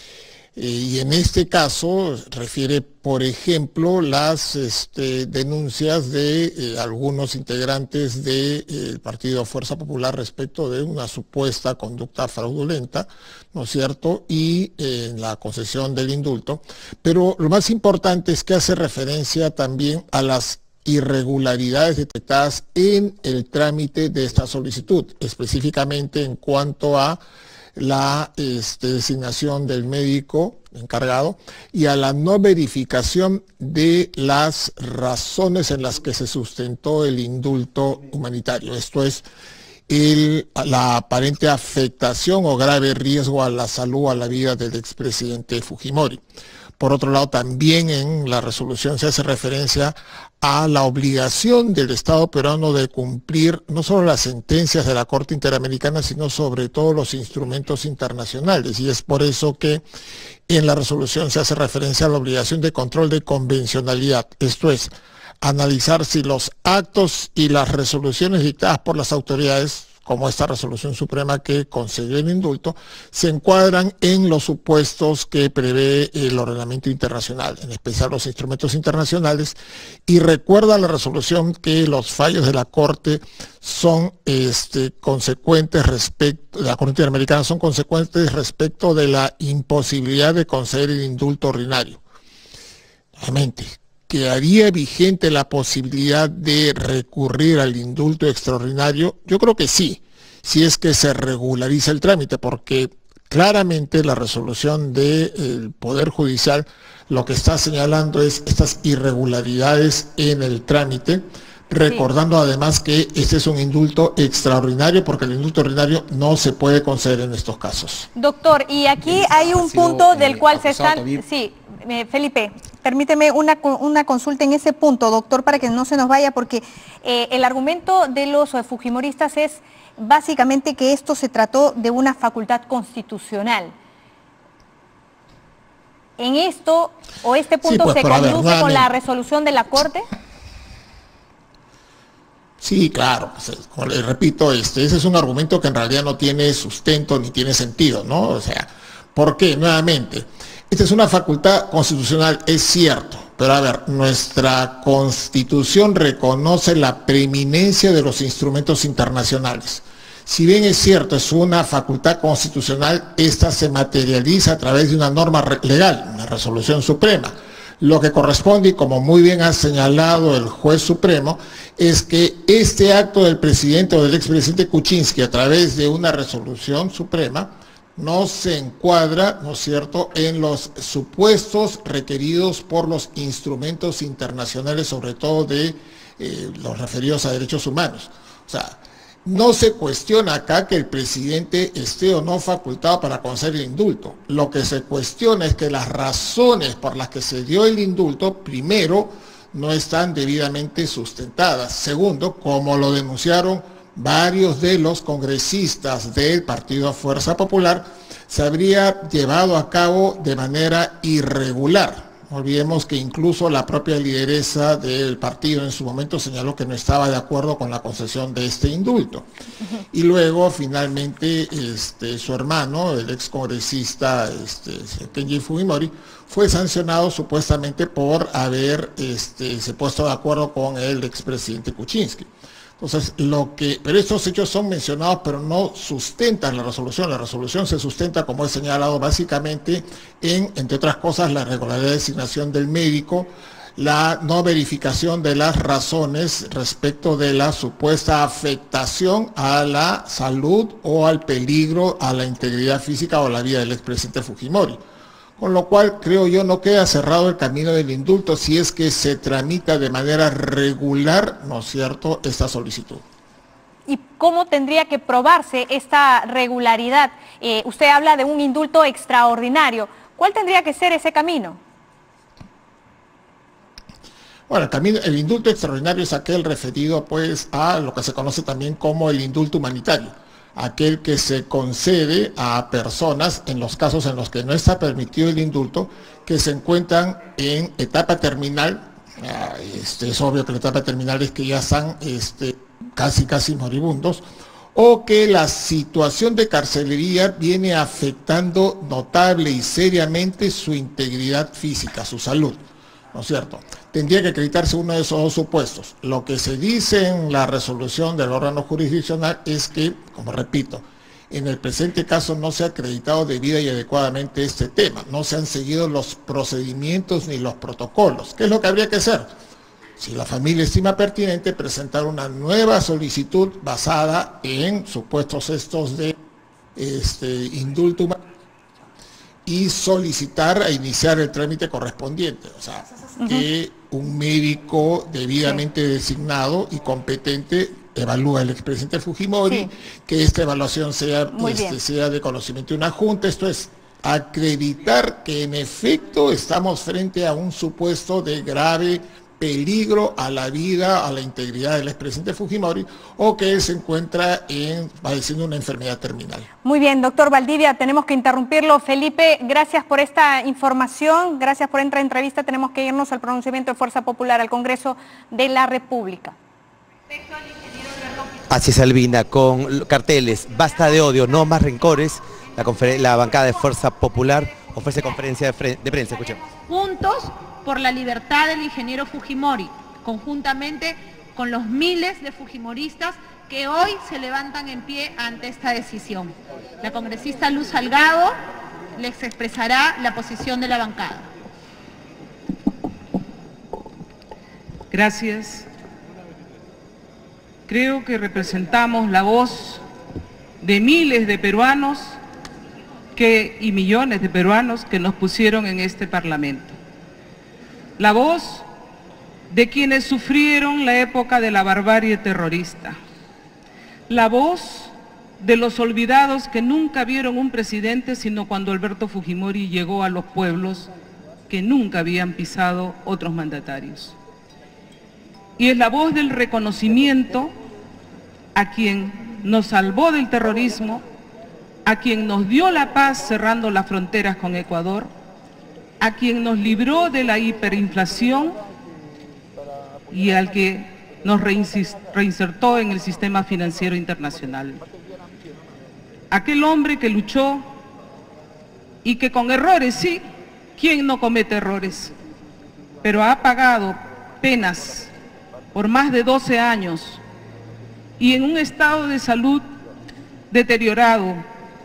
S16: Y en este caso refiere, por ejemplo, las este, denuncias de eh, algunos integrantes del de, eh, Partido Fuerza Popular respecto de una supuesta conducta fraudulenta, ¿no es cierto?, y eh, en la concesión del indulto. Pero lo más importante es que hace referencia también a las irregularidades detectadas en el trámite de esta solicitud, específicamente en cuanto a la este, designación del médico encargado y a la no verificación de las razones en las que se sustentó el indulto humanitario. Esto es el, la aparente afectación o grave riesgo a la salud o a la vida del expresidente Fujimori. Por otro lado, también en la resolución se hace referencia a la obligación del Estado peruano de cumplir no solo las sentencias de la Corte Interamericana, sino sobre todo los instrumentos internacionales. Y es por eso que en la resolución se hace referencia a la obligación de control de convencionalidad. Esto es, analizar si los actos y las resoluciones dictadas por las autoridades, como esta resolución suprema que concedió el indulto, se encuadran en los supuestos que prevé el ordenamiento internacional, en especial los instrumentos internacionales, y recuerda la resolución que los fallos de la Corte son este, consecuentes respecto, de la Corte Interamericana son consecuentes respecto de la imposibilidad de conceder el indulto ordinario. Nuevamente, ¿quedaría vigente la posibilidad de recurrir al indulto extraordinario? Yo creo que sí, si es que se regulariza el trámite, porque claramente la resolución del Poder Judicial lo que está señalando es estas irregularidades en el trámite, recordando sí. además que este es un indulto extraordinario, porque el indulto ordinario no se puede conceder en estos casos.
S4: Doctor, y aquí hay un punto del cual se están... Sí, eh, Felipe, permíteme una, una consulta en ese punto, doctor, para que no se nos vaya, porque eh, el argumento de los fujimoristas es básicamente que esto se trató de una facultad constitucional. ¿En esto o este punto sí, pues, se conduce ver, con la resolución de la Corte?
S16: Sí, claro, como les repito, este, ese es un argumento que en realidad no tiene sustento ni tiene sentido, ¿no? O sea, ¿por qué? Nuevamente, esta es una facultad constitucional, es cierto, pero a ver, nuestra Constitución reconoce la preeminencia de los instrumentos internacionales. Si bien es cierto, es una facultad constitucional, esta se materializa a través de una norma legal, una resolución suprema. Lo que corresponde, y como muy bien ha señalado el juez supremo, es que este acto del presidente o del expresidente Kuczynski a través de una resolución suprema no se encuadra, ¿no es cierto?, en los supuestos requeridos por los instrumentos internacionales, sobre todo de eh, los referidos a derechos humanos. O sea, no se cuestiona acá que el presidente esté o no facultado para conceder el indulto. Lo que se cuestiona es que las razones por las que se dio el indulto, primero, no están debidamente sustentadas. Segundo, como lo denunciaron varios de los congresistas del Partido Fuerza Popular, se habría llevado a cabo de manera irregular. No olvidemos que incluso la propia lideresa del partido en su momento señaló que no estaba de acuerdo con la concesión de este indulto. Y luego, finalmente, este, su hermano, el ex congresista este, Kenji Fujimori, fue sancionado supuestamente por haber este, se puesto de acuerdo con el expresidente Kuczynski. Entonces, lo que, pero estos hechos son mencionados, pero no sustentan la resolución. La resolución se sustenta, como he señalado, básicamente en, entre otras cosas, la irregularidad de designación del médico, la no verificación de las razones respecto de la supuesta afectación a la salud o al peligro a la integridad física o la vida del expresidente Fujimori. Con lo cual, creo yo, no queda cerrado el camino del indulto si es que se tramita de manera regular, ¿no es cierto?, esta solicitud.
S4: ¿Y cómo tendría que probarse esta regularidad? Eh, usted habla de un indulto extraordinario. ¿Cuál tendría que ser ese camino?
S16: Bueno, el, camino, el indulto extraordinario es aquel referido pues a lo que se conoce también como el indulto humanitario. Aquel que se concede a personas en los casos en los que no está permitido el indulto, que se encuentran en etapa terminal. Este, es obvio que la etapa terminal es que ya están este, casi casi moribundos, o que la situación de carcelería viene afectando notable y seriamente su integridad física, su salud, ¿no es cierto? Tendría que acreditarse uno de esos dos supuestos. Lo que se dice en la resolución del órgano jurisdiccional es que, como repito, en el presente caso no se ha acreditado debida y adecuadamente este tema, no se han seguido los procedimientos ni los protocolos. ¿Qué es lo que habría que hacer? Si la familia estima pertinente, presentar una nueva solicitud basada en supuestos estos de este, indulto humano y solicitar a iniciar el trámite correspondiente. O sea, uh-huh. que un médico debidamente sí. designado y competente evalúa el expresidente Fujimori, sí. que esta evaluación sea, este, sea de conocimiento de una junta. Esto es acreditar que en efecto estamos frente a un supuesto de grave peligro a la vida, a la integridad del expresidente Fujimori, o que él se encuentra en, padeciendo una enfermedad terminal.
S3: Muy bien, doctor Valdivia, tenemos que interrumpirlo. Felipe, gracias por esta información, gracias por esta entrevista. Tenemos que irnos al pronunciamiento de Fuerza Popular al Congreso de la República.
S7: Así es, Albina, con carteles, basta de odio, no más rencores. La, la bancada de Fuerza Popular ofrece conferencia de, de prensa, escuchemos.
S10: Juntos por la libertad del ingeniero Fujimori, conjuntamente con los miles de fujimoristas que hoy se levantan en pie ante esta decisión. La congresista Luz Salgado les expresará la posición de la bancada.
S17: Gracias. Creo que representamos la voz de miles de peruanos que, y millones de peruanos que nos pusieron en este Parlamento. La voz de quienes sufrieron la época de la barbarie terrorista. La voz de los olvidados que nunca vieron un presidente sino cuando Alberto Fujimori llegó a los pueblos que nunca habían pisado otros mandatarios. Y es la voz del reconocimiento a quien nos salvó del terrorismo, a quien nos dio la paz cerrando las fronteras con Ecuador, a quien nos libró de la hiperinflación y al que nos reinsertó en el sistema financiero internacional. Aquel hombre que luchó y que con errores, sí, ¿quién no comete errores? Pero ha pagado penas por más de doce años y en un estado de salud deteriorado,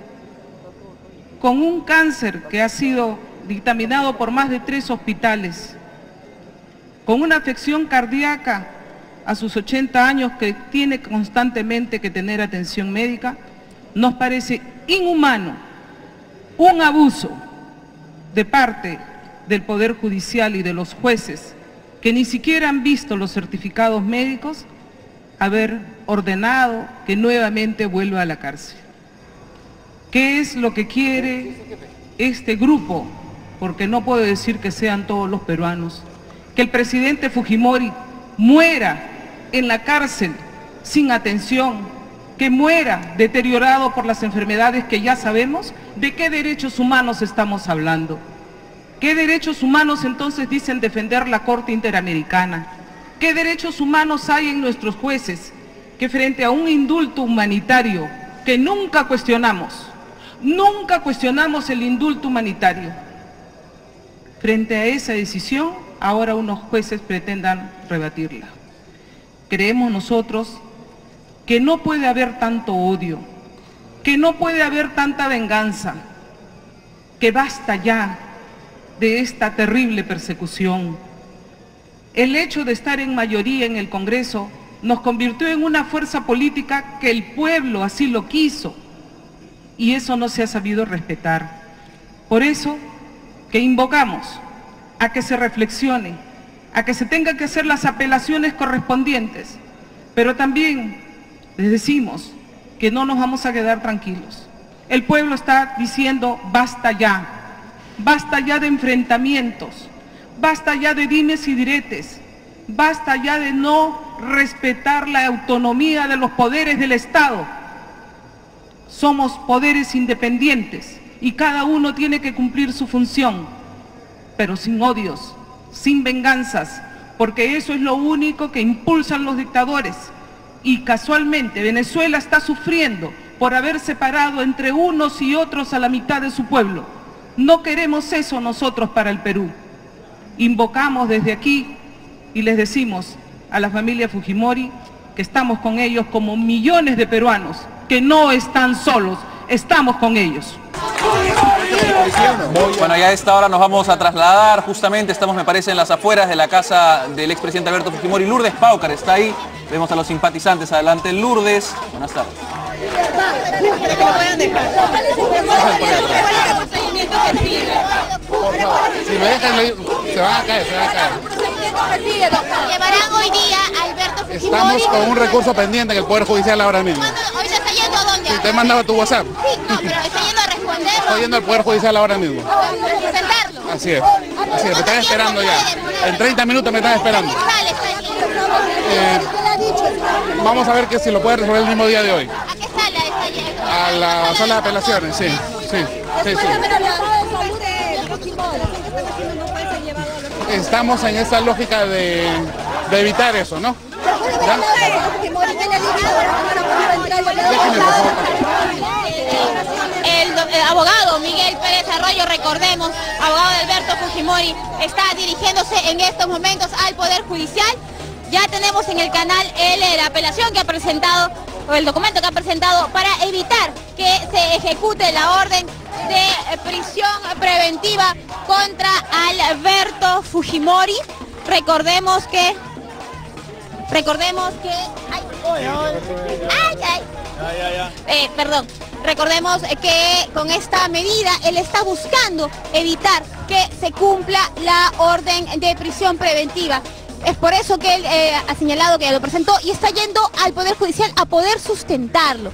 S17: con un cáncer que ha sido dictaminado por más de tres hospitales, con una afección cardíaca a sus ochenta años que tiene constantemente que tener atención médica, nos parece inhumano, un abuso de parte del Poder Judicial y de los jueces que ni siquiera han visto los certificados médicos, haber ordenado que nuevamente vuelva a la cárcel. ¿Qué es lo que quiere este grupo? Porque no puedo decir que sean todos los peruanos. Que el presidente Fujimori muera en la cárcel sin atención, que muera deteriorado por las enfermedades que ya sabemos. ¿De qué derechos humanos estamos hablando? ¿Qué derechos humanos entonces dicen defender la Corte Interamericana? ¿Qué derechos humanos hay en nuestros jueces que frente a un indulto humanitario que nunca cuestionamos, nunca cuestionamos el indulto humanitario, frente a esa decisión ahora unos jueces pretendan rebatirla? Creemos nosotros que no puede haber tanto odio, que no puede haber tanta venganza, que basta ya de esta terrible persecución. El hecho de estar en mayoría en el Congreso nos convirtió en una fuerza política que el pueblo así lo quiso y eso no se ha sabido respetar. Por eso que invocamos a que se reflexione, a que se tengan que hacer las apelaciones correspondientes, pero también les decimos que no nos vamos a quedar tranquilos. El pueblo está diciendo basta ya, basta ya de enfrentamientos, basta ya de dimes y diretes, basta ya de no respetar la autonomía de los poderes del Estado. Somos poderes independientes y cada uno tiene que cumplir su función, pero sin odios, sin venganzas, porque eso es lo único que impulsan los dictadores. Y casualmente Venezuela está sufriendo por haber separado entre unos y otros a la mitad de su pueblo. No queremos eso nosotros para el Perú. Invocamos desde aquí y les decimos a la familia Fujimori que estamos con ellos como millones de peruanos, que no están solos, estamos con ellos.
S19: Bueno, ya a esta hora nos vamos a trasladar, justamente estamos, me parece, en las afueras de la casa del expresidente Alberto Fujimori. Lourdes Paucar está ahí, vemos a los simpatizantes. Adelante, Lourdes, buenas tardes.
S5: Si me dejan, se van a caer, se van a caer.
S6: Llevarán hoy día a Alberto Fujimori.
S5: Estamos con un recurso pendiente en el Poder Judicial ahora mismo.
S6: Hoy se está yendo a dónde?
S5: Sí, te he mandado tu WhatsApp.
S6: Sí, no, pero está yendo a responder.
S5: Estoy yendo al Poder Judicial ahora mismo.
S6: ¿Presentarlo?
S5: Así es, así es, me están esperando ya. En treinta minutos me están esperando. Eh, vamos a ver que si lo puede resolver el mismo día de hoy.
S22: ¿A qué sala está yendo?
S5: A la sala de apelaciones, sí, sí, sí, sí. Estamos en esa lógica de, de evitar eso, ¿no? ¿Ya?
S22: El, el abogado Miguel Pérez Arroyo, recordemos, abogado de Alberto Fujimori, está dirigiéndose en estos momentos al Poder Judicial. Ya tenemos en el canal el, la apelación que ha presentado, o el documento que ha presentado para evitar que se ejecute la orden de prisión preventiva contra Alberto Fujimori. Recordemos que... Recordemos que... Ay, ay, ay. Eh, perdón. Recordemos que con esta medida él está buscando evitar que se cumpla la orden de prisión preventiva. Es por eso que él eh, ha señalado que ya lo presentó y está yendo al Poder Judicial a poder sustentarlo.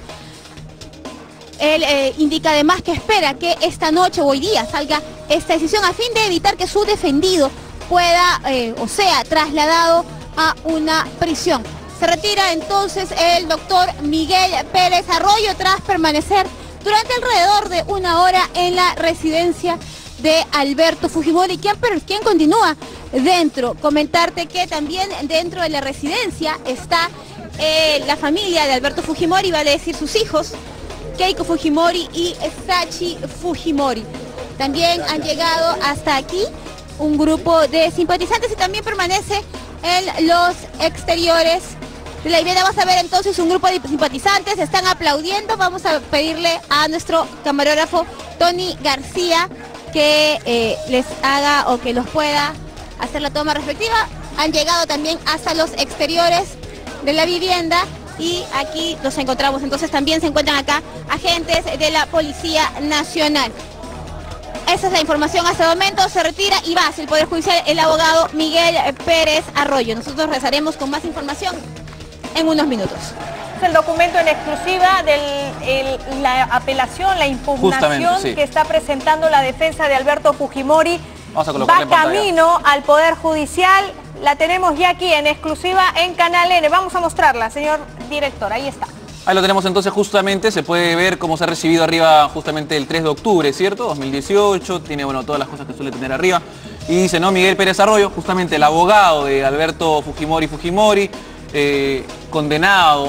S22: Él eh, indica además que espera que esta noche o hoy día salga esta decisión a fin de evitar que su defendido pueda, eh, o sea, trasladado a una prisión. Se retira entonces el doctor Miguel Pérez Arroyo tras permanecer durante alrededor de una hora en la residencia de Alberto Fujimori, quien, quien continúa dentro. Comentarte que también dentro de la residencia está eh, la familia de Alberto Fujimori, vale decir sus hijos, Keiko Fujimori y Sachi Fujimori. También han llegado hasta aquí un grupo de simpatizantes y también permanece en los exteriores de la vivienda. Vamos a ver entonces un grupo de simpatizantes, están aplaudiendo. Vamos a pedirle a nuestro camarógrafo Tony García que eh, les haga o que los pueda hacer la toma respectiva. Han llegado también hasta los exteriores de la vivienda y aquí los encontramos. Entonces también se encuentran acá agentes de la Policía Nacional. Esa es la información hasta el momento. Se retira y va hacia el Poder Judicial el abogado Miguel Pérez Arroyo. Nosotros regresaremos con más información en unos minutos.
S3: Es el documento en exclusiva de la apelación, la impugnación sí. que está presentando la defensa de Alberto Fujimori.
S19: Vamos a
S3: Va camino al Poder Judicial. La tenemos ya aquí en exclusiva en Canal N. Vamos a mostrarla, señor director. Ahí está.
S19: Ahí lo tenemos entonces justamente, se puede ver cómo se ha recibido arriba justamente el tres de octubre, ¿cierto? dos mil dieciocho, tiene bueno todas las cosas que suele tener arriba. Y dice, ¿no? Miguel Pérez Arroyo, justamente el abogado de Alberto Fujimori Fujimori, eh, condenado,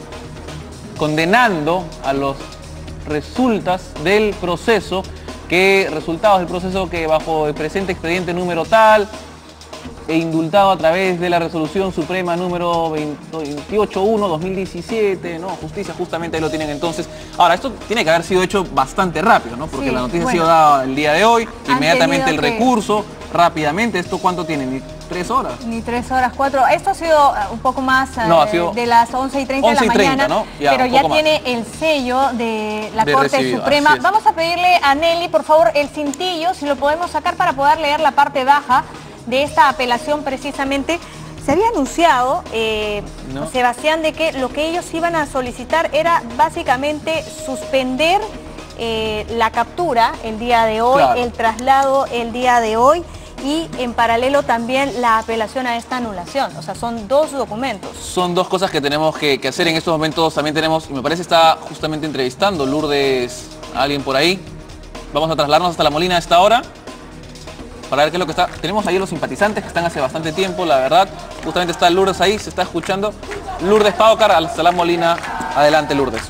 S19: condenando a los resultas del proceso, que resultados del proceso que bajo el presente expediente número tal, e indultado a través de la resolución suprema número veintiocho uno dos mil diecisiete, ¿no? Justicia, justamente ahí lo tienen entonces. Ahora, esto tiene que haber sido hecho bastante rápido, ¿no? Porque sí, la noticia bueno, ha sido dada el día de hoy, inmediatamente el recurso, que... rápidamente. ¿Esto cuánto tiene? ¿Ni tres horas?
S3: Ni tres horas, cuatro. Esto ha sido un poco más
S19: no,
S3: eh,
S19: sido
S3: de las once y treinta de la mañana, ¿no? ya, pero ya tiene más. el sello de la de Corte recibido, Suprema. Vamos a pedirle a Nelly, por favor, el cintillo, si lo podemos sacar para poder leer la parte baja de esta apelación. Precisamente se había anunciado, eh, no. Sebastián, de que lo que ellos iban a solicitar era básicamente suspender eh, la captura el día de hoy, claro. el traslado el día de hoy y en paralelo también la apelación a esta anulación. O sea, son dos documentos. Son dos cosas que tenemos que, que hacer en estos momentos. También tenemos, y me parece está justamente entrevistando Lourdes a alguien por ahí. Vamos a trasladarnos hasta La Molina a esta hora para ver qué es lo que está. Tenemos ahí los simpatizantes que están hace bastante tiempo, la verdad. Justamente está Lourdes ahí, se está escuchando. Lourdes Paucar, hasta La Molina. Adelante, Lourdes.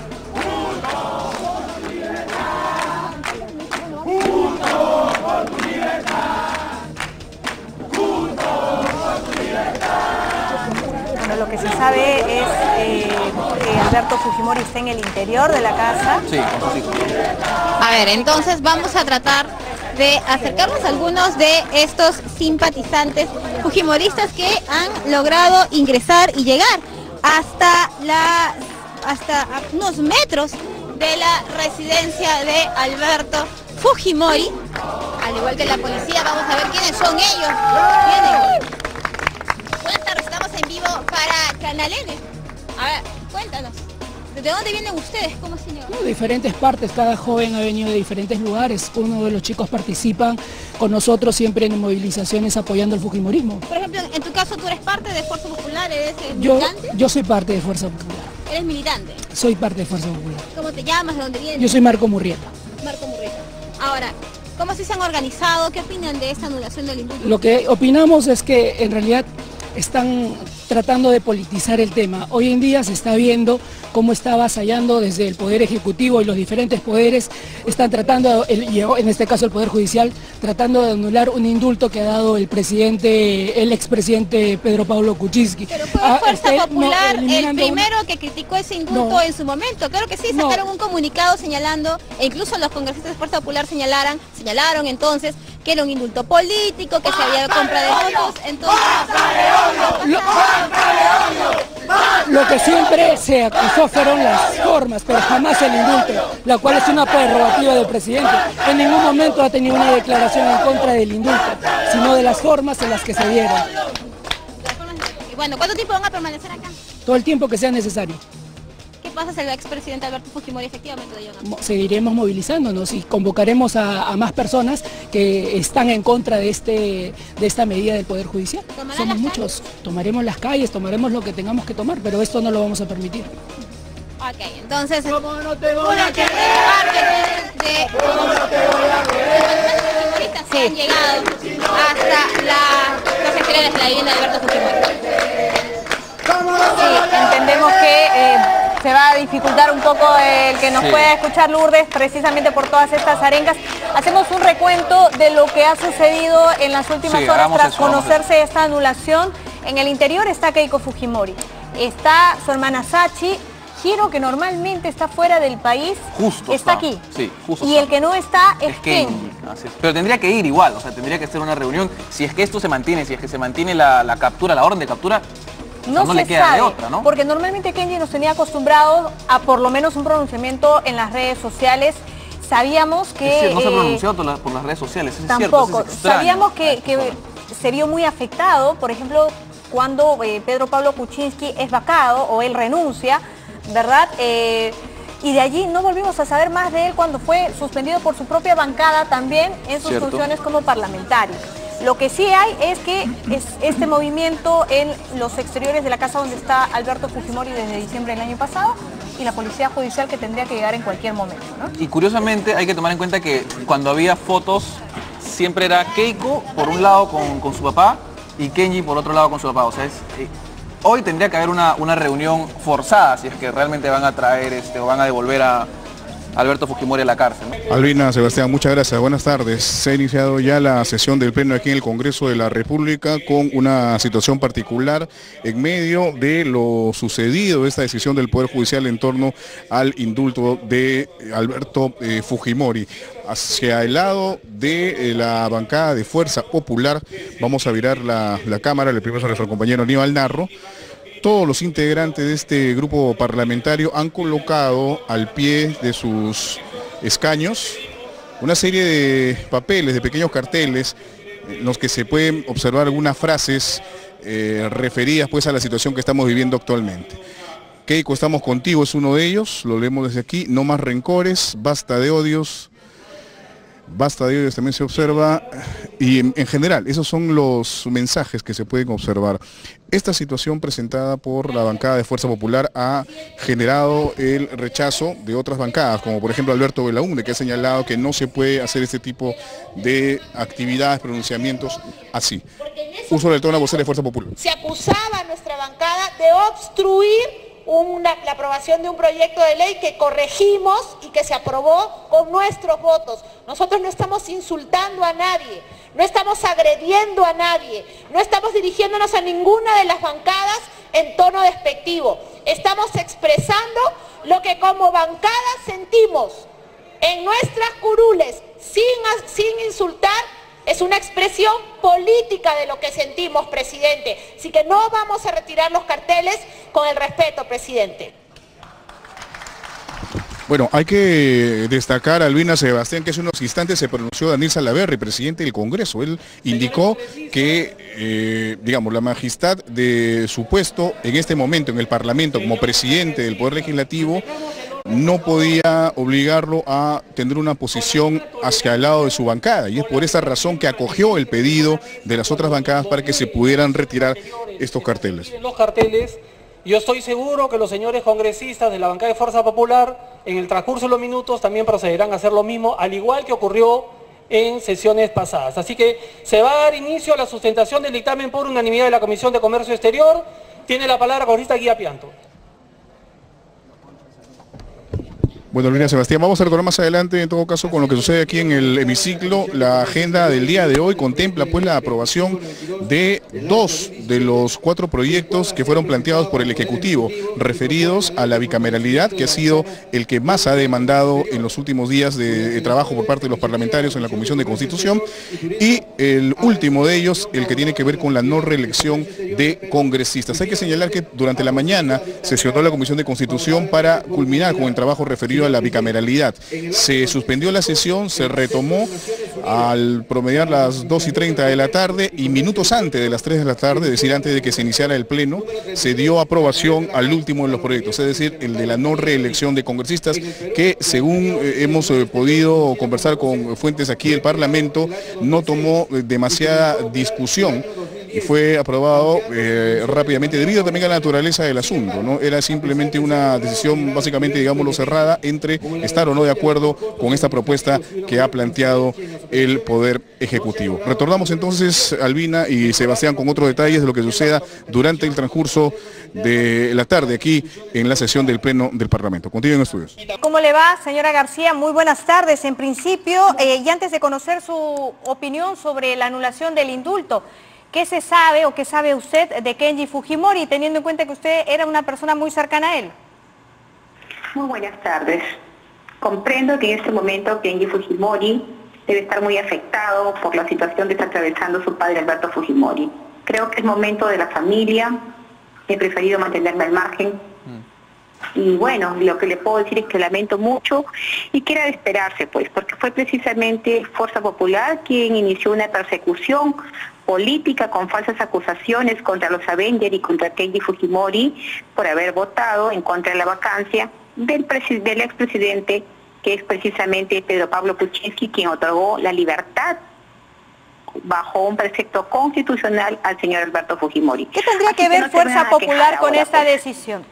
S3: Bueno, lo que se sabe es eh, que Alberto Fujimori está en el interior de la casa. Sí, sí.
S22: A ver, entonces vamos a tratar de acercarnos a algunos de estos simpatizantes fujimoristas que han logrado ingresar y llegar hasta la hasta unos metros de la residencia de Alberto Fujimori. Al igual que la policía, vamos a ver quiénes son ellos. ¿Quiénes? Buenas tardes, estamos en vivo para Canal N. A ver, cuéntanos. ¿De dónde vienen ustedes? ¿Cómo se llama?
S2: No, de diferentes partes, cada joven ha venido de diferentes lugares. Uno de los chicos participan con nosotros siempre en movilizaciones apoyando el fujimorismo.
S22: Por ejemplo, en tu caso tú eres parte de Fuerza Popular, ¿eres
S2: yo,
S22: militante?
S2: Yo soy parte de Fuerza Popular.
S22: ¿Eres militante?
S2: Soy parte de Fuerza Popular.
S22: ¿Cómo te llamas? ¿De dónde vienes?
S2: Yo soy Marco Murrieta.
S22: Marco Murrieta. Ahora, ¿cómo se han organizado? ¿Qué opinan de esta anulación del indulto?
S2: Lo que opinamos es que en realidad están tratando de politizar el tema. Hoy en día se está viendo cómo está avasallando desde el Poder Ejecutivo y los diferentes poderes, están tratando, el, en este caso el Poder Judicial, tratando de anular un indulto que ha dado el presidente, el expresidente Pedro Pablo Kuczynski.
S22: Pero fue ah, Fuerza este, Popular no, el primero una... que criticó ese indulto no. en su momento. Claro que sí, sacaron no. un comunicado señalando, e incluso los congresistas de Fuerza Popular señalaran, señalaron entonces que era un indulto político, que se había compra de votos, entonces...
S2: Lo, lo que siempre se acusó fueron las formas, pero jamás el indulto, la cual es una prerrogativa del presidente. En ningún momento ha tenido una declaración en contra del indulto, sino de las formas en las que se dieron.
S22: Y bueno, ¿cuánto tiempo van a permanecer acá?
S2: Todo el tiempo que sea necesario.
S22: ¿Qué pasa si el expresidente Alberto Fujimori efectivamente lo lleva?
S2: Seguiremos movilizándonos y convocaremos a, a más personas que están en contra de, este, de esta medida del Poder Judicial. Somos muchos, calles? tomaremos las calles, tomaremos lo que tengamos que tomar, pero esto no lo vamos a permitir.
S22: Ok, entonces...
S2: ¿Cómo no te voy a querer?
S22: De... ¿Cómo no te voy a querer? Sí. Han llegado hasta la, los exteriores de la vivienda de Alberto Fujimori.
S3: Sí, entendemos que eh, se va a dificultar un poco el que nos sí. pueda escuchar Lourdes precisamente por todas estas arengas. Hacemos un recuento de lo que ha sucedido en las últimas sí, horas tras eso, conocerse esta anulación. En el interior está Keiko Fujimori, está su hermana Sachi, Hiro, que normalmente está fuera del país,
S19: justo
S3: está, está aquí.
S19: Sí, justo
S3: y
S19: está.
S3: el que no está es, es Kenji.
S19: Kenji. Pero tendría que ir igual, o sea, tendría que ser una reunión. Si es que esto se mantiene, si es que se mantiene la, la captura, la orden de captura,
S3: No, no se le queda sabe, de otra, ¿no? Porque normalmente Kenji nos tenía acostumbrados a por lo menos un pronunciamiento en las redes sociales. Sabíamos que...
S19: Es decir, no eh, se ha pronunciado por, la, por las redes sociales, es
S3: tampoco.
S19: Cierto, es
S3: Sabíamos que, que se vio muy afectado, por ejemplo, cuando eh, Pedro Pablo Kuczynski es vacado o él renuncia, ¿verdad? Eh, y de allí no volvimos a saber más de él cuando fue suspendido por su propia bancada también en sus cierto. funciones como parlamentario. Lo que sí hay es que es este movimiento en los exteriores de la casa donde está Alberto Fujimori desde diciembre del año pasado y la policía judicial que tendría que llegar en cualquier momento, ¿no?
S19: Y curiosamente hay que tomar en cuenta que cuando había fotos siempre era Keiko por un lado con, con su papá y Kenji por otro lado con su papá. O sea, es, eh, hoy tendría que haber una, una reunión forzada si es que realmente van a traer este, o van a devolver a Alberto Fujimori a la cárcel, ¿no?
S5: Albina, Sebastián, muchas gracias. Buenas tardes. Se ha iniciado ya la sesión del Pleno aquí en el Congreso de la República con una situación particular en medio de lo sucedido, esta decisión del Poder Judicial en torno al indulto de Alberto eh, Fujimori. Hacia el lado de eh, la bancada de Fuerza Popular, vamos a virar la, la cámara, le pedimos a nuestro compañero Aníbal Narro. Todos los integrantes de este grupo parlamentario han colocado al pie de sus escaños una serie de papeles, de pequeños carteles, en los que se pueden observar algunas frases eh, referidas pues a la situación que estamos viviendo actualmente. Keiko, estamos contigo, es uno de ellos, lo leemos desde aquí: no más rencores, basta de odios. Basta de odios también se observa, y en, en general esos son los mensajes que se pueden observar. Esta situación presentada por la bancada de Fuerza Popular ha generado el rechazo de otras bancadas, como por ejemplo Alberto Belaúnde, que ha señalado que no se puede hacer este tipo de actividades, pronunciamientos así. Uso del tono vocera de Fuerza Popular.
S10: Se acusaba a nuestra bancada de obstruir Una, la aprobación de un proyecto de ley que corregimos y que se aprobó con nuestros votos. Nosotros no estamos insultando a nadie, no estamos agrediendo a nadie, no estamos dirigiéndonos a ninguna de las bancadas en tono despectivo. Estamos expresando lo que como bancada sentimos en nuestras curules, sin, sin insultar. Es una expresión política de lo que sentimos, presidente. Así que no vamos a retirar los carteles con el respeto, presidente.
S5: Bueno, hay que destacar a Albina Sebastián que hace unos instantes se pronunció Daniel Salaverry, presidente del Congreso. Él indicó que, eh, digamos, la majestad de su puesto en este momento en el Parlamento como presidente del Poder Legislativo no podía obligarlo a tener una posición hacia el lado de su bancada, y es por esa razón que acogió el pedido de las otras bancadas para que se pudieran retirar estos carteles.
S9: Los carteles, yo estoy seguro que los señores congresistas de la bancada de Fuerza Popular en el transcurso de los minutos también procederán a hacer lo mismo, al igual que ocurrió en sesiones pasadas. Así que se va a dar inicio a la sustentación del dictamen por unanimidad de la Comisión de Comercio Exterior. Tiene la palabra el congresista Guía Pianto.
S5: Bueno, Albina Sebastián, vamos a recordar más adelante, en todo caso, con lo que sucede aquí en el hemiciclo. La agenda del día de hoy contempla pues la aprobación de dos de los cuatro proyectos que fueron planteados por el Ejecutivo, referidos a la bicameralidad, que ha sido el que más ha demandado en los últimos días de, de trabajo por parte de los parlamentarios en la Comisión de Constitución, y el último de ellos, el que tiene que ver con la no reelección de congresistas. Hay que señalar que durante la mañana sesionó la Comisión de Constitución para culminar con el trabajo referido a la bicameralidad. Se suspendió la sesión, se retomó al promediar las dos y treinta de la tarde, y minutos antes de las tres de la tarde, es decir, antes de que se iniciara el pleno, se dio aprobación al último de los proyectos, es decir, el de la no reelección de congresistas, que según eh, hemos eh, podido conversar con fuentes aquí del Parlamento, no tomó eh, demasiada discusión y fue aprobado eh, rápidamente, debido también a la naturaleza del asunto, ¿no? Era simplemente una decisión básicamente, digámoslo, cerrada entre estar o no de acuerdo con esta propuesta que ha planteado el Poder Ejecutivo. Retornamos entonces, Albina y Sebastián, con otros detalles de lo que suceda durante el transcurso de la tarde aquí en la sesión del Pleno del Parlamento. Continúen estudios.
S3: ¿Cómo le va, señora García? Muy buenas tardes. En principio, eh, y antes de conocer su opinión sobre la anulación del indulto, ¿qué se sabe o qué sabe usted de Kenji Fujimori, teniendo en cuenta que usted era una persona muy cercana a él?
S11: Muy buenas tardes. Comprendo que en este momento Kenji Fujimori debe estar muy afectado por la situación que está atravesando su padre Alberto Fujimori. Creo que es momento de la familia, he preferido mantenerme al margen. Y bueno, lo que le puedo decir es que lamento mucho y que era de esperarse, pues, porque fue precisamente Fuerza Popular quien inició una persecución política con falsas acusaciones contra los Avengers y contra Kenji Fujimori por haber votado en contra de la vacancia del, del expresidente, que es precisamente Pedro Pablo Kuczynski, quien otorgó la libertad bajo un precepto constitucional al señor Alberto Fujimori.
S3: ¿Qué tendría Así que ver que no Fuerza Popular con ahora, esta pues. decisión?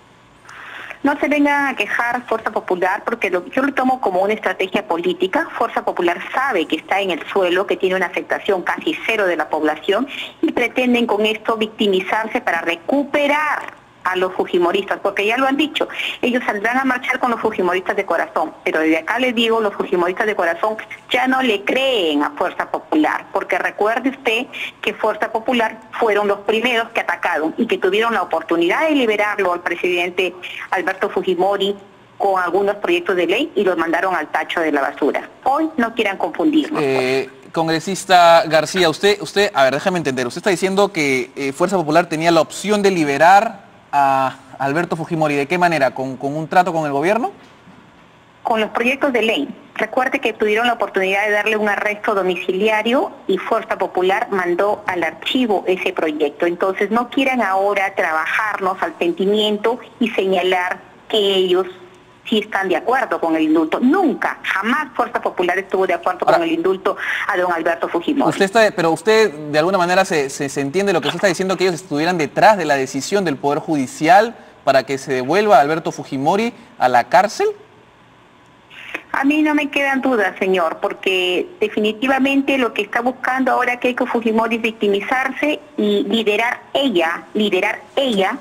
S11: No se vengan a quejar Fuerza Popular, porque lo, yo lo tomo como una estrategia política. Fuerza Popular sabe que está en el suelo, que tiene una afectación casi cero de la población, y pretenden con esto victimizarse para recuperar a los fujimoristas, porque ya lo han dicho, ellos saldrán a marchar con los fujimoristas de corazón, pero desde acá les digo, los fujimoristas de corazón ya no le creen a Fuerza Popular, porque recuerde usted que Fuerza Popular fueron los primeros que atacaron y que tuvieron la oportunidad de liberarlo al presidente Alberto Fujimori con algunos proyectos de ley y los mandaron al tacho de la basura. Hoy no quieran confundirnos.
S19: Eh... Congresista García, usted, usted, a ver, déjame entender, usted está diciendo que eh, Fuerza Popular tenía la opción de liberar a Alberto Fujimori. ¿De qué manera? ¿Con, con un trato con el gobierno?
S11: Con los proyectos de ley. Recuerde que tuvieron la oportunidad de darle un arresto domiciliario y Fuerza Popular mandó al archivo ese proyecto. Entonces no quieran ahora trabajarnos al sentimiento y señalar que ellos sí están de acuerdo con el indulto. Nunca, jamás Fuerza Popular estuvo de acuerdo Ahora, con el indulto a don Alberto Fujimori.
S19: Usted está, pero usted de alguna manera se, se, se entiende lo que usted está diciendo, que ellos estuvieran detrás de la decisión del Poder Judicial para que se devuelva a Alberto Fujimori a la cárcel.
S11: A mí no me quedan dudas, señor, porque definitivamente lo que está buscando ahora Keiko Fujimori es victimizarse y liderar ella, liderar ella.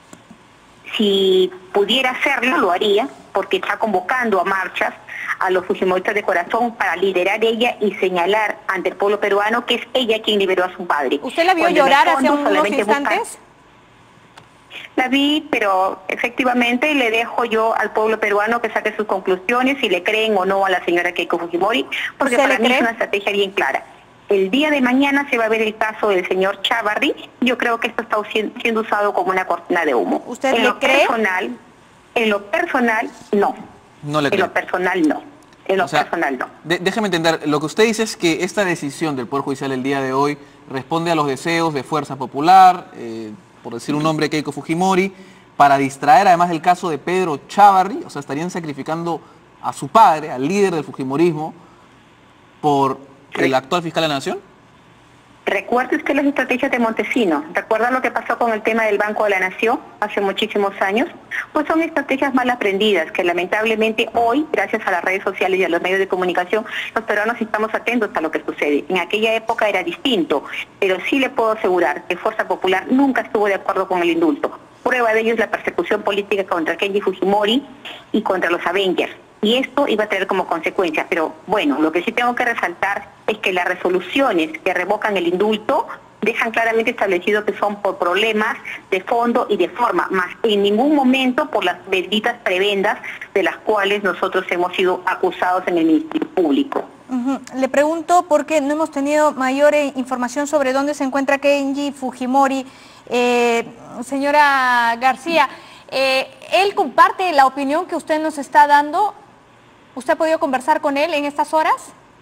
S11: Si pudiera hacerlo, lo haría, porque está convocando a marchas a los fujimoristas de corazón para liderar ella y señalar ante el pueblo peruano que es ella quien liberó a su padre.
S3: ¿Usted la vio Cuando llorar hace unos instantes? Busca...
S11: La vi, pero efectivamente le dejo yo al pueblo peruano que saque sus conclusiones, si le creen o no a la señora Keiko Fujimori, porque para mí es una estrategia bien clara. El día de mañana se va a ver el caso del señor Chávarri. Yo creo que esto está siendo usado como una cortina de humo.
S3: ¿Usted
S11: en
S3: le
S11: lo
S3: cree?
S11: Personal, en lo personal, no.
S19: No le
S11: creo. En lo personal no. En lo o sea, personal no.
S19: De, déjeme entender, lo que usted dice es que esta decisión del Poder Judicial el día de hoy responde a los deseos de Fuerza Popular, eh, por decir un nombre, Keiko Fujimori, para distraer además del caso de Pedro Chávarri, o sea, estarían sacrificando a su padre, al líder del fujimorismo, por el actual fiscal de la Nación.
S11: ¿Recuerda usted las estrategias de Montesinos? ¿Recuerda lo que pasó con el tema del Banco de la Nación hace muchísimos años? Pues son estrategias mal aprendidas que lamentablemente hoy, gracias a las redes sociales y a los medios de comunicación, los peruanos estamos atentos a lo que sucede. En aquella época era distinto, pero sí le puedo asegurar que Fuerza Popular nunca estuvo de acuerdo con el indulto. Prueba de ello es la persecución política contra Kenji Fujimori y contra los Avengers. Y esto iba a tener como consecuencia, pero bueno, lo que sí tengo que resaltar es que las resoluciones que revocan el indulto dejan claramente establecido que son por problemas de fondo y de forma, más en ningún momento por las benditas prebendas de las cuales nosotros hemos sido acusados en el Ministerio Público.
S3: Uh-huh. Le pregunto porque no hemos tenido mayor eh, información sobre dónde se encuentra Kenji Fujimori. Eh, señora García, eh, ¿él comparte la opinión que usted nos está dando? ¿Usted ha podido conversar con él en estas horas?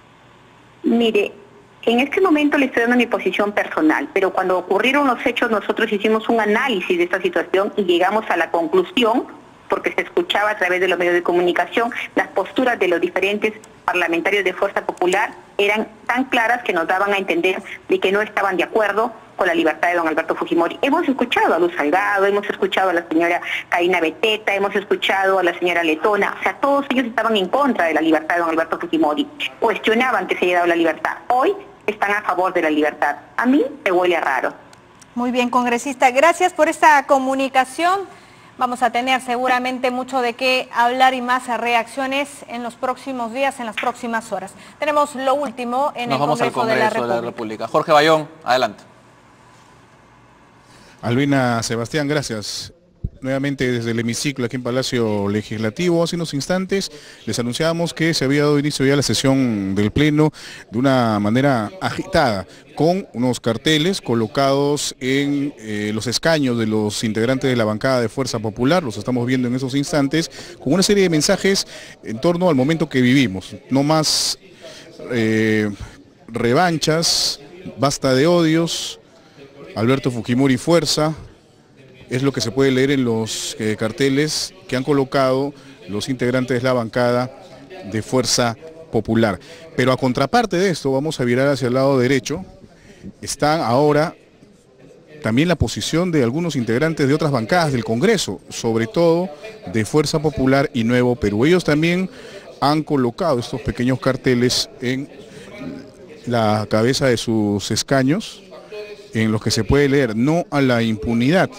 S11: Mire, en este momento le estoy dando mi posición personal, pero cuando ocurrieron los hechos nosotros hicimos un análisis de esta situación y llegamos a la conclusión, porque se escuchaba a través de los medios de comunicación, las posturas de los diferentes parlamentarios de Fuerza Popular eran tan claras que nos daban a entender de que no estaban de acuerdo con la libertad de don Alberto Fujimori. Hemos escuchado a Luz Salgado, hemos escuchado a la señora Karina Beteta, hemos escuchado a la señora Letona, o sea, todos ellos estaban en contra de la libertad de don Alberto Fujimori, cuestionaban que se haya dado la libertad. Hoy están a favor de la libertad. A mí me huele raro.
S3: Muy bien, congresista, gracias por esta comunicación. Vamos a tener seguramente mucho de qué hablar y más reacciones en los próximos días, en las próximas horas. Tenemos lo último en el Congreso,
S19: Congreso
S3: de, la
S19: de la República. Jorge Bayón, adelante.
S5: Albina Sebastián, gracias. Nuevamente desde el hemiciclo aquí en Palacio Legislativo, hace unos instantes les anunciábamos que se había dado inicio ya a la sesión del Pleno de una manera agitada, con unos carteles colocados en eh, los escaños de los integrantes de la bancada de Fuerza Popular, los estamos viendo en esos instantes, con una serie de mensajes en torno al momento que vivimos. No más eh, revanchas, basta de odios, Alberto Fujimori fuerza. Es lo que se puede leer en los eh, carteles que han colocado los integrantes de la bancada de Fuerza Popular. Pero a contraparte de esto, vamos a virar hacia el lado derecho, están ahora también la posición de algunos integrantes de otras bancadas del Congreso, sobre todo de Fuerza Popular y Nuevo Perú. Ellos también han colocado estos pequeños carteles en la cabeza de sus escaños, en los que se puede leer "No a la impunidad".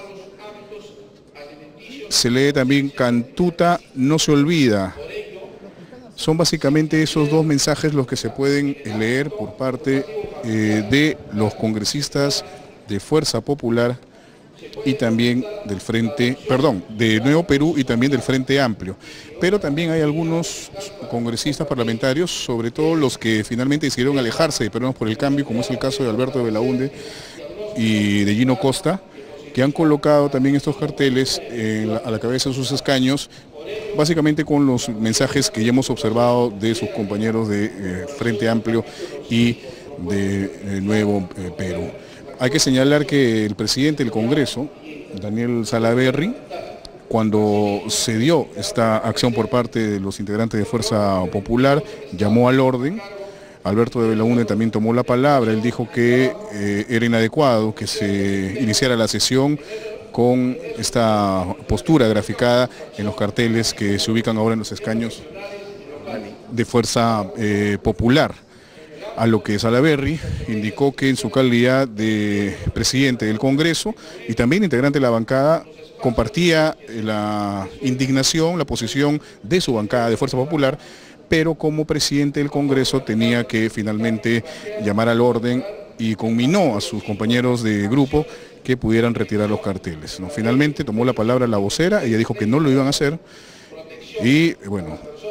S5: Se lee también "Cantuta no se olvida". Son básicamente esos dos mensajes los que se pueden leer por parte eh, de los congresistas de Fuerza Popular y también del Frente, perdón, de Nuevo Perú y también del Frente Amplio. Pero también hay algunos congresistas parlamentarios, sobre todo los que finalmente decidieron alejarse de Peruanos por el Cambio, como es el caso de Alberto de Belaunde y de Gino Costa, que han colocado también estos carteles en la, a la cabeza de sus escaños, básicamente con los mensajes que ya hemos observado de sus compañeros de eh, Frente Amplio y de eh, Nuevo eh, Perú. Hay que señalar que el presidente del Congreso, Daniel Salaverry, cuando se dio esta acción por parte de los integrantes de Fuerza Popular, llamó al orden. Alberto de Belaunde también tomó la palabra, él dijo que eh, era inadecuado que se iniciara la sesión con esta postura graficada en los carteles que se ubican ahora en los escaños de Fuerza eh, Popular. A lo que Salaverry indicó que en su calidad de presidente del Congreso y también integrante de la bancada, compartía la indignación, la posición de su bancada de Fuerza Popular, pero como presidente del Congreso tenía que finalmente llamar al orden y conminó a sus compañeros de grupo que pudieran retirar los carteles, ¿no? Finalmente tomó la palabra la vocera, ella dijo que no lo iban a hacer y bueno,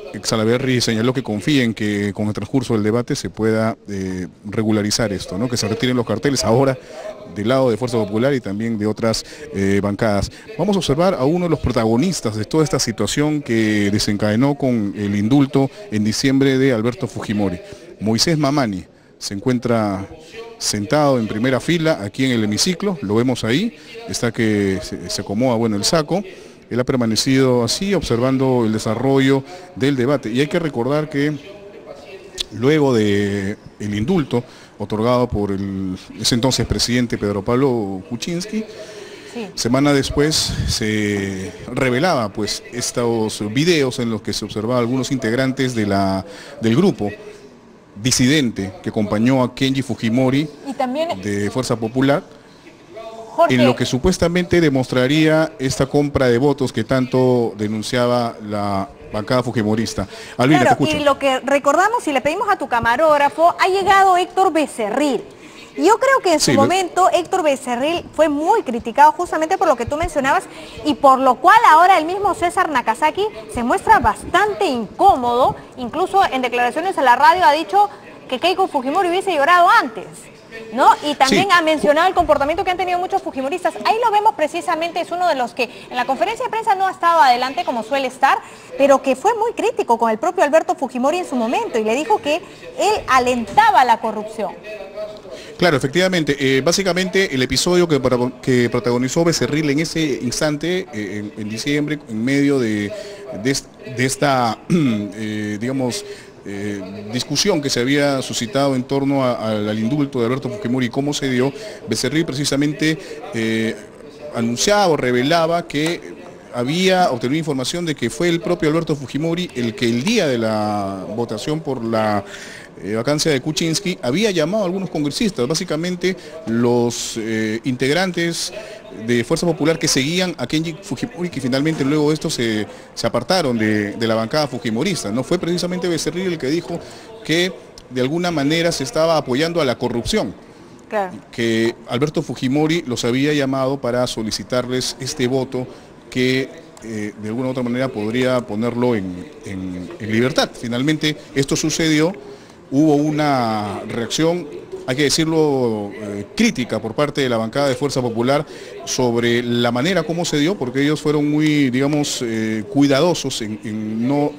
S5: Salaverry señaló que confía en que con el transcurso del debate se pueda eh, regularizar esto, ¿no? Que se retiren los carteles ahora del lado de Fuerza Popular y también de otras eh, bancadas. Vamos a observar a uno de los protagonistas de toda esta situación que desencadenó con el indulto en diciembre de Alberto Fujimori. Moisés Mamani se encuentra sentado en primera fila aquí en el hemiciclo, lo vemos ahí, está que se, se acomoda bueno el saco. Él ha permanecido así observando el desarrollo del debate y hay que recordar que luego del indulto otorgado por el ese entonces presidente Pedro Pablo Kuczynski, sí. Semana después se revelaba pues estos videos en los que se observaba algunos integrantes de la, del grupo disidente que acompañó a Kenji Fujimori y también de Fuerza Popular, Jorge, en lo que supuestamente demostraría esta compra de votos que tanto denunciaba la bancada fujimorista. Albina,
S3: claro,
S22: te escucho. Y lo que recordamos y le pedimos a tu camarógrafo, ha llegado Héctor Becerril. Y yo creo que en su sí, momento lo... Héctor Becerril fue muy criticado justamente por lo que tú mencionabas y por lo cual ahora el mismo César Nakazaki se muestra bastante incómodo, incluso en declaraciones a la radio ha dicho que Keiko Fujimori hubiese llorado antes, ¿no? Y también sí. ha mencionado el comportamiento que han tenido muchos fujimoristas. Ahí lo vemos precisamente, es uno de los que en la conferencia de prensa no ha estado adelante como suele estar, pero que fue muy crítico con el propio Alberto Fujimori en su momento y le dijo que él alentaba la corrupción.
S5: Claro, efectivamente, eh, básicamente el episodio que, que protagonizó Becerril en ese instante, eh, en, en diciembre, en medio de, de, de esta, eh, digamos, eh, discusión que se había suscitado en torno a, a, al indulto de Alberto Fujimori y cómo se dio, Becerril precisamente eh, anunciaba o revelaba que había obtenido información de que fue el propio Alberto Fujimori el que el día de la votación por la Eh, vacancia de Kuczynski había llamado a algunos congresistas, básicamente los eh, integrantes de Fuerza Popular que seguían a Kenji Fujimori, que finalmente luego de esto se, se apartaron de, de la bancada fujimorista. No fue precisamente Becerril el que dijo que de alguna manera se estaba apoyando a la corrupción, claro. Que Alberto Fujimori los había llamado para solicitarles este voto que eh, de alguna u otra manera podría ponerlo en, en, en libertad. Finalmente esto sucedió. Hubo una reacción, hay que decirlo, eh, crítica por parte de la bancada de Fuerza Popular sobre la manera como se dio, porque ellos fueron muy, digamos, eh, cuidadosos en, en no,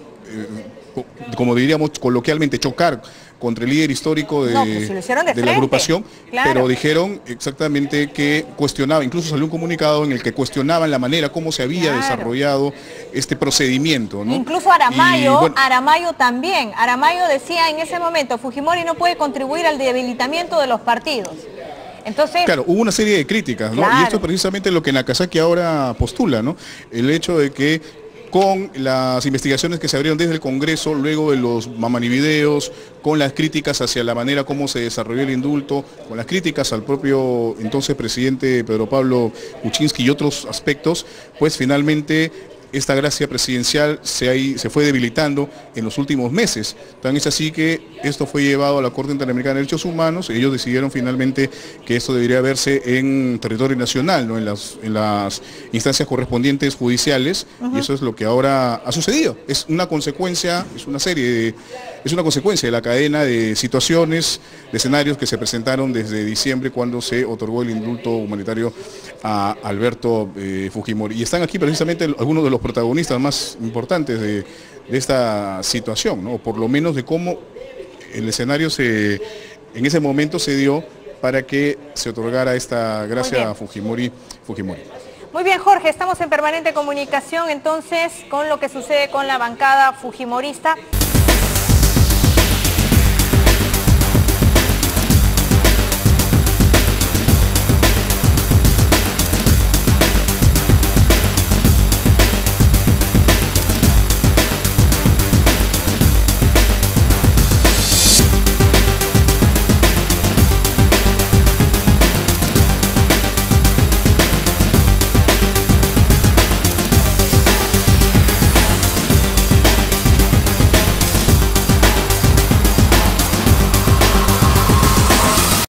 S5: eh, como diríamos coloquialmente, chocar contra el líder histórico de, no, pues si de, de la agrupación, claro. Pero dijeron exactamente que cuestionaba, incluso salió un comunicado en el que cuestionaban la manera como se había claro. desarrollado este procedimiento, ¿no?
S22: Incluso Aramayo, y, bueno, Aramayo también, Aramayo decía en ese momento, Fujimori no puede contribuir al debilitamiento de los partidos. Entonces,
S5: claro, hubo una serie de críticas, ¿no? Claro. Y esto es precisamente lo que Nakazaki ahora postula, ¿no? El hecho de que con las investigaciones que se abrieron desde el Congreso, luego de los mamanivideos, con las críticas hacia la manera como se desarrolló el indulto, con las críticas al propio entonces presidente Pedro Pablo Kuczynski y otros aspectos, pues finalmente esta gracia presidencial se, hay, se fue debilitando en los últimos meses. Tan es así que esto fue llevado a la Corte Interamericana de Derechos Humanos y ellos decidieron finalmente que esto debería verse en territorio nacional, ¿no? en, las, en las instancias correspondientes judiciales, uh-huh. Y eso es lo que ahora ha sucedido. Es una consecuencia, es una serie de, es una consecuencia de la cadena de situaciones, de escenarios que se presentaron desde diciembre cuando se otorgó el indulto humanitario a Alberto eh, Fujimori. Y están aquí precisamente algunos de los protagonistas más importantes de, de esta situación, ¿no? O por lo menos de cómo el escenario se, en ese momento se dio para que se otorgara esta gracia a Fujimori, Fujimori.
S22: Muy bien, Jorge, estamos en permanente comunicación entonces con lo que sucede con la bancada fujimorista.